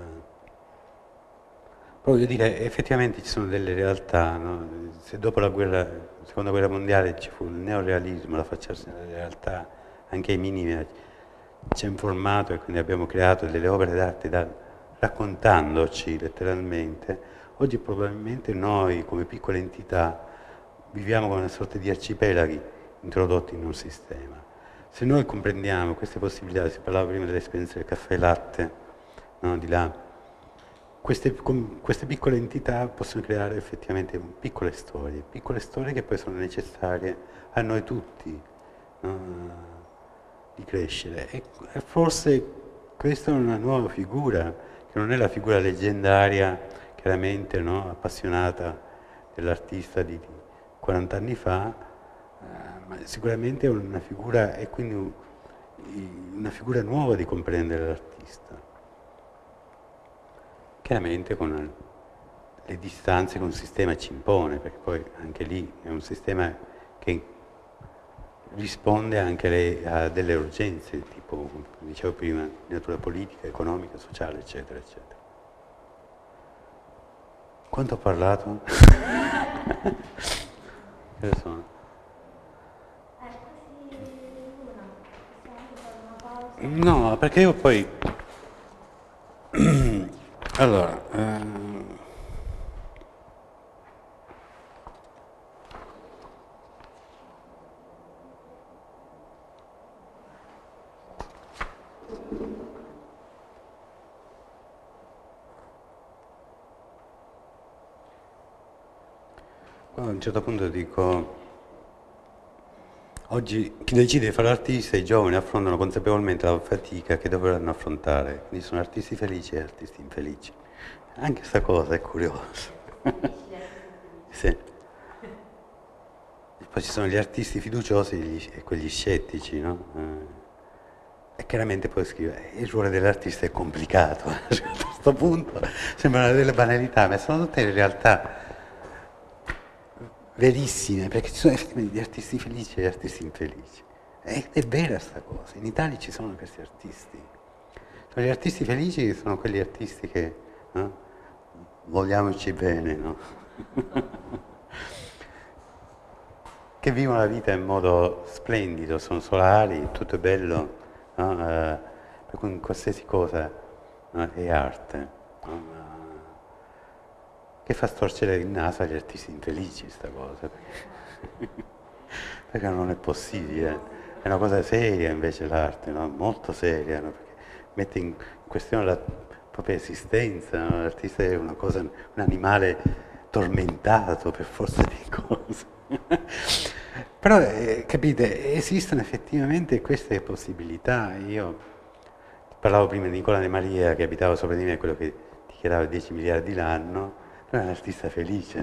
Però voglio dire, effettivamente ci sono delle realtà, no? Se dopo la seconda guerra mondiale ci fu il neorealismo, la facciarsi delle realtà anche ai minimi, ci ha informato e quindi abbiamo creato delle opere d'arte da raccontandoci letteralmente, oggi probabilmente noi come piccole entità viviamo come una sorta di arcipelaghi introdotti in un sistema. Se noi comprendiamo queste possibilità, si parlava prima dell'esperienza del caffè e latte, no, di là, queste piccole entità possono creare effettivamente piccole storie che poi sono necessarie a noi tutti, no, di crescere. E forse questa è una nuova figura, che non è la figura leggendaria, chiaramente, no, appassionata dell'artista di 40 anni fa, ma sicuramente è una figura, e quindi una figura nuova di comprendere l'artista. Chiaramente con le distanze che un sistema ci impone, perché poi anche lì è un sistema che risponde anche a delle urgenze, tipo, come dicevo prima, di natura politica, economica, sociale, eccetera, eccetera. Quanto ho parlato? Che sono? No, perché io poi... Allora... a un certo punto dico, oggi chi decide di fare l'artista, i giovani affrontano consapevolmente la fatica che dovranno affrontare, quindi sono artisti felici e artisti infelici. Anche questa cosa è curiosa. Sì. E poi ci sono gli artisti fiduciosi e quegli scettici, no? E chiaramente poi scrive, il ruolo dell'artista è complicato, a questo punto sembrano delle banalità, ma sono tutte in realtà verissime, perché ci sono effettivamente gli artisti felici e gli artisti infelici. È vera sta cosa, in Italia ci sono questi artisti. Sono gli artisti felici che sono quegli artisti che, no? Vogliamoci bene, no? Che vivono la vita in modo splendido, sono solari, tutto è bello, no? Per cui qualsiasi cosa, no, è arte, no? Che fa storcere il naso agli artisti infelici questa cosa, perché non è possibile, è una cosa seria invece l'arte, no? Molto seria, no? Perché mette in questione la propria esistenza, no? L'artista è una cosa, un animale tormentato per forza di cose. Però, capite, esistono effettivamente queste possibilità. Io parlavo prima di Nicola De Maria, che abitava sopra di me, quello che dichiarava 10 miliardi l'anno. È un artista felice.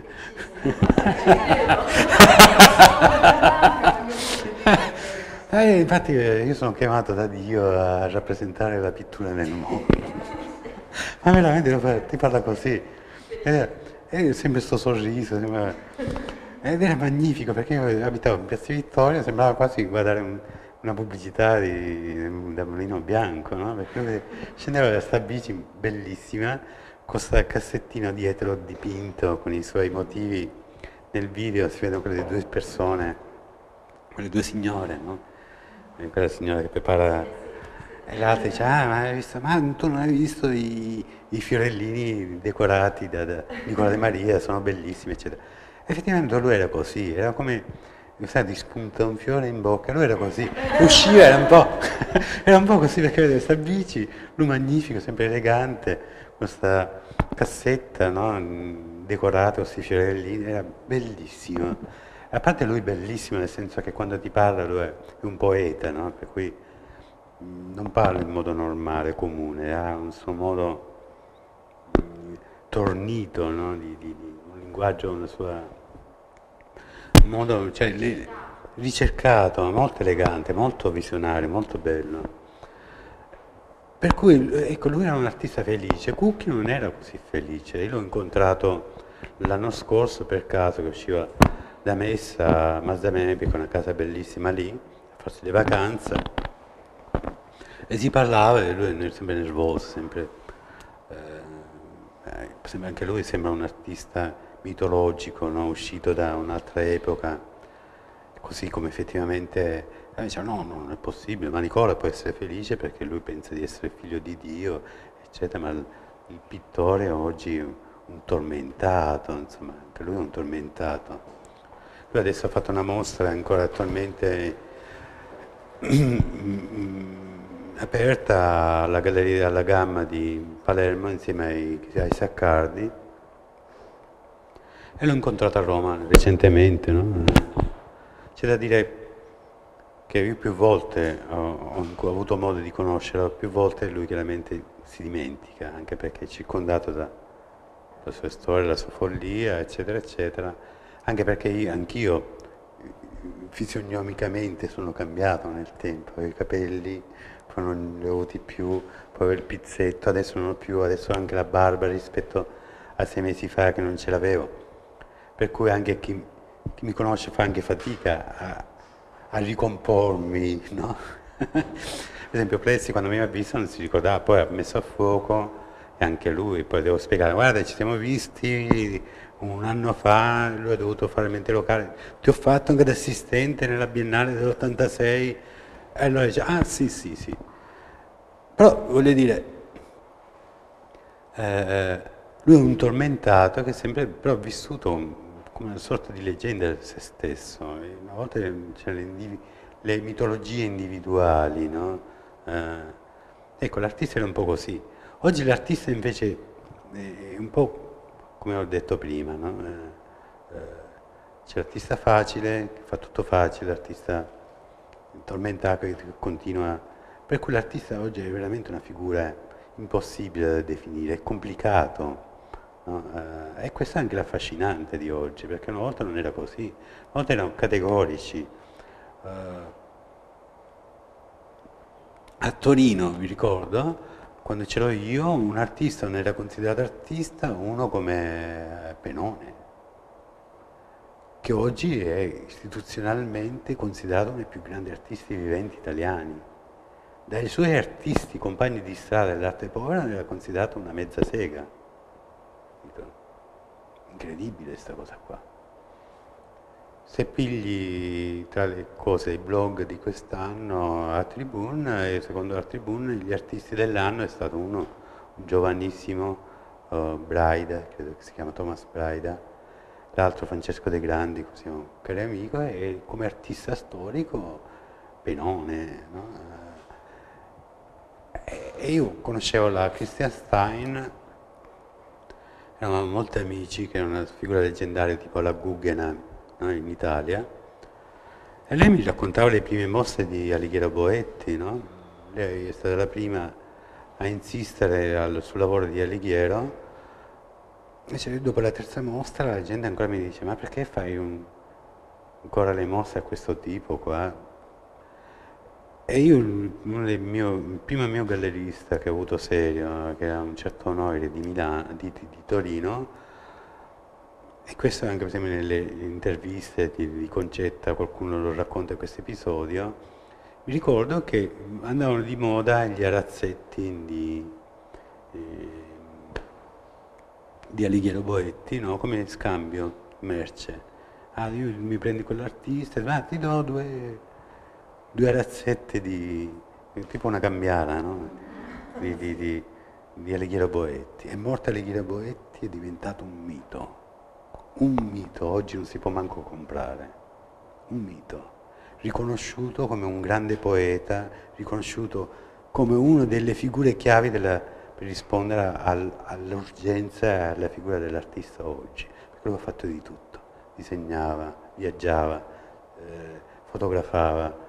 Infatti io sono chiamato da Dio a rappresentare la pittura nel mondo. Ma veramente ti parla così. È sempre sto sorriso. Ed era magnifico perché io abitavo in Piazza Vittoria, sembrava quasi guardare una pubblicità da Mulino Bianco, no? Perché io scendevo da sta bici bellissima, con questo cassettino dietro dipinto con i suoi motivi. Nel video si vedono quelle due persone, quelle due signore, no? E quella signora che prepara, e l'altra dice, ma hai visto? Ma tu non hai visto i fiorellini decorati da Nicola De Maria, sono bellissimi, eccetera. Effettivamente lui era così, era come, sai, ti spunta un fiore in bocca, lui era così, usciva, era un po' così, perché vedete questa bici, lui magnifico, sempre elegante, questa cassetta, no? Decorata, questi fiorellini, era bellissimo. A parte lui bellissimo, nel senso che quando ti parla lui è un poeta, no? Per cui non parla in modo normale, comune, ha un suo modo tornito, no? Un linguaggio, un modo, cioè, ricercato, molto elegante, molto visionario, molto bello. Per cui, ecco, lui era un artista felice. Cucchi non era così felice. Io l'ho incontrato l'anno scorso per caso, che usciva da Messa a Mazda Mepi, con una casa bellissima lì, a farsi le vacanze, e si parlava, e lui era sempre nervoso, sempre anche lui sembra un artista mitologico, no? Uscito da un'altra epoca, così come effettivamente diceva no, non è possibile, ma Nicola può essere felice perché lui pensa di essere figlio di Dio, eccetera, ma il pittore oggi un tormentato, insomma, anche lui è un tormentato. Lui adesso ha fatto una mostra ancora attualmente aperta alla Galleria della Gamma di Palermo insieme ai Saccardi, e l'ho incontrato a Roma recentemente, no? C'è da dire che io più volte ho avuto modo di conoscerlo, più volte lui chiaramente si dimentica, anche perché è circondato dalla sua storia, la sua follia, eccetera, eccetera, anche perché anch'io fisionomicamente sono cambiato nel tempo, i capelli poi non li ho avuti più, poi avevo il pizzetto, adesso non ho più, adesso ho anche la barba rispetto a 6 mesi fa che non ce l'avevo, per cui anche chi mi conosce fa anche fatica a ricompormi, no? Per esempio Plessi quando mi ha visto non si ricordava, poi ha messo a fuoco, e anche lui, poi devo spiegare, guarda ci siamo visti un anno fa, lui ha dovuto fare mente locale, ti ho fatto anche da assistente nella Biennale dell'86, e allora dice, ah sì, però voglio dire, lui è un tormentato che sempre però ha vissuto come una sorta di leggenda di se stesso. Una volta c'erano le mitologie individuali, no? Ecco, l'artista era un po' così. Oggi l'artista invece è un po' come ho detto prima, no? C'è l'artista facile, che fa tutto facile, l'artista tormentato che continua. Per cui l'artista oggi è veramente una figura impossibile da definire, è complicato. No? E questo è anche l'affascinante di oggi, perché una volta non era così, una volta erano categorici. A Torino, vi ricordo, quando c'ero io, un artista non era considerato artista, uno come Penone, che oggi è istituzionalmente considerato uno dei più grandi artisti viventi italiani. Dai suoi artisti, compagni di strada dell'arte povera, era considerato una mezza sega. Incredibile questa cosa qua. Se pigli tra le cose i blog di quest'anno a Tribune, e secondo la Tribune gli artisti dell'anno è stato un giovanissimo Braida, credo che si chiama Thomas Braida, l'altro Francesco De Grandi, così un caro amico, e come artista storico Penone, no? E io conoscevo la Christian Stein, eravamo molti amici, che era una figura leggendaria tipo la Guggenheim, no, in Italia, e lei mi raccontava le prime mostre di Alighiero Boetti, no? Lei è stata la prima a insistere sul lavoro di Alighiero, e dopo la terza mostra la gente ancora mi dice, ma perché fai ancora le mostre a questo tipo qua? E io, il primo mio gallerista che ho avuto serio, che era un certo Noiri di Torino, e questo anche per esempio nelle interviste di Concetta, qualcuno lo racconta questo episodio, mi ricordo che andavano di moda gli arazzetti di Alighiero Boetti, no? Come scambio merce. Ah, io mi prendi quell'artista, ti do due arazzette tipo una cambiara, no? di Alighiero Boetti. È morto Alighiero Boetti, è diventato un mito, oggi non si può manco comprare, un mito, riconosciuto come un grande poeta, riconosciuto come una delle figure chiavi per rispondere all'urgenza e alla figura dell'artista oggi, perché lui ha fatto di tutto, disegnava, viaggiava, fotografava,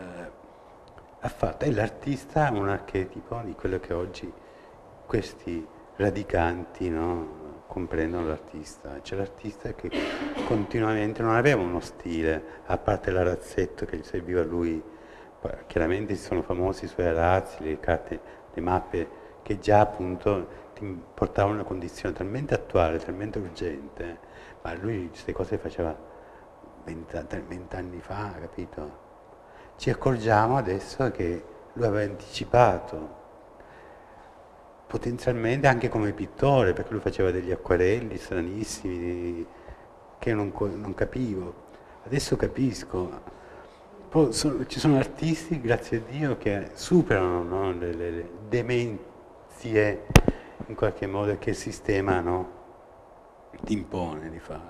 è l'artista un archetipo di quello che oggi questi radicanti, no, comprendono l'artista. C'è l'artista che continuamente non aveva uno stile, a parte l'arazzetto che gli serviva a lui. Chiaramente sono famosi i suoi arazzi, le carte, le mappe, che già appunto ti portavano a una condizione talmente attuale, talmente urgente, ma lui queste cose le faceva 20 anni fa, capito? Ci accorgiamo adesso che lui aveva anticipato, potenzialmente anche come pittore, perché lui faceva degli acquarelli stranissimi che io non capivo. Adesso capisco. Poi ci sono artisti, grazie a Dio, che superano, no, le demenzie in qualche modo che il sistema, no, ti impone di fare.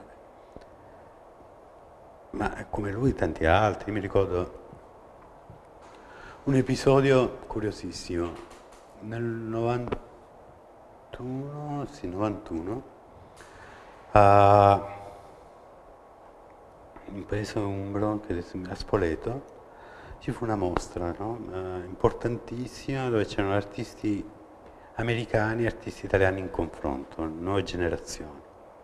Ma come lui tanti altri, mi ricordo un episodio curiosissimo, nel 91, sì, 91, in paese umbro, a Spoleto, ci fu una mostra, no? Importantissima, dove c'erano artisti americani e artisti italiani in confronto, nuove generazioni.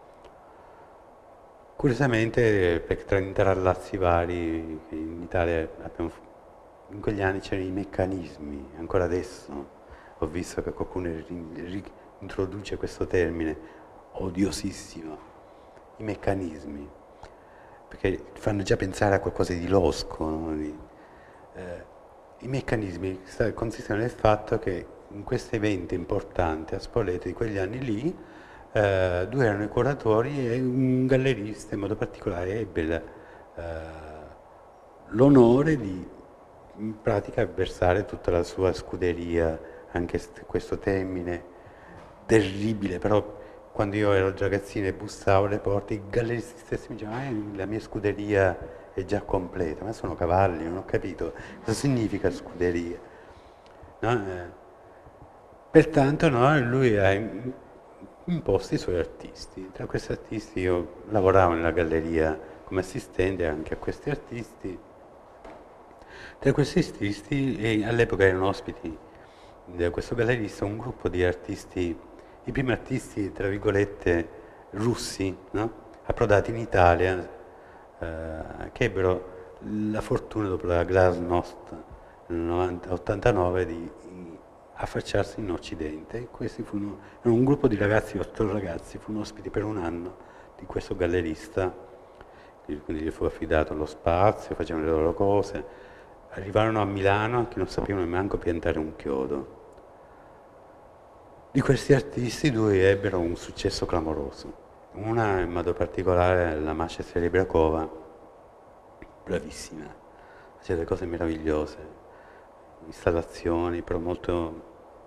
Curiosamente, per tra intrallazzi vari, che in Italia in quegli anni c'erano i meccanismi, ancora adesso ho visto che qualcuno introduce questo termine odiosissimo, i meccanismi, perché fanno già pensare a qualcosa di losco, no? I meccanismi consistono nel fatto che in questo evento importante a Spoleto di quegli anni lì, due erano i curatori e un gallerista in modo particolare ebbe l'onore di in pratica versare tutta la sua scuderia, anche questo termine terribile, però quando io ero ragazzino e bussavo alle porte, i galleristi stessi mi dicevano la mia scuderia è già completa, ma sono cavalli, non ho capito cosa significa scuderia. No? Pertanto no, lui ha imposto i suoi artisti. Tra questi artisti io lavoravo nella galleria come assistente anche a questi artisti. Tra questi artisti, all'epoca erano ospiti di questo gallerista, un gruppo di artisti, i primi artisti, tra virgolette, russi, no? Approdati in Italia, che ebbero la fortuna dopo la Glasnost nel 89 di affacciarsi in Occidente. Questi erano un gruppo di ragazzi, 8 ragazzi, furono ospiti per un anno di questo gallerista, quindi gli fu affidato lo spazio, facevano le loro cose, arrivarono a Milano che non sapevano neanche piantare un chiodo. Di questi artisti due ebbero un successo clamoroso. Una in modo particolare la Masha Serebrakova, bravissima, faceva delle cose meravigliose, installazioni, però molto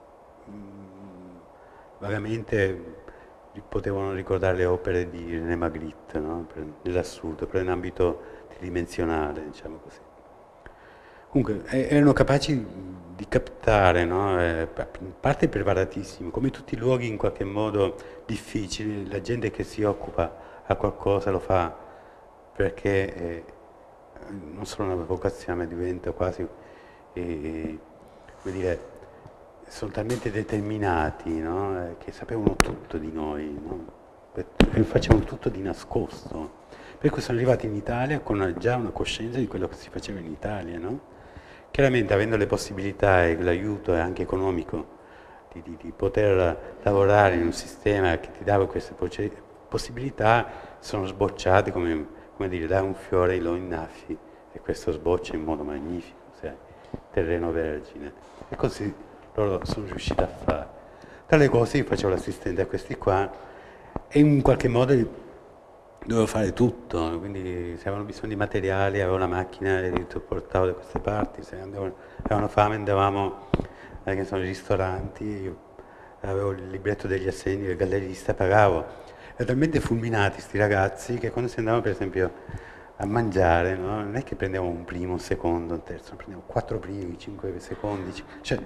vagamente potevano ricordare le opere di René Magritte, no? Nell'assoluto, però in ambito tridimensionale, diciamo così. Comunque erano capaci di captare, no? In parte preparatissimi, come tutti i luoghi in qualche modo difficili, la gente che si occupa a qualcosa lo fa perché non solo una vocazione, ma diventa quasi, come dire, sono talmente determinati, no? Che sapevano tutto di noi, no? E facevano tutto di nascosto. Per cui sono arrivati in Italia con già una coscienza di quello che si faceva in Italia, no? Chiaramente avendo le possibilità e l'aiuto anche economico di poter lavorare in un sistema che ti dava queste possibilità, sono sbocciati come dire, da un fiore lo innaffi e questo sboccia in modo magnifico, terreno vergine. E così loro sono riusciti a fare. Tra le cose io facevo l'assistente a questi qua e in qualche modo dovevo fare tutto, quindi se avevano bisogno di materiali, avevo la macchina e li portavo da queste parti, se avevano fame andavamo che sono i ristoranti, io avevo il libretto degli assegni del gallerista, pagavo. Erano talmente fulminati sti ragazzi che quando si andavano per esempio a mangiare, no? Non è che prendevamo un primo, un secondo, un terzo, prendevamo 4 primi, 5 secondi, cioè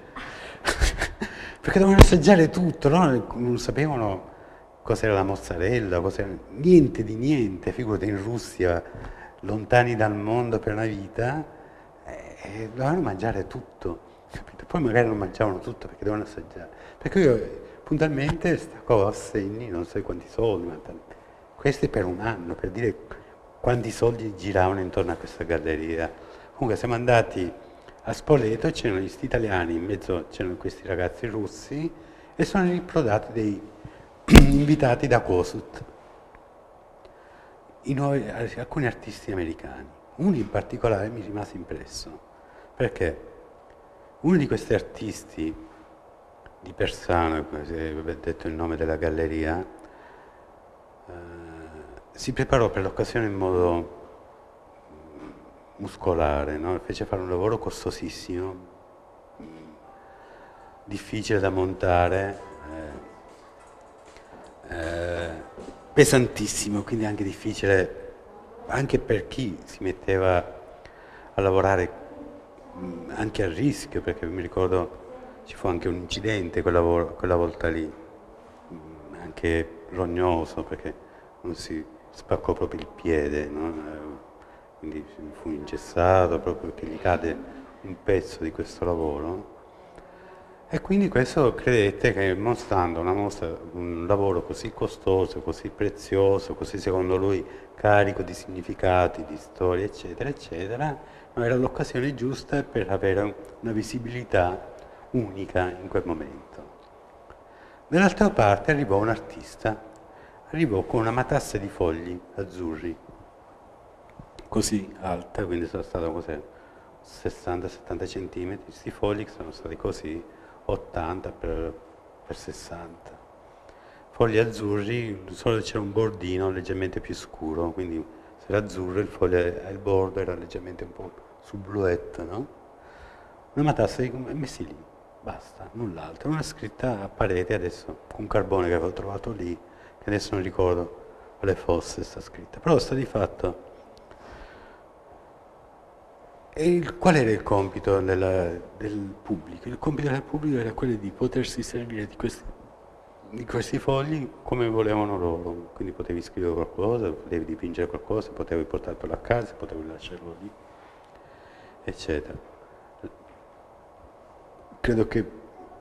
perché dovevano assaggiare tutto, no? Non sapevano cos'era la mozzarella, niente di niente, figurati in Russia, lontani dal mondo per una vita, dovevano mangiare tutto, capito? Poi magari non mangiavano tutto perché dovevano assaggiare. Perché io puntualmente stavo a segni, non so quanti soldi, ma questi per un anno, per dire quanti soldi giravano intorno a questa galleria. Comunque siamo andati a Spoleto, c'erano gli italiani, in mezzo c'erano questi ragazzi russi e sono riprodati dei invitati da Kossuth, alcuni artisti americani. Uno in particolare mi rimase impresso, perché uno di questi artisti di Persano, come si è detto il nome della galleria, si preparò per l'occasione in modo muscolare, no? Fece fare un lavoro costosissimo, difficile da montare, pesantissimo, quindi anche difficile, anche per chi si metteva a lavorare anche a rischio, perché mi ricordo ci fu anche un incidente quella volta lì, anche rognoso, perché non si spaccò proprio il piede, no? Quindi fu ingessato proprio perché gli cade un pezzo di questo lavoro. E quindi questo credette che mostrando un lavoro così costoso, così prezioso, così secondo lui carico di significati, di storie, eccetera, eccetera, era l'occasione giusta per avere una visibilità unica in quel momento. Dall'altra parte arrivò un artista, arrivò con una matassa di fogli azzurri, così alta, quindi sono stato così 60-70 centimetri, questi fogli che sono stati così 80 per 60. Fogli azzurri, solo c'era un bordino leggermente più scuro, quindi se era azzurro il bordo era leggermente un po' su bluetto, no? Una matassa messi lì, basta, null'altro. Una scritta a parete adesso, con carbone che avevo trovato lì, che adesso non ricordo quale fosse sta scritta, però sta di fatto. Qual era il compito del pubblico? Il compito del pubblico era quello di potersi servire di questi fogli come volevano loro, quindi potevi scrivere qualcosa, potevi dipingere qualcosa, potevi portarlo a casa, potevi lasciarlo lì, eccetera. Credo che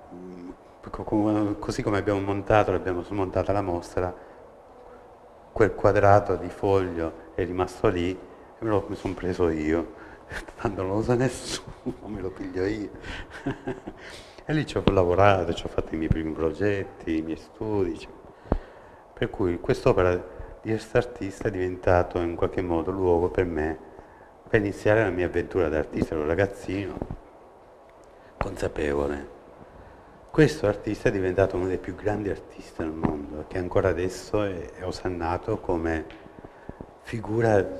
così come abbiamo smontata la mostra, quel quadrato di foglio è rimasto lì e mi sono preso io. Tanto non lo usa nessuno, me lo piglio io. E lì ci ho lavorato, ci ho fatto i miei primi progetti, i miei studi. Per cui quest'opera di quest'artista è diventato in qualche modo luogo per me per iniziare la mia avventura da artista. Ero un ragazzino consapevole. Questo artista è diventato uno dei più grandi artisti del mondo, che ancora adesso è osannato come figura.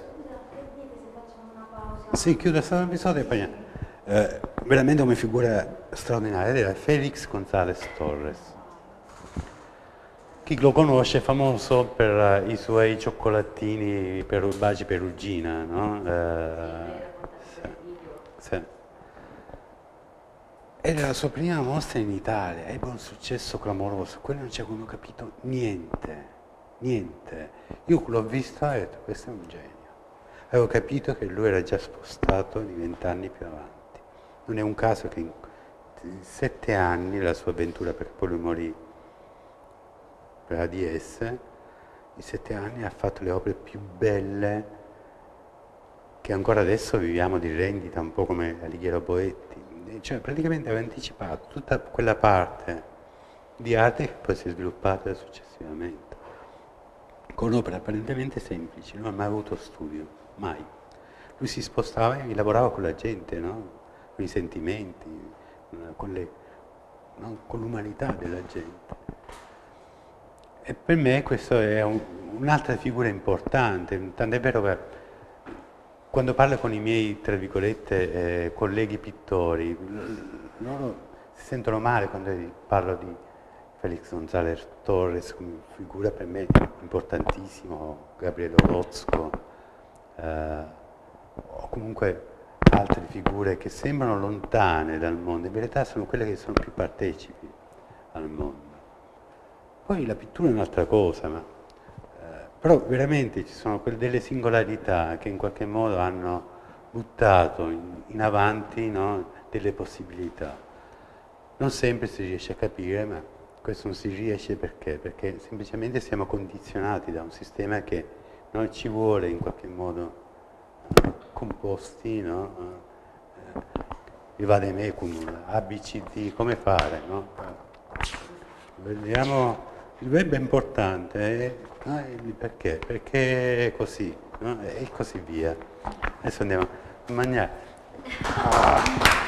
Sì, chiudo questo episodio e poi veramente come figura straordinaria era Félix González Torres. Chi lo conosce è famoso per i suoi cioccolatini baci perugina, no? Sì. Era la sua prima mostra in Italia, ebbe un successo clamoroso, quello non ci avevano capito niente. Io l'ho visto e ho detto, questo è un genio. Avevo capito che lui era già spostato di 20 anni più avanti. Non è un caso che in 7 anni la sua avventura, perché poi lui morì per l'AIDS, in 7 anni ha fatto le opere più belle che ancora adesso viviamo di rendita, un po' come Alighiero Boetti. Cioè praticamente aveva anticipato tutta quella parte di arte che poi si è sviluppata successivamente. Con opere apparentemente semplici, non ha mai avuto studio. Mai. Lui si spostava e lavorava con la gente, no? Con i sentimenti, con l'umanità della gente. E per me questa è un'altra figura importante, tant'è vero che quando parlo con i miei, tra virgolette, colleghi pittori, loro si sentono male quando parlo di Félix González Torres come figura per me importantissimo, Gabriele Orozco, o comunque altre figure che sembrano lontane dal mondo, in verità sono quelle che sono più partecipi al mondo. Poi la pittura è un'altra cosa, però veramente ci sono delle singolarità che in qualche modo hanno buttato in avanti, no, delle possibilità. Non sempre si riesce a capire, ma questo non si riesce perché semplicemente siamo condizionati da un sistema che non ci vuole in qualche modo composti, no? Il vademecum, ABCD, come fare, no? Vediamo, il web è importante, perché? Perché è così, no? E così via. Adesso andiamo a mangiare.